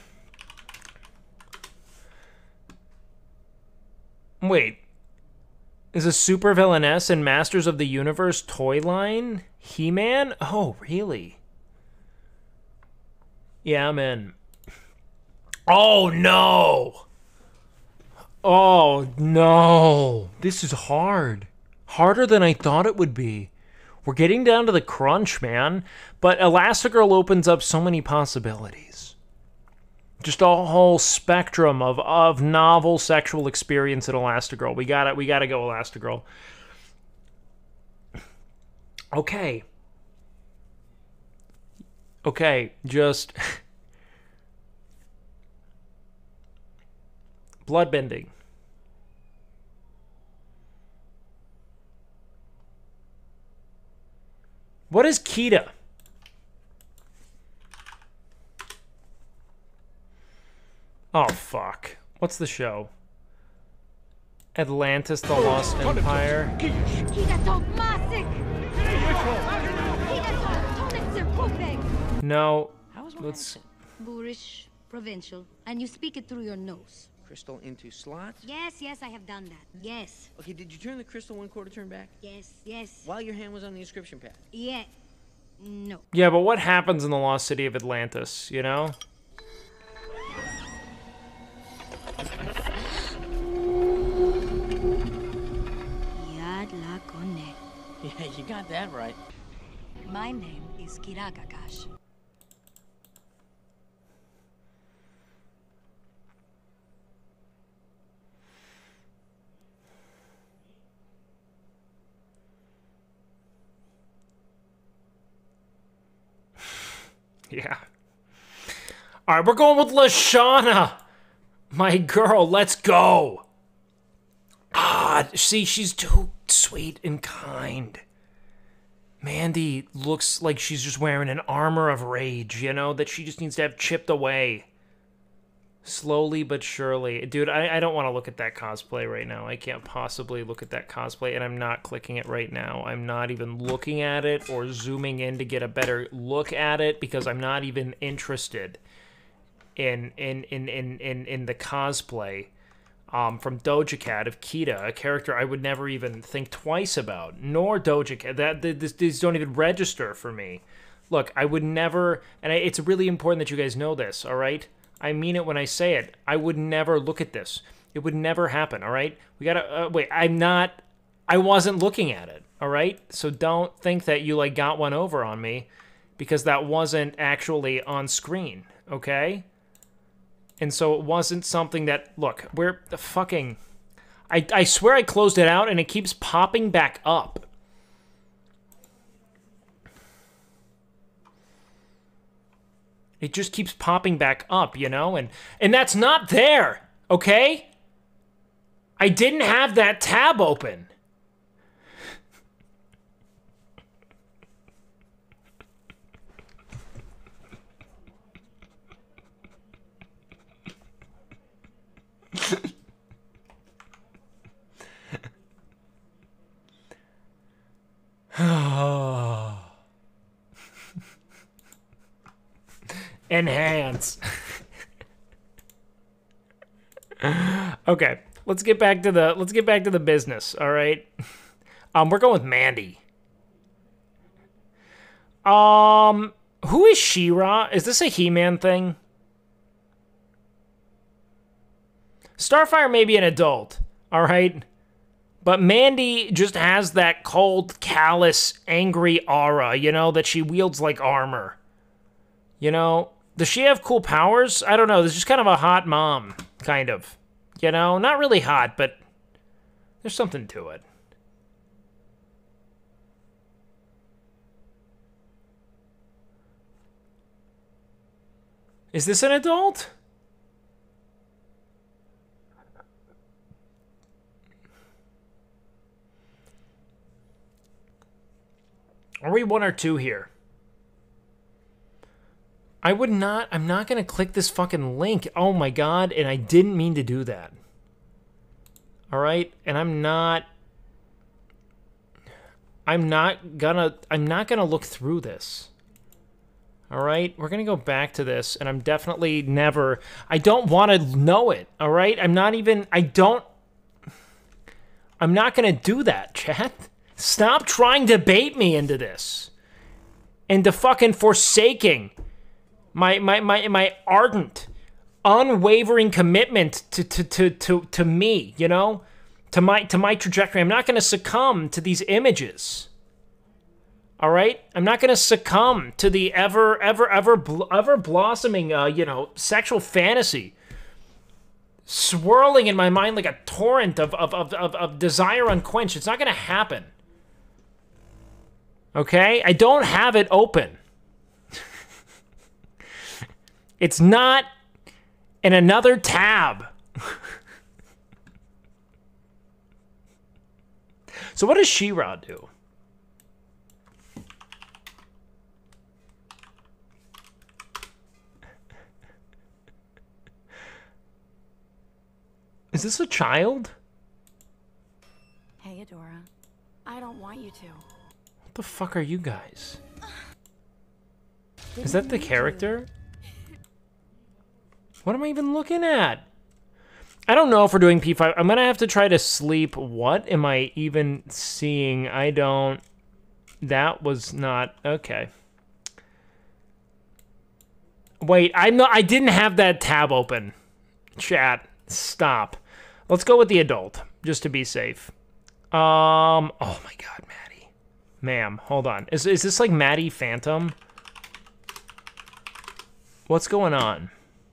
Wait. Is a supervillainess in Masters of the Universe toy line? He-Man? Oh, really? Yeah, I'm in. Oh, no! Oh, no. This is hard. Harder than I thought it would be. We're getting down to the crunch, man. But Elastigirl opens up so many possibilities. Just a whole spectrum of, of novel sexual experience in Elastigirl. We gotta, we gotta go Elastigirl. Okay. Okay, just... Bloodbending. What is Kita? Oh, fuck. What's the show? Atlantis, the Lost Empire. No. How's my Let's... accent? Boorish, provincial, and you speak it through your nose. Crystal into slots? Yes, yes, I have done that. Yes. Okay, did you turn the crystal one quarter turn back? Yes, yes. While your hand was on the inscription pad? Yeah. No. Yeah, but what happens in the Lost City of Atlantis, you know? Yad la Kone. Yeah, you got that right. My name is Kiragakash. Yeah. All right, we're going with Lashana. My girl, let's go. Ah, see, she's too sweet and kind. Mandy looks like she's just wearing an armor of rage, you know, that she just needs to have chipped away. Slowly but surely. Dude, I, I don't want to look at that cosplay right now. I can't possibly look at that cosplay, and I'm not clicking it right now. I'm not even looking at it or zooming in to get a better look at it because I'm not even interested in in in in in, in the cosplay um, from Doja Cat of Kita, a character I would never even think twice about, nor Doja Cat. That, this, these don't even register for me. Look, I would never, and I, it's really important that you guys know this, all right? I mean it when I say it. I would never look at this. It would never happen, all right? We gotta, uh, wait, I'm not, I wasn't looking at it, all right? So don't think that you, like, got one over on me because that wasn't actually on screen, okay? And so it wasn't something that, look, we're the fucking, I, I swear I closed it out and it keeps popping back up. It just keeps popping back up, you know? And and that's not there, okay? I didn't have that tab open. Enhance. Okay, let's get back to the let's get back to the business, all right? Um we're going with Mandy. Um who is She-Ra? Is this a He-Man thing? Starfire may be an adult, all right? But Mandy just has that cold, callous, angry aura, you know, that she wields like armor. You know, does she have cool powers? I don't know. There's just kind of a hot mom, kind of. You know, not really hot, but there's something to it. Is this an adult? Are we one or two here? I would not, I'm not going to click this fucking link. Oh my god, and I didn't mean to do that. Alright, and I'm not, I'm not gonna, I'm not gonna look through this. Alright, we're gonna go back to this, and I'm definitely never, I don't want to know it, alright? I'm not even, I don't, I'm not gonna do that, chat. Stop trying to bait me into this. Into fucking forsaking my my my my ardent unwavering commitment to to to to, to me, you know? To my to my trajectory. I'm not going to succumb to these images. All right? I'm not going to succumb to the ever ever ever bl- ever blossoming uh, you know, sexual fantasy swirling in my mind like a torrent of of of of, of desire unquenched. It's not going to happen. Okay? I don't have it open. It's not in another tab. So what does She-Ra do? Is this a child? Hey, Adora. I don't want you to. What the fuck are you guys? Is that the character? What am I even looking at? I don't know if we're doing P five. I'm gonna have to try to sleep. What am I even seeing? I don't... That was not... Okay. Wait, I'm not... I didn't have that tab open. Chat, stop. Let's go with the adult, just to be safe. Um... Oh my god, Maddie. Ma'am, hold on. Is, is this like Maddie Phantom? What's going on?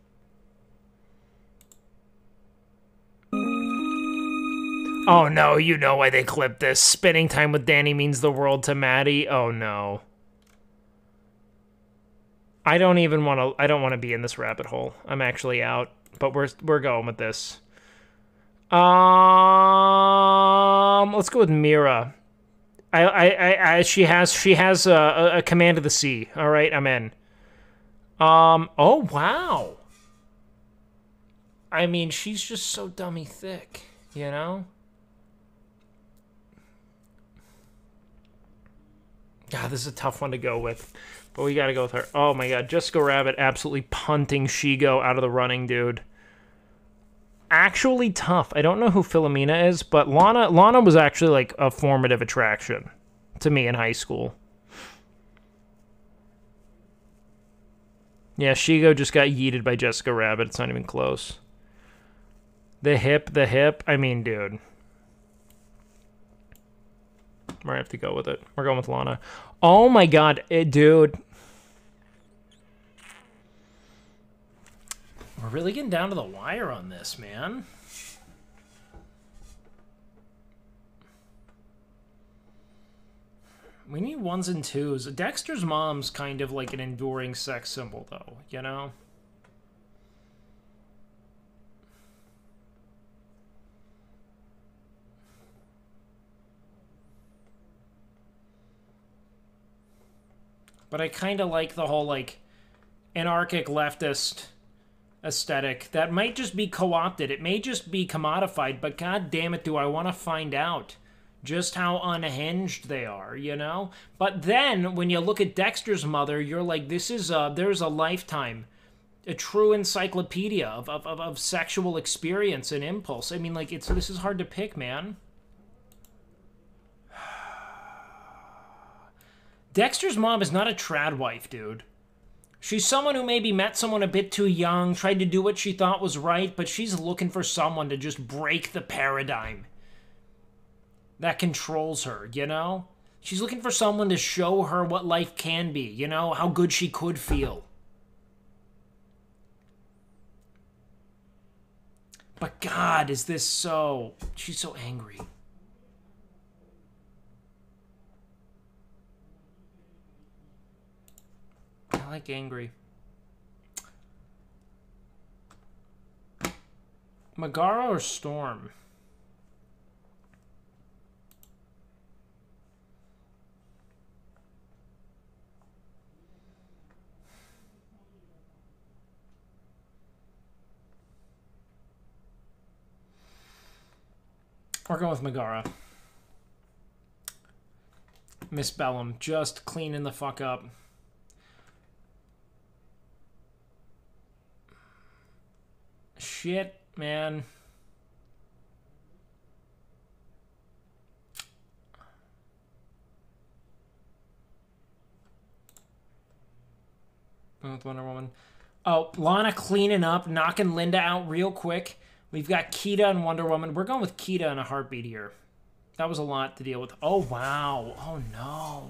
Oh no, you know why they clipped this. Spending time with Danny means the world to Maddie. Oh no. I don't even want to I don't want to be in this rabbit hole. I'm actually out, but we're we're going with this. Um let's go with Mira. I I I, I she has she has a, a, a command of the sea. All right, I'm in. Um oh wow. I mean, she's just so dummy thick, you know? God, this is a tough one to go with, but we gotta go with her. Oh my god, Jessica Rabbit absolutely punting Shigo out of the running, dude. Actually tough. I don't know who Philomena is, but Lana Lana was actually like a formative attraction to me in high school. Yeah, Shigo just got yeeted by Jessica Rabbit. It's not even close. The hip, the hip. I mean, dude. We're gonna have to go with it. We're going with Lana. Oh my god, it, dude. We're really getting down to the wire on this, man. We need ones and twos. Dexter's mom's kind of like an enduring sex symbol, though, you know? But I kind of like the whole, like, anarchic leftist aesthetic that might just be co-opted. It may just be commodified, but god damn it, do I want to find out just how unhinged they are, you know? But then, when you look at Dexter's mother, you're like, this is a, there's a lifetime, a true encyclopedia of, of, of, of sexual experience and impulse. I mean, like, it's this is hard to pick, man. Dexter's mom is not a trad wife, dude. She's someone who maybe met someone a bit too young, tried to do what she thought was right, but she's looking for someone to just break the paradigm that controls her, you know? She's looking for someone to show her what life can be, you know? How good she could feel. But God, is this so... She's so angry. I like angry. Megara or Storm? We're going with Megara. Miss Bellum, just cleaning the fuck up. Shit, man. With Wonder Woman. Oh, Lana cleaning up, knocking Linda out real quick. We've got Kita and Wonder Woman. We're going with Kita in a heartbeat here. That was a lot to deal with. Oh, wow. Oh, no.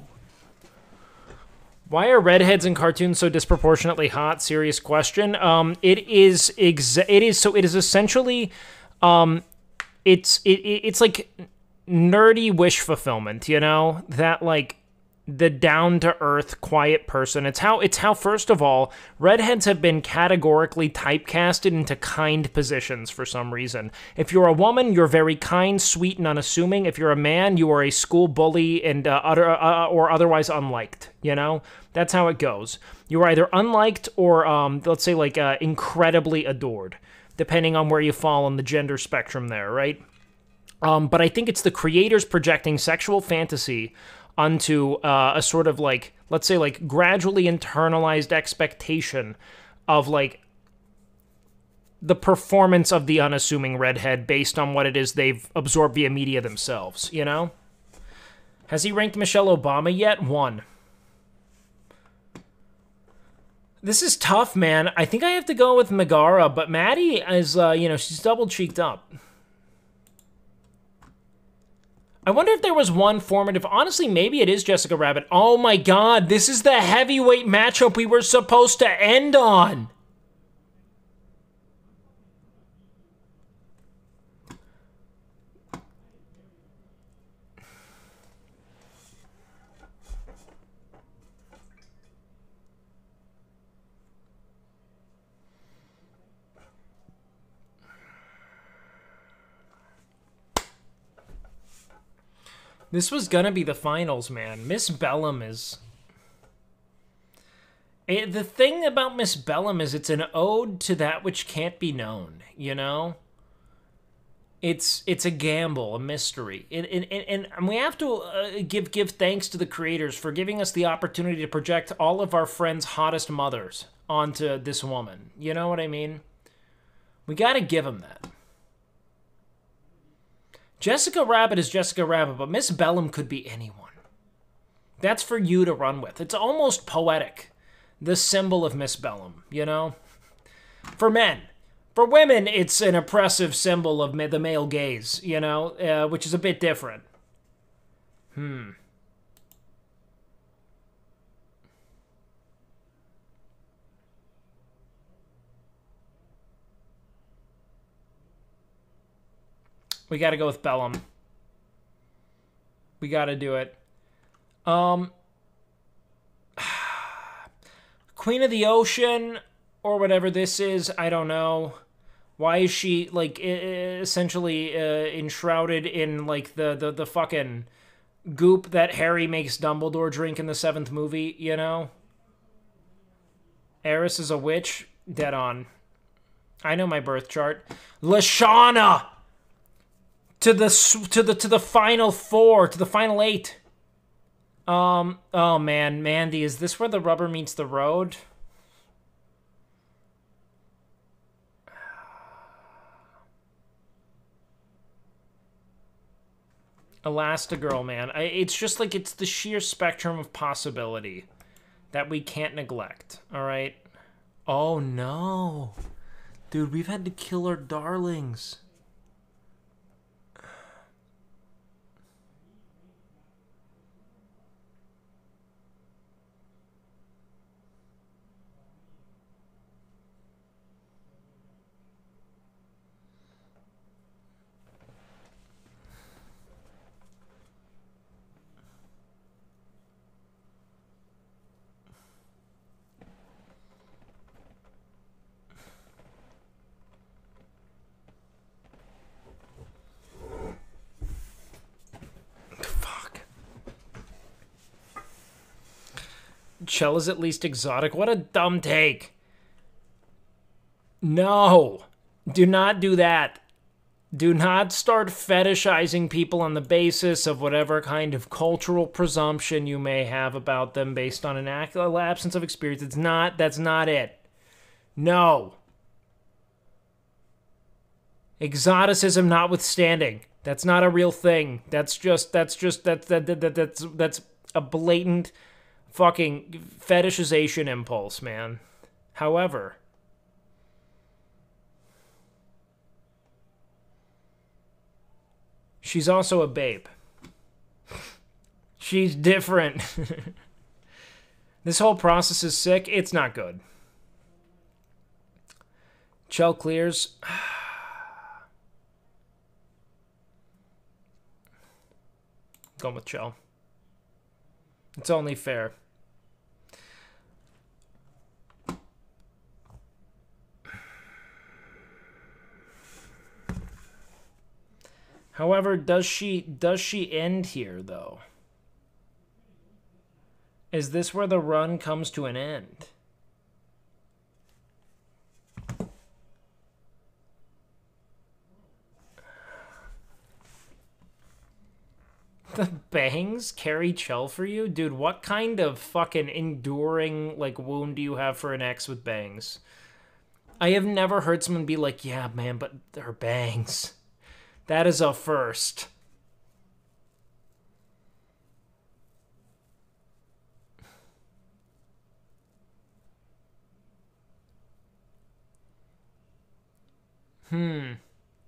Why are redheads in cartoons so disproportionately hot? Serious question. Um, it is exa- It is so. It is essentially, um, it's it, it's like nerdy wish fulfillment. You know that like the down to earth, quiet person. It's how it's how first of all, redheads have been categorically typecasted into kind positions for some reason. If you're a woman, you're very kind, sweet, and unassuming. If you're a man, you are a school bully and uh, utter, uh, or otherwise unliked. You know. That's how it goes. You're either unliked or, um, let's say, like, uh, incredibly adored, depending on where you fall on the gender spectrum there, right? Um, but I think it's the creators projecting sexual fantasy onto uh, a sort of, like, let's say, like, gradually internalized expectation of, like, the performance of the unassuming redhead based on what it is they've absorbed via media themselves, you know? Has he ranked Michelle Obama yet? One. This is tough, man. I think I have to go with Megara, but Maddie is, uh, you know, she's double-cheeked up. I wonder if there was one formative... Honestly, maybe it is Jessica Rabbit. Oh my god, this is the heavyweight matchup we were supposed to end on! This was gonna be the finals, man. Miss Bellum is... It, the thing about Miss Bellum is it's an ode to that which can't be known, you know? It's it's a gamble, a mystery. And, and, and, and we have to uh, give, give thanks to the creators for giving us the opportunity to project all of our friends' hottest mothers onto this woman. You know what I mean? We gotta give them that. Jessica Rabbit is Jessica Rabbit, but Miss Bellum could be anyone. That's for you to run with. It's almost poetic, the symbol of Miss Bellum, you know? For men. For women, it's an oppressive symbol of the male gaze, you know, uh, which is a bit different. Hmm. We got to go with Bellum. We got to do it. Um, Queen of the Ocean, or whatever this is, I don't know. Why is she, like, essentially uh, enshrouded in, like, the, the, the fucking goop that Harry makes Dumbledore drink in the seventh movie, you know? Eris is a witch? Dead on. I know my birth chart. Lashana! To the to the to the final four, to the final eight. Um. Oh man, Mandy, is this where the rubber meets the road? Elastigirl, man. I, it's just like it's the sheer spectrum of possibility that we can't neglect. All right. Oh no, dude, we've had to kill our darlings. Chell is at least exotic. What a dumb take. No. Do not do that. Do not start fetishizing people on the basis of whatever kind of cultural presumption you may have about them based on an absence of experience. It's not, that's not it. No. Exoticism notwithstanding. That's not a real thing. That's just, that's just, that, that, that, that, that's, that's a blatant fucking fetishization impulse, man. However, She's also a babe. She's different. This whole process is sick. It's not good. Chell clears. Going with Chell. It's only fair. However, does she does she end here though? Is this where the run comes to an end? The bangs carry Chell for you? Dude, what kind of fucking enduring, like, wound do you have for an ex with bangs? I have never heard someone be like, yeah, man, but her bangs. That is a first. Hmm.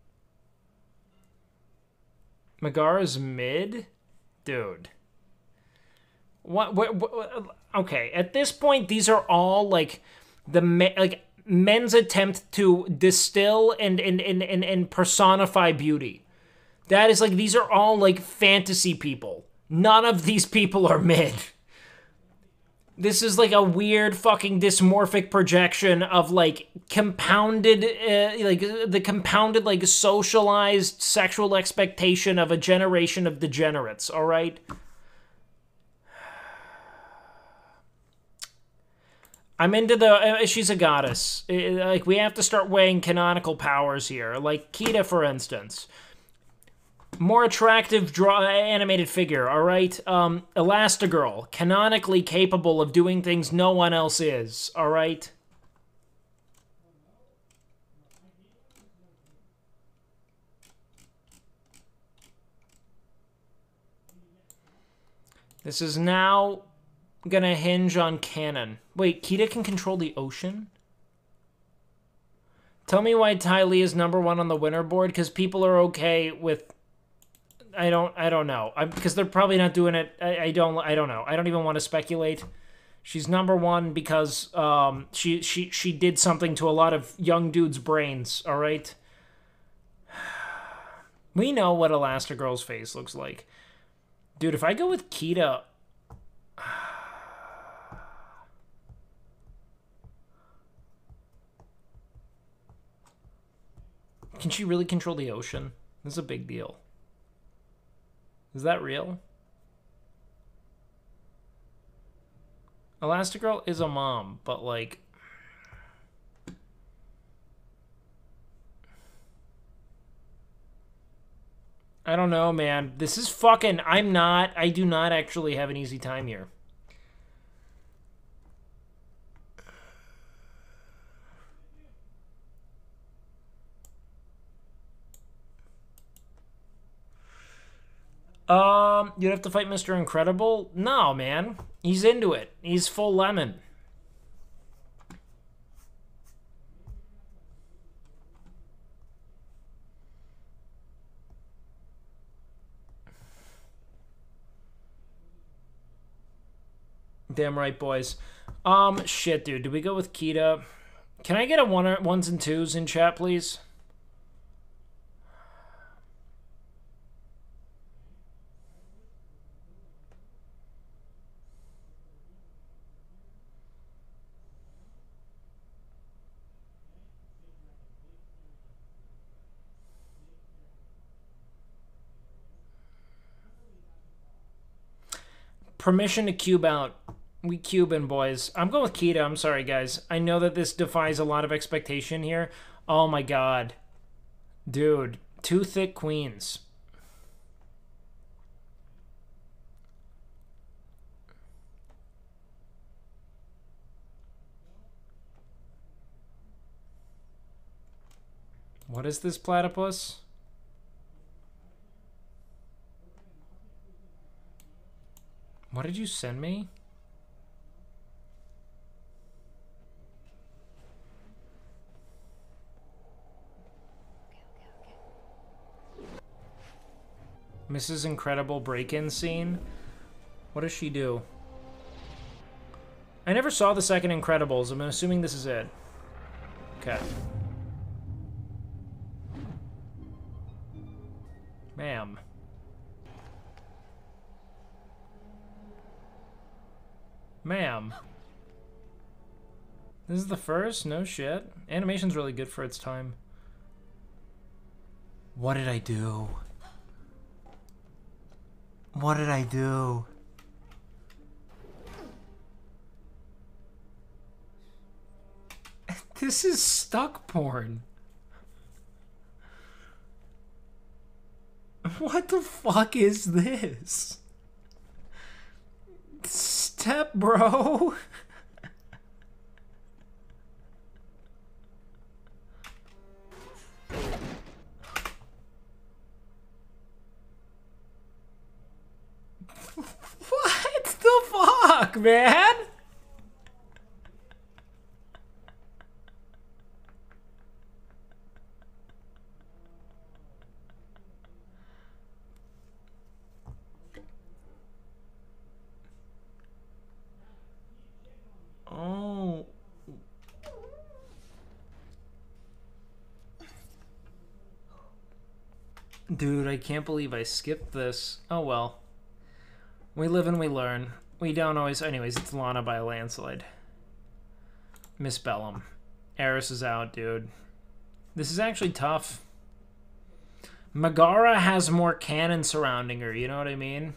Megara's mid? Dude. What, what, what? Okay, at this point, these are all, like, the, me, like, men's attempt to distill and, and, and, and, and personify beauty. That is, like, these are all, like, fantasy people. None of these people are mid. This is like a weird fucking dysmorphic projection of like compounded, uh, like the compounded, like socialized sexual expectation of a generation of degenerates, all right? I'm into the, uh, she's a goddess. Uh, like, we have to start weighing canonical powers here. Like, Kita, for instance. More attractive draw animated figure, all right? Um, Elastigirl, canonically capable of doing things no one else is, all right? This is now gonna hinge on canon. Wait, Kita can control the ocean? Tell me why Ty Lee is number one on the winner board, because people are okay with... I don't. I don't know. Because they're probably not doing it. I, I don't. I don't know. I don't even want to speculate. She's number one because um she she she did something to a lot of young dudes' brains. All right. We know what Elastigirl's face looks like, dude. If I go with Kita, can she really control the ocean? This is a big deal. Is that real? Elastigirl is a mom, but like... I don't know, man. This is fucking... I'm not... I do not actually have an easy time here. Um, you'd have to fight Mister Incredible? No, man. He's into it. He's full lemon. Damn right, boys. Um, shit, dude. Do we go with Kita? Can I get a one or, ones and twos in chat, please? Permission to cube out. We Cuban, boys. I'm going with Kita. I'm sorry, guys. I know that this defies a lot of expectation here. Oh, my God. Dude. Two thick queens. What is this platypus? What did you send me? Missus Incredible break-in scene. What does she do? I never saw the second Incredibles. I'm assuming this is it. Okay. Ma'am. Ma'am. This is the first? No shit. Animation's really good for its time. What did I do? What did I do? This is stuck porn. What the fuck is this? Step bro. What the fuck, man? Oh. Dude, I can't believe I skipped this. Oh well. We live and we learn. We don't always... Anyways, it's Lana by a landslide. Miss Bellum. Eris is out, dude. This is actually tough. Megara has more canon surrounding her, you know what I mean?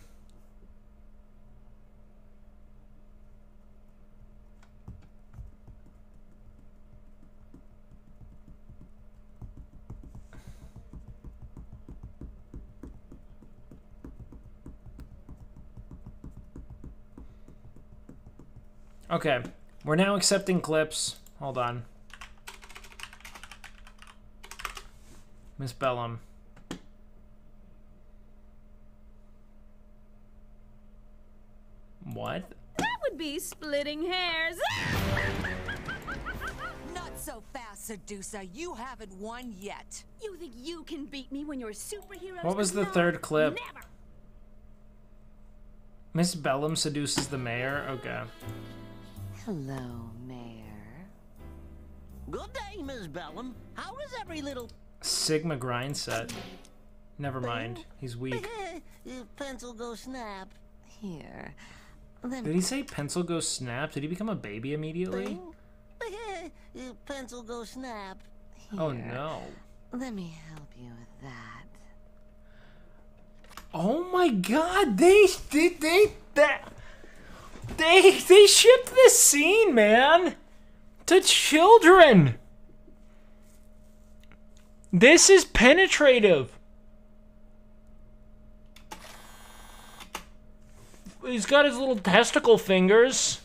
Okay, we're now accepting clips. Hold on. Miss Bellum. What? That would be splitting hairs. Not so fast, seducer. You haven't won yet. You think you can beat me when you're superheroes? What was the No, third clip? Never. Miss Bellum seduces the mayor? Okay. Hello, Mayor. Good day, Miss Bellum. How is every little... Sigma grind set. Never mind. He's weak. Pencil go snap. Here. Then Did he say pencil go snap? Did he become a baby immediately? Pencil go snap. Here. Oh no. Let me help you with that. Oh my god, they did they, that they they shipped this scene, man, to children. This is penetrative. He's got his little testicle fingers.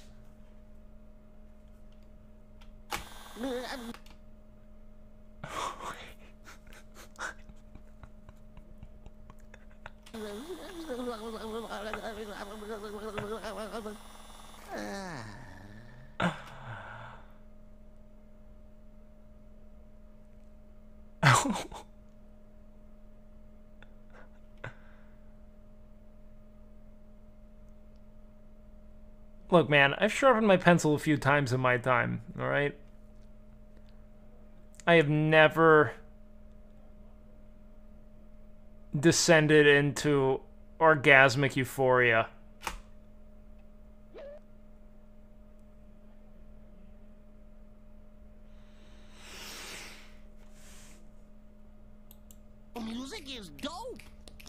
Look, man, I've sharpened my pencil a few times in my time, alright? I have never descended into orgasmic euphoria. Music is dope.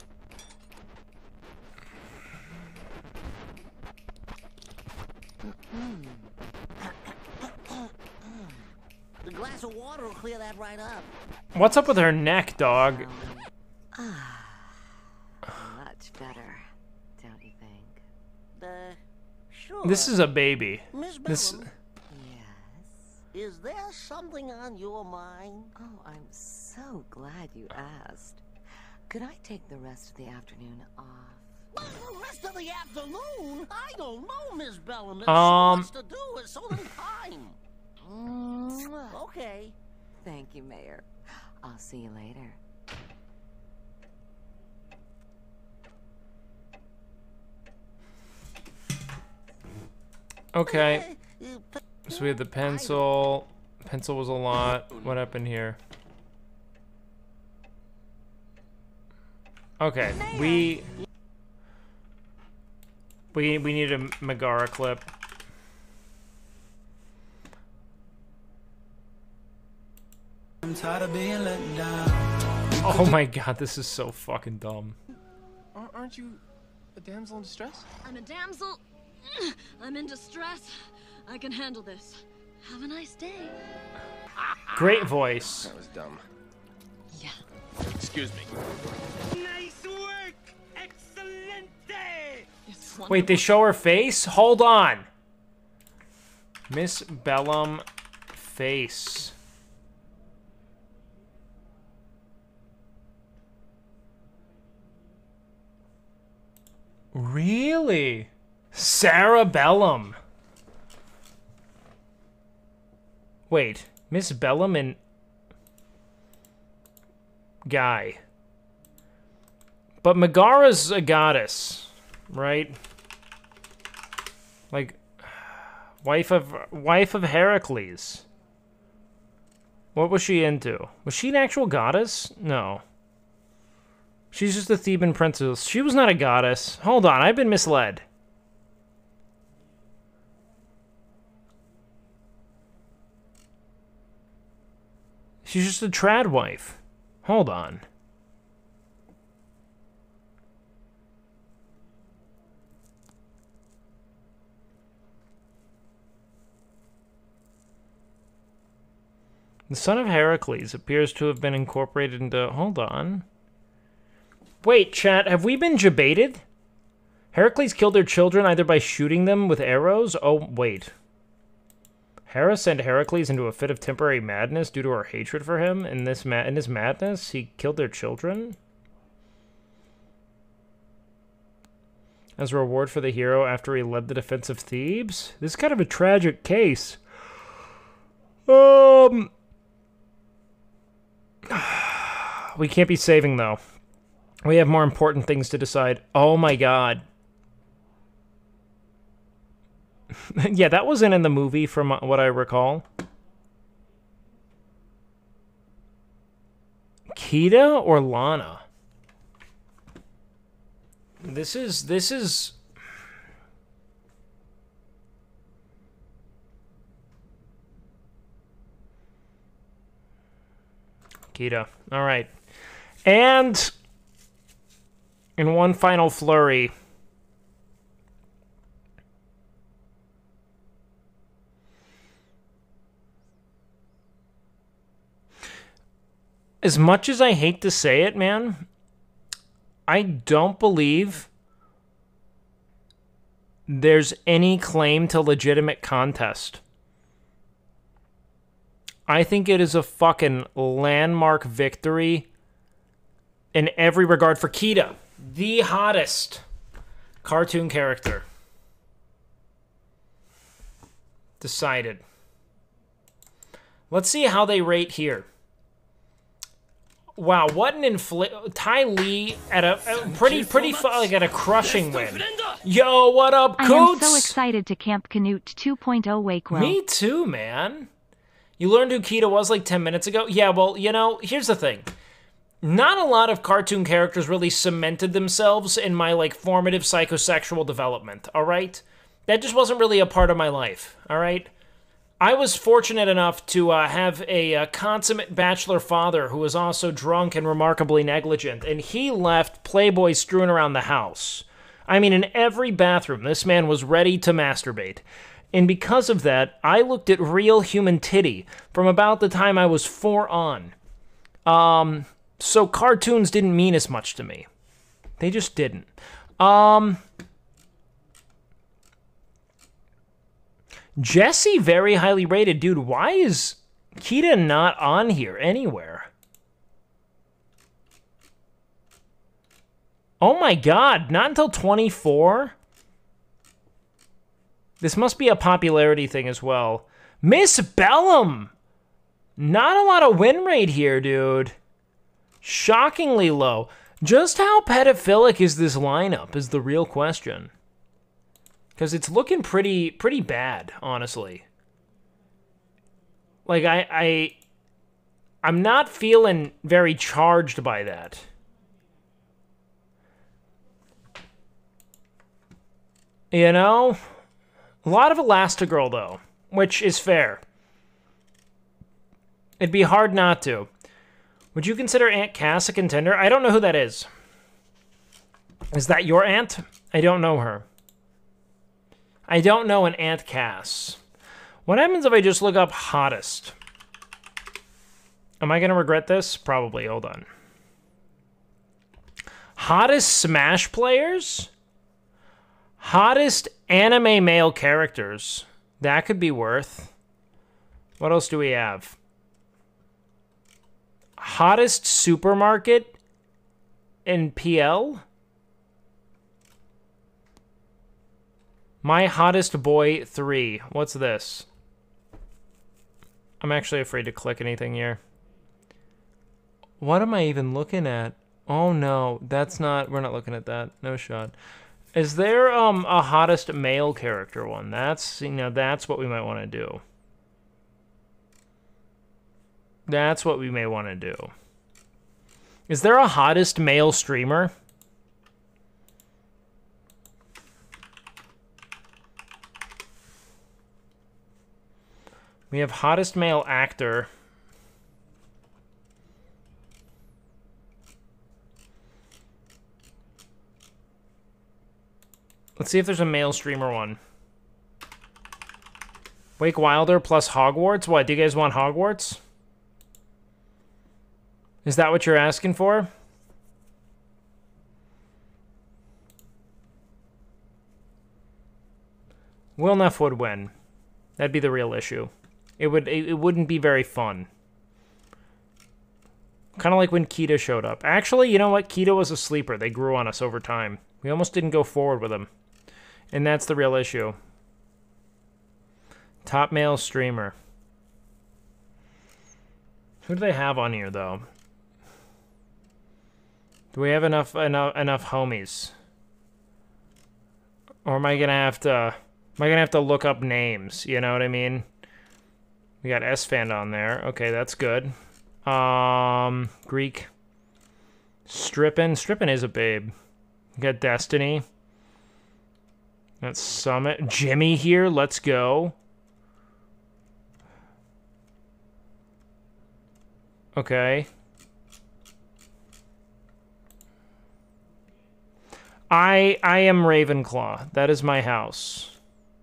The glass of water will clear that right up. What's up with her neck, dog? Ah, much better, don't you think? Uh, sure. This is a baby. Miss This. Bellum? Yes. Is there something on your mind? Oh, I'm so glad you asked. Could I take the rest of the afternoon off? Well, the rest of the afternoon? I don't know, Miss Bellum. There's Um. so much to do with so little time. Okay. Thank you, Mayor. I'll see you later. Okay. So we had the pencil. Pencil was a lot. What happened here? Okay, we we we need a Megara clip. I'm tired of being let down. Oh my god, this is so fucking dumb. Aren't you a damsel in distress? I'm a damsel. I'm in distress. I can handle this. Have a nice day. Great voice. That was dumb. Yeah. Excuse me. Nice work! Excelente! Wait, they show her face? Hold on. Miss Bellum face. Really? Sarah Bellum. Wait, Miss Bellum and Guy. But Megara's a goddess, right? Like wife of wife of Heracles. What was she into? Was she an actual goddess? No. She's just a Theban princess. She was not a goddess. Hold on, I've been misled. She's just a trad wife. Hold on. The son of Heracles appears to have been incorporated into... Hold on. Wait, chat, have we been debated? Heracles killed their children either by shooting them with arrows? Oh, wait. Hera sent Heracles into a fit of temporary madness due to her hatred for him. In this ma in his madness, he killed their children? As a reward for the hero after he led the defense of Thebes? This is kind of a tragic case. Um... We can't be saving, though. We have more important things to decide. Oh my god. Yeah, that wasn't in the movie from what I recall. Kida or Lana? This is... This is... Kida. All right. And in one final flurry, as much as I hate to say it, man, I don't believe there's any claim to legitimate contest. I think it is a fucking landmark victory in every regard for Kida, the hottest cartoon character. Decided. Let's see how they rate here. Wow, what an infl- Ty Lee at a, a pretty, pretty, fu- like at a crushing win. Yo, what up, Coots? I am so excited to Camp Canute two point oh Wakewell. Me too, man. You learned who Kida was like ten minutes ago? Yeah, well, you know, here's the thing. Not a lot of cartoon characters really cemented themselves in my, like, formative psychosexual development, all right? That just wasn't really a part of my life, all right? I was fortunate enough to uh, have a, a consummate bachelor father who was also drunk and remarkably negligent, and he left Playboy strewn around the house. I mean, in every bathroom, this man was ready to masturbate. And because of that, I looked at real human titty from about the time I was four on. Um, so cartoons didn't mean as much to me. They just didn't. Um, Jesse, very highly rated. Dude, why is Kida not on here anywhere? Oh my god, not until twenty-four? This must be a popularity thing as well. Miss Bellum! Not a lot of win rate here, dude. Shockingly low. Just how pedophilic is this lineup is the real question. Because it's looking pretty pretty bad, honestly. Like, I, I... I'm not feeling very charged by that. You know? A lot of Elastigirl, though, which is fair. It'd be hard not to. Would you consider Aunt Cass a contender? I don't know who that is. Is that your aunt? I don't know her. I don't know an Aunt Cass. What happens if I just look up hottest? Am I going to regret this? Probably. Hold on. Hottest Smash players? Hottest anime male characters. That could be worth. What else do we have? Hottest supermarket in P L? My Hottest Boy three. What's this? I'm actually afraid to click anything here. What am I even looking at? Oh no, that's not, we're not looking at that. No shot. Is there um a hottest male character one? That's, you know, that's what we might want to do. That's what we may want to do. Is there a hottest male streamer? We have hottest male actor. Let's see if there's a male streamer one. Wake Wilder plus Hogwarts? What, do you guys want Hogwarts? Is that what you're asking for? Wilnuff would win. That'd be the real issue. It would. It, it wouldn't be very fun. Kind of like when Kita showed up. Actually, you know what? Kita was a sleeper. They grew on us over time. We almost didn't go forward with him. And that's the real issue. Top male streamer. Who do they have on here, though? Do we have enough enough enough homies? Or am I gonna have to am I gonna have to look up names, you know what I mean? We got S-Fan on there. Okay, that's good. Um Greek. Strippin. Strippin is a babe. We got Destiny. That's Summit. Jimmy here, let's go. Okay. I I am Ravenclaw. That is my house.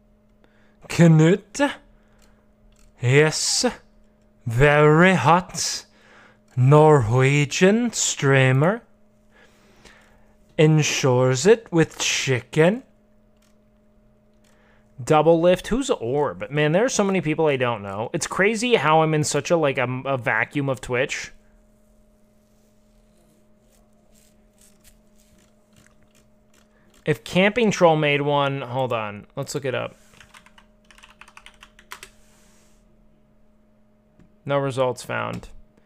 Knut? Yes. Very hot. Norwegian streamer. Ensures it with chicken. Double lift. Who's Orb? Man, there are so many people I don't know. It's crazy how I'm in such a like a, a vacuum of Twitch. If Camping Troll made one, hold on, let's look it up. No results found.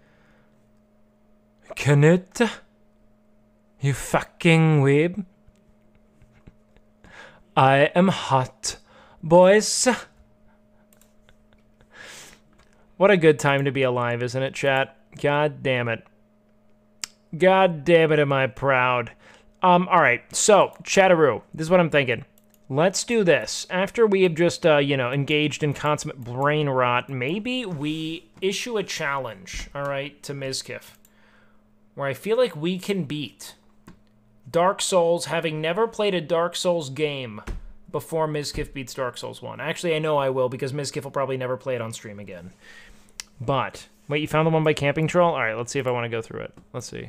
Knut? You fucking weeb. I am hot, boys. What a good time to be alive, isn't it, chat? God damn it. God damn it, am I proud. Um, alright, so, Chatteroo, this is what I'm thinking. Let's do this. After we have just, uh, you know, engaged in consummate brain rot, maybe we issue a challenge, alright, to Mizkif. Where I feel like we can beat Dark Souls, having never played a Dark Souls game before Mizkif beats Dark Souls one. Actually, I know I will, because Mizkif will probably never play it on stream again. But, wait, you found the one by Camping Troll? Alright, let's see if I want to go through it. Let's see.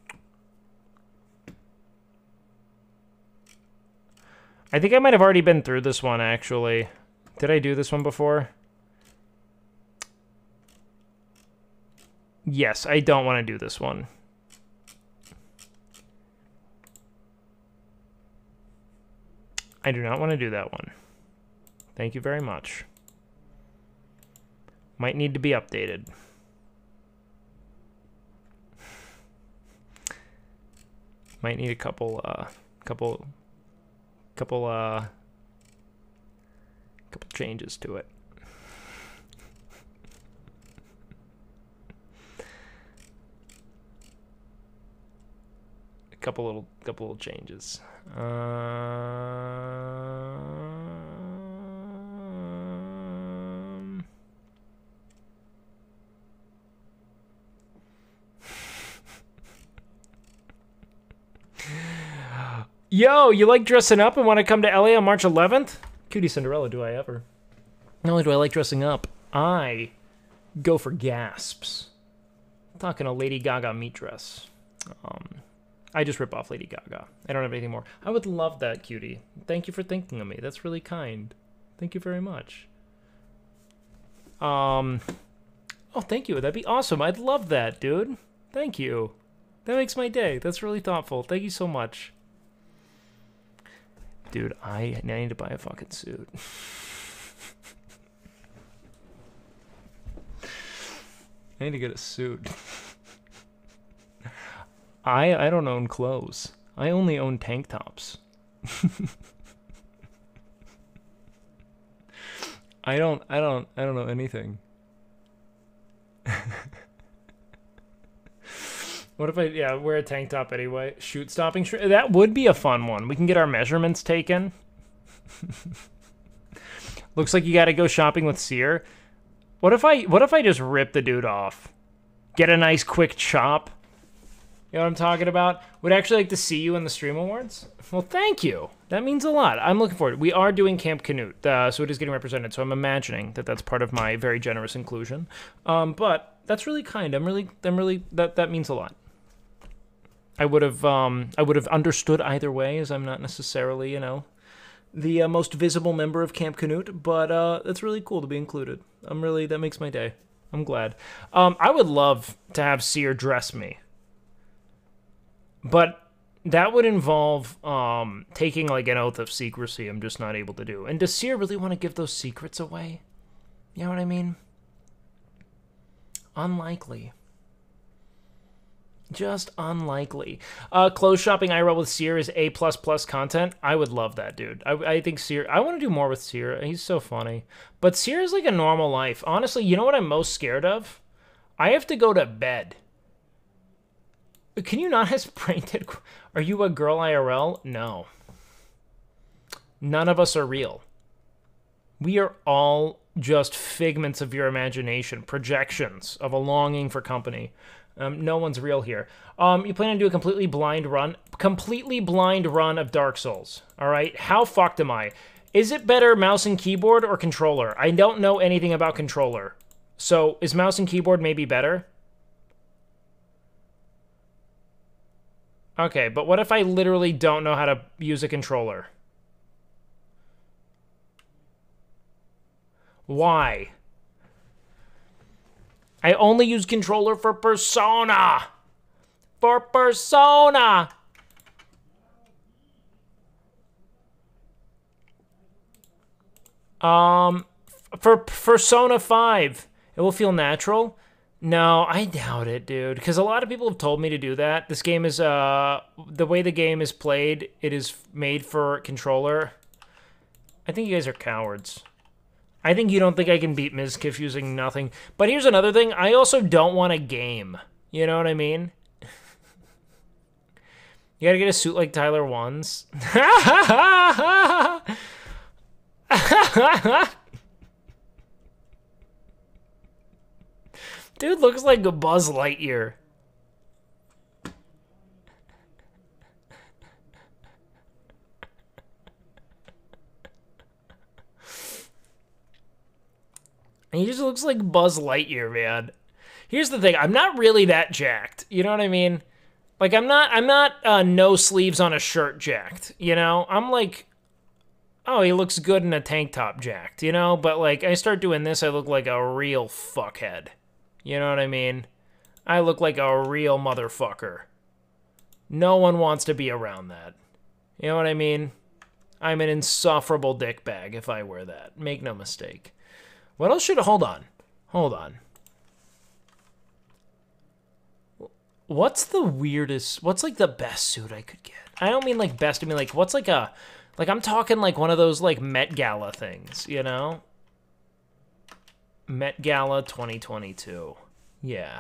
I think I might have already been through this one, actually. Did I do this one before? Yes, I don't want to do this one. I do not want to do that one. Thank you very much. Might need to be updated. Might need a couple, uh, couple... couple uh couple changes to it. A couple little, couple little changes. Um, Yo, you like dressing up and want to come to L A on March eleventh? Cutie Cinderella, do I ever? Not only do I like dressing up, I go for gasps. I'm talking a Lady Gaga meat dress. Um, I just rip off Lady Gaga. I don't have anything more. I would love that, Cutie. Thank you for thinking of me. That's really kind. Thank you very much. Um, oh, thank you. That'd be awesome. I'd love that, dude. Thank you. That makes my day. That's really thoughtful. Thank you so much. Dude, I need to buy a fucking suit. I need to get a suit. I I don't own clothes. I only own tank tops. I don't I don't I don't know anything. What if I, yeah, wear a tank top anyway? Shoot stopping, sh that would be a fun one. We can get our measurements taken. Looks like you gotta go shopping with Seer. What if I, what if I just rip the dude off? Get a nice quick chop? You know what I'm talking about? Would actually like to see you in the Stream Awards. Well, thank you. That means a lot. I'm looking forward. We are doing Camp Canute, uh, so it is getting represented. So I'm imagining that that's part of my very generous inclusion. Um, but that's really kind. I'm really, I'm really, that, that means a lot. I would have, um, I would have understood either way, as I'm not necessarily, you know, the uh, most visible member of Camp Canute, but uh, it's really cool to be included. I'm really, that makes my day. I'm glad. Um, I would love to have Seer dress me, but that would involve um, taking like an oath of secrecy. I'm just not able to do. And does Seer really want to give those secrets away? You know what I mean? Unlikely. Just unlikely. Uh, clothes shopping I R L with Seer is A plus plus content. I would love that, dude. I, I think Seer... I want to do more with Seer. He's so funny. But Seer is like a normal life. Honestly, you know what I'm most scared of? I have to go to bed. Can you not have brain dead... Are you a girl I R L? No. None of us are real. We are all just figments of your imagination. Projections of a longing for company. Um, no one's real here. Um, you plan to do a completely blind run? Completely blind run of Dark Souls. All right? How fucked am I? Is it better mouse and keyboard or controller? I don't know anything about controller. So, is mouse and keyboard maybe better? Okay, but what if I literally don't know how to use a controller? Why? I only use controller for Persona. For Persona. Um, for Persona five, it will feel natural. No, I doubt it, dude. Because a lot of people have told me to do that. This game is, uh, the way the game is played, it is made for controller. I think you guys are cowards. I think you don't think I can beat Mizkif using nothing. But here's another thing. I also don't want a game. You know what I mean? You gotta get a suit like Tyler One's. Dude looks like a Buzz Lightyear. He just looks like Buzz Lightyear, man. Here's the thing. I'm not really that jacked. You know what I mean? Like, I'm not, I'm not uh, no sleeves on a shirt jacked. You know? I'm like, oh, he looks good in a tank top jacked. You know? But, like, I start doing this, I look like a real fuckhead. You know what I mean? I look like a real motherfucker. No one wants to be around that. You know what I mean? I'm an insufferable dickbag if I wear that. Make no mistake. What else should... Hold on. Hold on. What's the weirdest... What's, like, the best suit I could get? I don't mean, like, best. I mean, like, what's, like, a... Like, I'm talking like one of those, like, Met Gala things, you know? Met Gala twenty twenty-two. Yeah.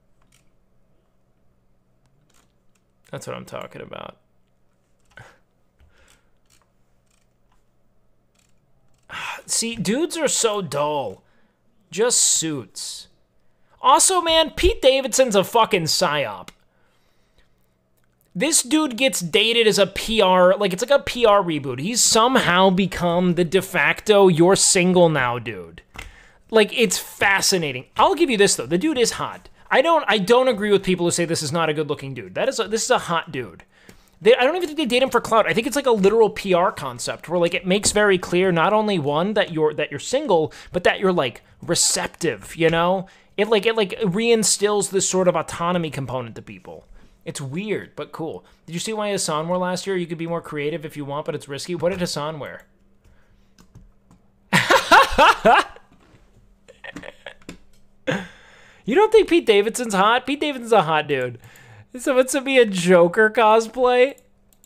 That's what I'm talking about. See, dudes are so dull. Just suits. Also, man, Pete Davidson's a fucking psyop. This dude gets dated as a P R, like it's like a P R reboot. He's somehow become the de facto "you're single now" dude. Like, it's fascinating. I'll give you this though, the dude is hot. I don't I don't agree with people who say this is not a good-looking dude. That is a, this is a hot dude. They, I don't even think they date him for clout. I think it's like a literal P R concept where like it makes very clear not only one that you're that you're single, but that you're like receptive, you know? It like it like reinstills this sort of autonomy component to people. It's weird, but cool. Did you see why Hassan wore last year? You could be more creative if you want, but it's risky. What did Hassan wear? You don't think Pete Davidson's hot? Pete Davidson's a hot dude. So it's to be a Joker cosplay?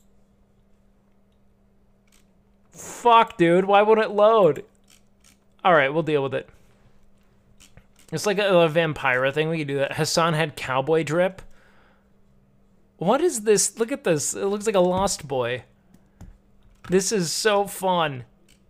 Fuck, dude. Why won't it load? All right, we'll deal with it. It's like a, a Vampira thing. We can do that. Hassan had cowboy drip. What is this? Look at this. It looks like a Lost Boy. This is so fun.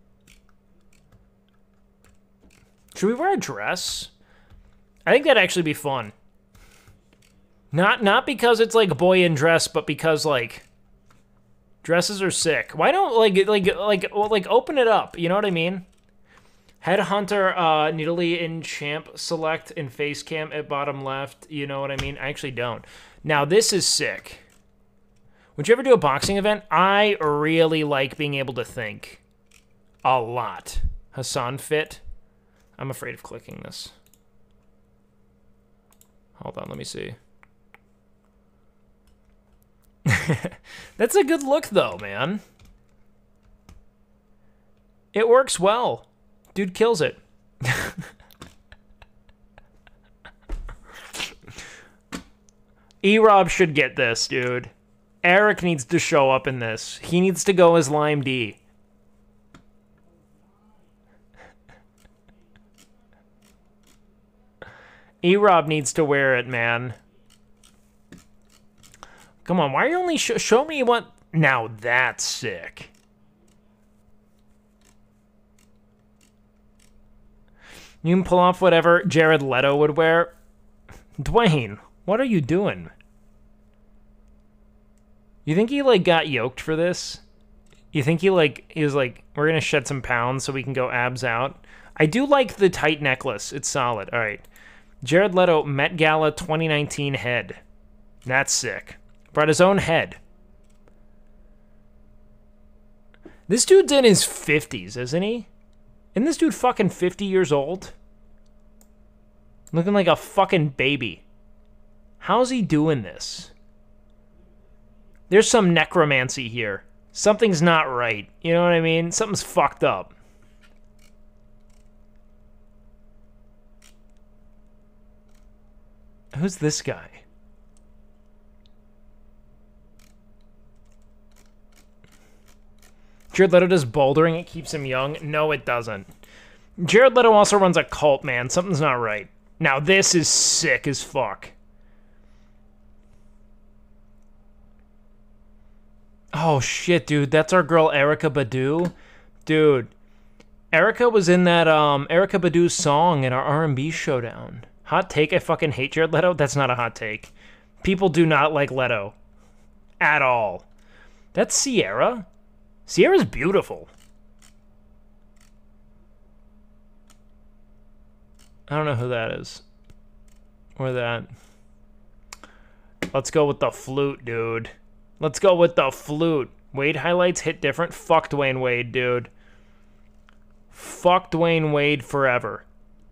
Should we wear a dress? I think that'd actually be fun. Not not because it's like boy in dress, but because like dresses are sick. Why don't like like like well, like open it up? You know what I mean? Headhunter, uh, Nidalee in champ select in face cam at bottom left. You know what I mean? I actually don't. Now this is sick. Would you ever do a boxing event? I really like being able to think a lot. Hassan fit. I'm afraid of clicking this. Hold on, let me see. That's a good look, though, man. It works well. Dude kills it. E-Rob should get this, dude. Eric needs to show up in this. He needs to go as Lime D. E-Rob needs to wear it, man. Come on, why are you only sh show me what? Now that's sick. You can pull off whatever Jared Leto would wear. Dwayne, what are you doing? You think he like got yoked for this? You think he like he was like, we're gonna shed some pounds so we can go abs out? I do like the tight necklace. It's solid. All right. Jared Leto Met Gala twenty nineteen head. That's sick. Brought his own head. This dude's in his fifties, isn't he? Isn't this dude fucking fifty years old? Looking like a fucking baby. How's he doing this? There's some necromancy here. Something's not right. You know what I mean? Something's fucked up. Who's this guy? Jared Leto does bouldering, it keeps him young. No, it doesn't. Jared Leto also runs a cult, man. Something's not right. Now, this is sick as fuck. Oh, shit, dude. That's our girl, Erykah Badu. Dude. Erykah was in that, um, Erykah Badu's song in our R and B showdown. Hot take, I fucking hate Jared Leto? That's not a hot take. People do not like Leto. At all. That's Sierra? Sierra's beautiful. I don't know who that is. Or that. Let's go with the flute, dude. Let's go with the flute. Wade highlights hit different. Fuck Dwayne Wade, dude. Fuck Dwayne Wade forever.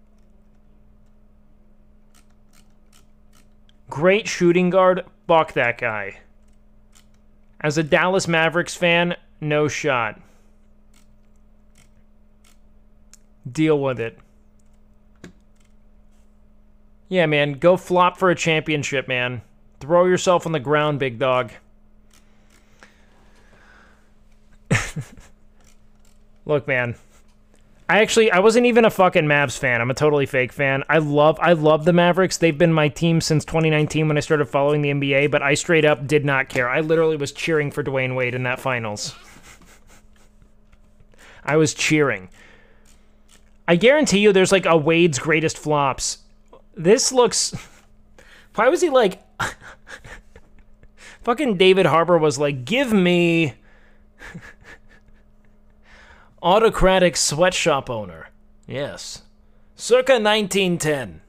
Great shooting guard. Fuck that guy. As a Dallas Mavericks fan, no shot. Deal with it. Yeah, man. Go flop for a championship, man. Throw yourself on the ground, big dog. Look, man. I actually, I wasn't even a fucking Mavs fan. I'm a totally fake fan. I love, I love the Mavericks. They've been my team since twenty nineteen when I started following the N B A, but I straight up did not care. I literally was cheering for Dwayne Wade in that finals. I was cheering. I guarantee you there's like a Wade's greatest flops. This looks... Why was he like... Fucking David Harbour was like, give me... Autocratic sweatshop owner. Yes. Circa nineteen ten.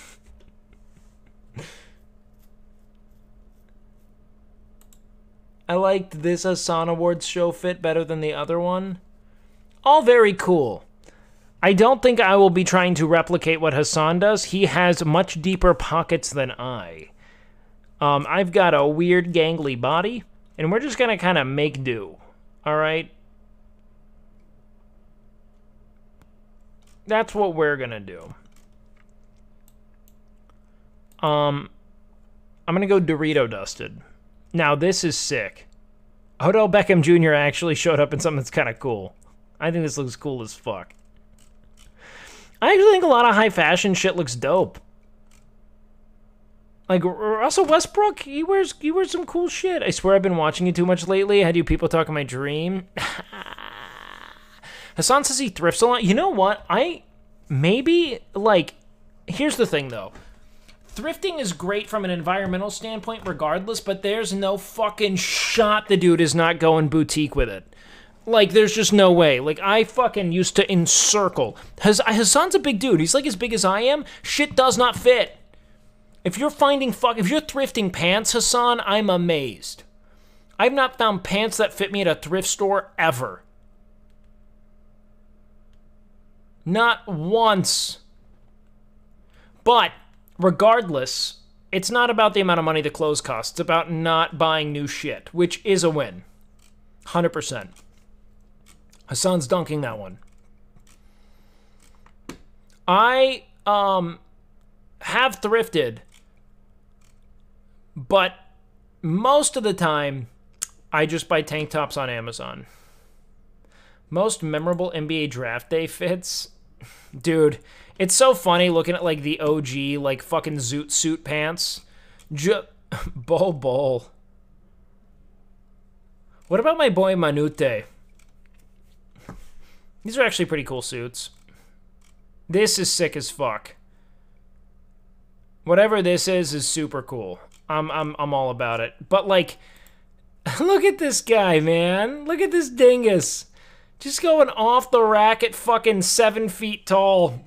I liked this Hassan Awards show fit better than the other one. All very cool. I don't think I will be trying to replicate what Hassan does. He has much deeper pockets than I. Um, I've got a weird gangly body, and we're just gonna kind of make do. All right? That's what we're gonna do. Um, I'm gonna go Dorito dusted. Now this is sick. Odell Beckham Junior actually showed up in something that's kind of cool. I think this looks cool as fuck. I actually think a lot of high fashion shit looks dope. Like Russell Westbrook, he wears he wears some cool shit. I swear I've been watching you too much lately. I had you people talk in my dream. Hassan says he thrifts a lot. You know what? I maybe like here's the thing though. Thrifting is great from an environmental standpoint regardless, but there's no fucking shot the dude is not going boutique with it. Like, there's just no way. Like, I fucking used to encircle. Haz- Hassan's a big dude. He's like as big as I am. Shit does not fit. If you're finding fuck, if you're thrifting pants, Hassan, I'm amazed. I've not found pants that fit me at a thrift store ever. Not once. But, regardless, it's not about the amount of money the clothes cost. It's about not buying new shit, which is a win. one hundred percent. Hassan's dunking that one. I um have thrifted, but most of the time, I just buy tank tops on Amazon. Most memorable N B A draft day fits? Dude, it's so funny looking at like the O G, like fucking zoot suit pants. J- Bol Bol. What about my boy Manute? These are actually pretty cool suits. This is sick as fuck. Whatever this is is super cool. I'm I'm I'm all about it. But like, look at this guy, man. Look at this dingus. Just going off the rack at fucking seven feet tall.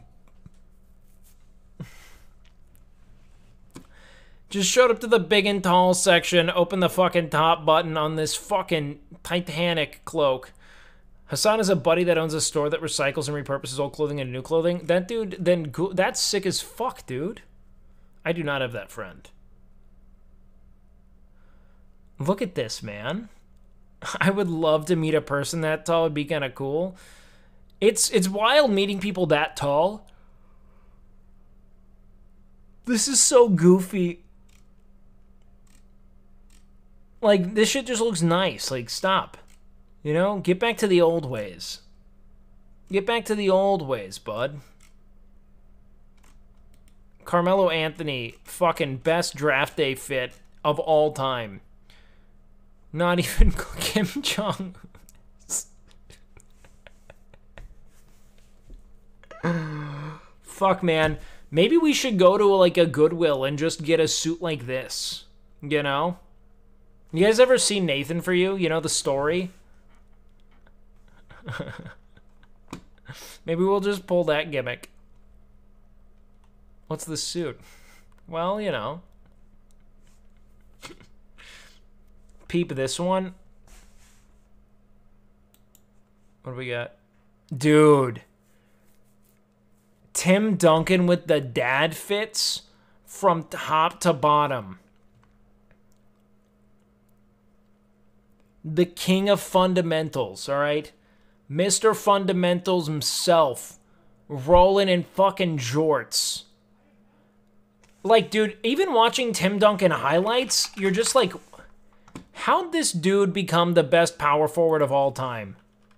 Just showed up to the big and tall section, opened the fucking top button on this fucking Titanic cloak. Hassan is a buddy that owns a store that recycles and repurposes old clothing into new clothing. That dude, then go- that's sick as fuck, dude. I do not have that friend. Look at this, man. I would love to meet a person that tall. It'd be kind of cool. It's it's wild meeting people that tall. This is so goofy. Like, this shit just looks nice. Like, stop. You know, get back to the old ways. Get back to the old ways, bud. Carmelo Anthony, fucking best draft day fit of all time. Not even Kim Jong. Fuck, man. Maybe we should go to like a Goodwill and just get a suit like this. You know? You guys ever seen Nathan For You? You know the story? Maybe we'll just pull that gimmick. What's the suit? Well, you know. Peep this one. What do we got? Dude. Tim Duncan with the dad fits from top to bottom. The king of fundamentals, all right? Mister Fundamentals himself, rolling in fucking jorts. Like, dude, even watching Tim Duncan highlights, you're just like, how'd this dude become the best power forward of all time?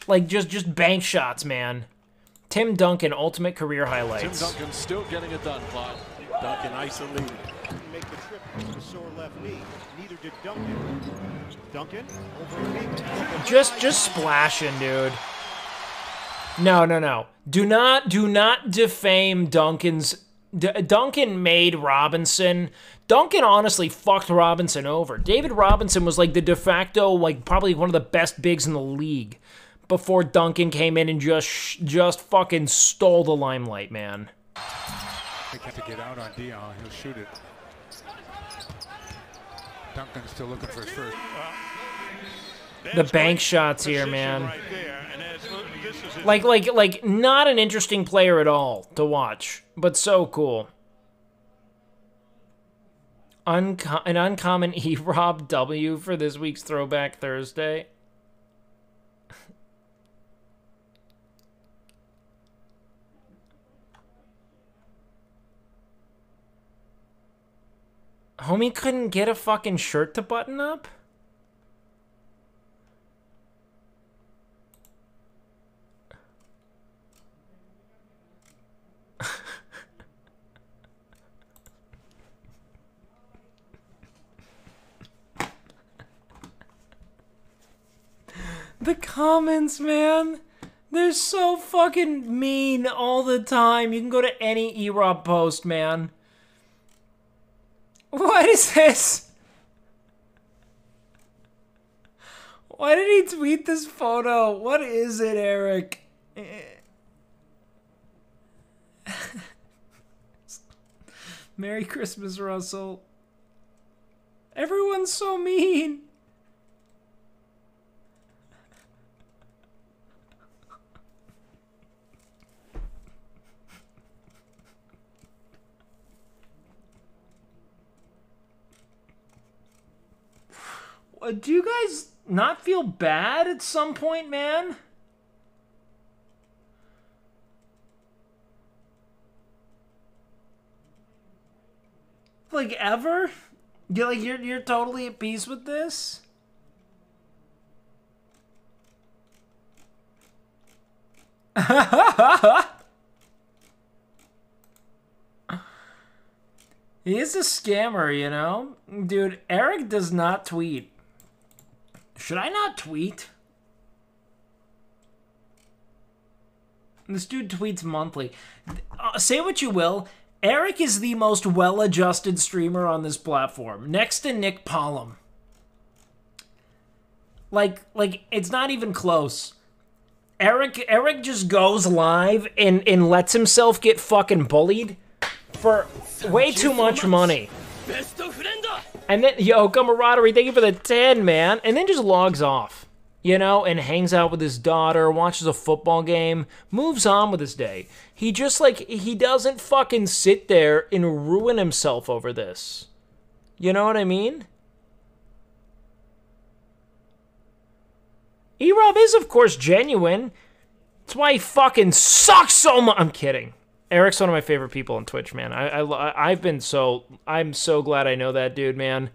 Like, just, just bank shots, man. Tim Duncan, ultimate career Tim highlights. Duncan still getting it done, Clyde. Duncan isolated. Didn't make the trip with a sore left knee. Neither did Duncan. Duncan over a knee. Just, just splashing, dude. No, no, no. Do not, do not defame Duncan's... D Duncan made Robinson. Duncan honestly fucked Robinson over. David Robinson was like the de facto, like probably one of the best bigs in the league before Duncan came in and just, just fucking stole the limelight, man. They got to get out on Dion. He'll shoot it. Duncan's still looking for his first. The bank shots here, man. Like, like, like, not an interesting player at all to watch, but so cool. Unco an uncommon E-Rob W for this week's Throwback Thursday. Homie couldn't get a fucking shirt to button up? The comments, man. They're so fucking mean all the time. You can go to any E-Rob post, man. What is this? Why did he tweet this photo? What is it, Eric? Merry Christmas, Russell. Everyone's so mean. Do you guys not feel bad at some point, man? Like, ever? You're like, you're, you're totally at peace with this? He is a scammer, you know? Dude, Eric does not tweet. Should I not tweet? This dude tweets monthly. Uh, say what you will, Eric is the most well-adjusted streamer on this platform, next to Nick Pollum. Like, like it's not even close. Eric, Eric just goes live and, and lets himself get fucking bullied for way too much money. And then, yo, camaraderie, thank you for the ten, man. And then just logs off, you know, and hangs out with his daughter, watches a football game, moves on with his day. He just, like, he doesn't fucking sit there and ruin himself over this. You know what I mean? E-Rob is, of course, genuine. That's why he fucking sucks so much. I'm kidding. Eric's one of my favorite people on Twitch, man. I, I, I've been so... I'm so glad I know that dude, man.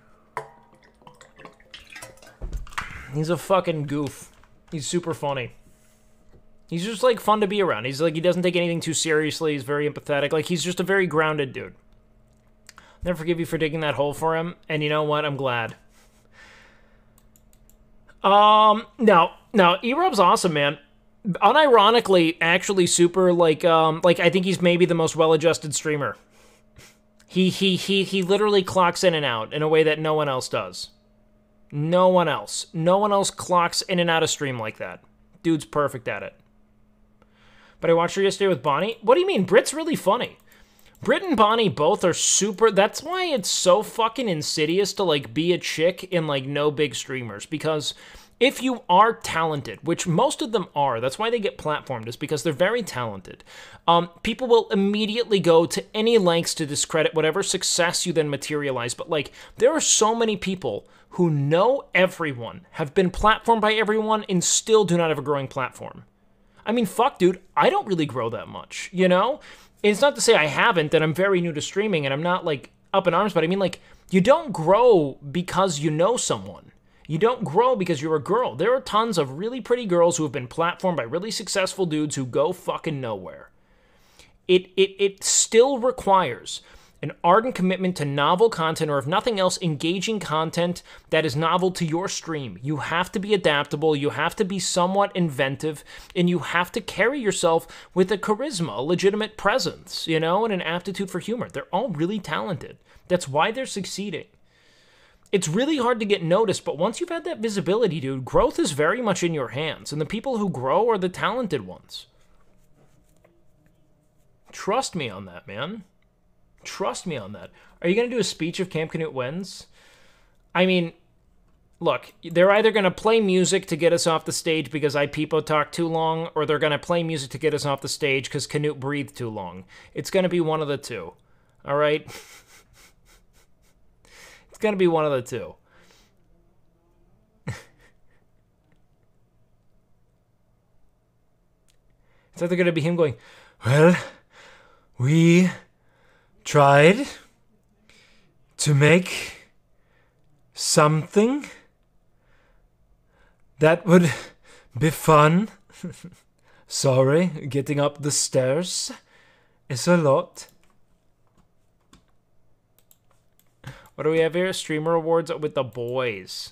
He's a fucking goof. He's super funny. He's just, like, fun to be around. He's, like, he doesn't take anything too seriously. He's very empathetic. Like, he's just a very grounded dude. Never forgive you for digging that hole for him. And you know what? I'm glad. Um, no. No, E-Rob's awesome, man. Unironically, actually super, like, um, like, I think he's maybe the most well-adjusted streamer. He, he, he, he literally clocks in and out in a way that no one else does. No one else. No one else clocks in and out of stream like that. Dude's perfect at it. But I watched her yesterday with Bonnie. What do you mean? Brit's really funny. Brit and Bonnie both are super... That's why it's so fucking insidious to, like, be a chick in, like, no big streamers. Because... if you are talented, which most of them are, that's why they get platformed, is because they're very talented. Um, people will immediately go to any lengths to discredit whatever success you then materialize. But, like, there are so many people who know everyone, have been platformed by everyone, and still do not have a growing platform. I mean, fuck, dude, I don't really grow that much, you know? It's not to say I haven't, and I'm very new to streaming, and I'm not, like, up in arms, but I mean, like, you don't grow because you know someone. You don't grow because you're a girl. There are tons of really pretty girls who have been platformed by really successful dudes who go fucking nowhere. It, it, it still requires an ardent commitment to novel content, or if nothing else, engaging content that is novel to your stream. You have to be adaptable, you have to be somewhat inventive, and you have to carry yourself with a charisma, a legitimate presence, you know, and an aptitude for humor. They're all really talented. That's why they're succeeding. It's really hard to get noticed, but once you've had that visibility, dude, growth is very much in your hands, and the people who grow are the talented ones. Trust me on that, man. Trust me on that. Are you going to do a speech if Camp Canute wins? I mean, look, they're either going to play music to get us off the stage because I peepo talked too long, or they're going to play music to get us off the stage because Canute breathed too long. It's going to be one of the two. All right? It's going to be one of the two. It's either going to be him going, well, we tried to make something that would be fun. Sorry, getting up the stairs is a lot. What do we have here? Streamer awards with the boys.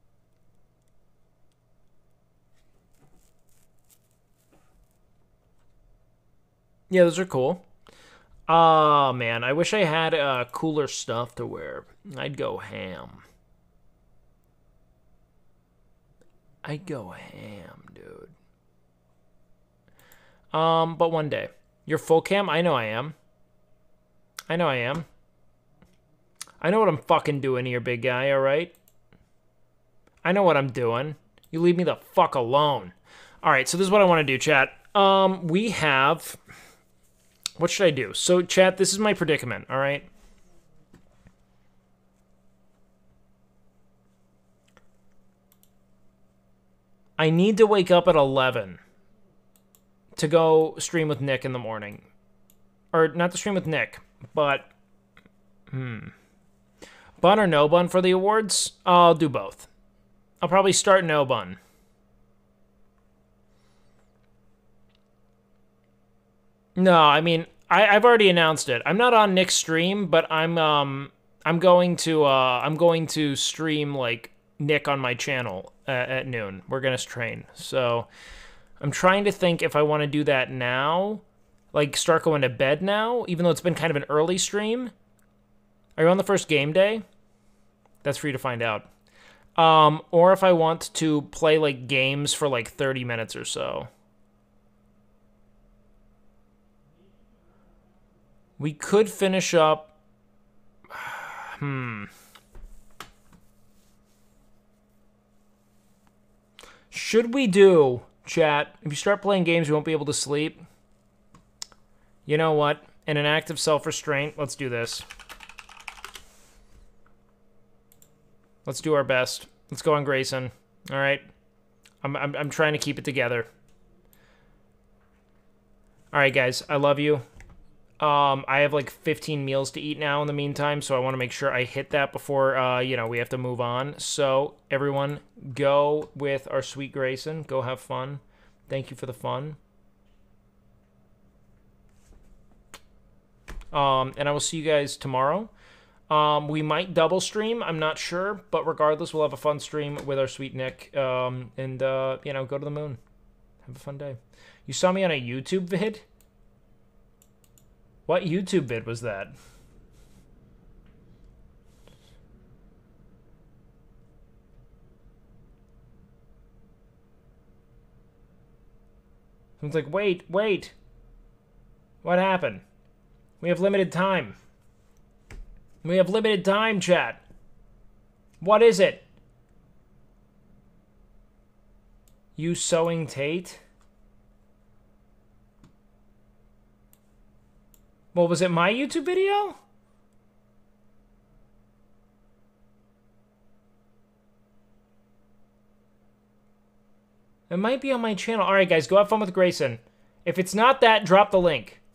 Yeah, those are cool. Oh, man, I wish I had uh, cooler stuff to wear. I'd go ham. I'd go ham, dude. Um, but one day. You're full cam? I know I am. I know I am. I know what I'm fucking doing here, big guy, alright? I know what I'm doing. You leave me the fuck alone. Alright, so this is what I want to do, chat. Um, we have... What should I do? So, chat, this is my predicament, all right? I need to wake up at eleven to go stream with Nick in the morning. Or, not to stream with Nick, but... Hmm. Bun or no bun for the awards? I'll do both. I'll probably start no bun. No, I mean, I, I've already announced it. I'm not on Nick's stream, but I'm um I'm going to uh I'm going to stream like Nick on my channel uh, at noon. We're gonna train, so I'm trying to think if I want to do that now, like start going to bed now, even though it's been kind of an early stream. Are you on the first game day? That's for you to find out. Um, or if I want to play like games for like thirty minutes or so. We could finish up... Hmm. Should we do, chat, if you start playing games, you won't be able to sleep? You know what? In an act of self-restraint, let's do this. Let's do our best. Let's go on Grayson. All right? I'm, I'm, I'm trying to keep it together. All right, guys. I love you. Um, I have like fifteen meals to eat now in the meantime, so I want to make sure I hit that before, uh, you know, we have to move on. So, everyone, go with our sweet Grayson. Go have fun. Thank you for the fun. Um, and I will see you guys tomorrow. Um, we might double stream, I'm not sure, but regardless, we'll have a fun stream with our sweet Nick, um, and, uh, you know, go to the moon. Have a fun day. You saw me on a YouTube vid? What YouTube vid was that? Someone's like, wait, wait. What happened? We have limited time. We have limited time, chat. What is it? You sewing Tate? Well, was it my YouTube video? It might be on my channel. All right, guys, go have fun with Grayson. If it's not that, drop the link.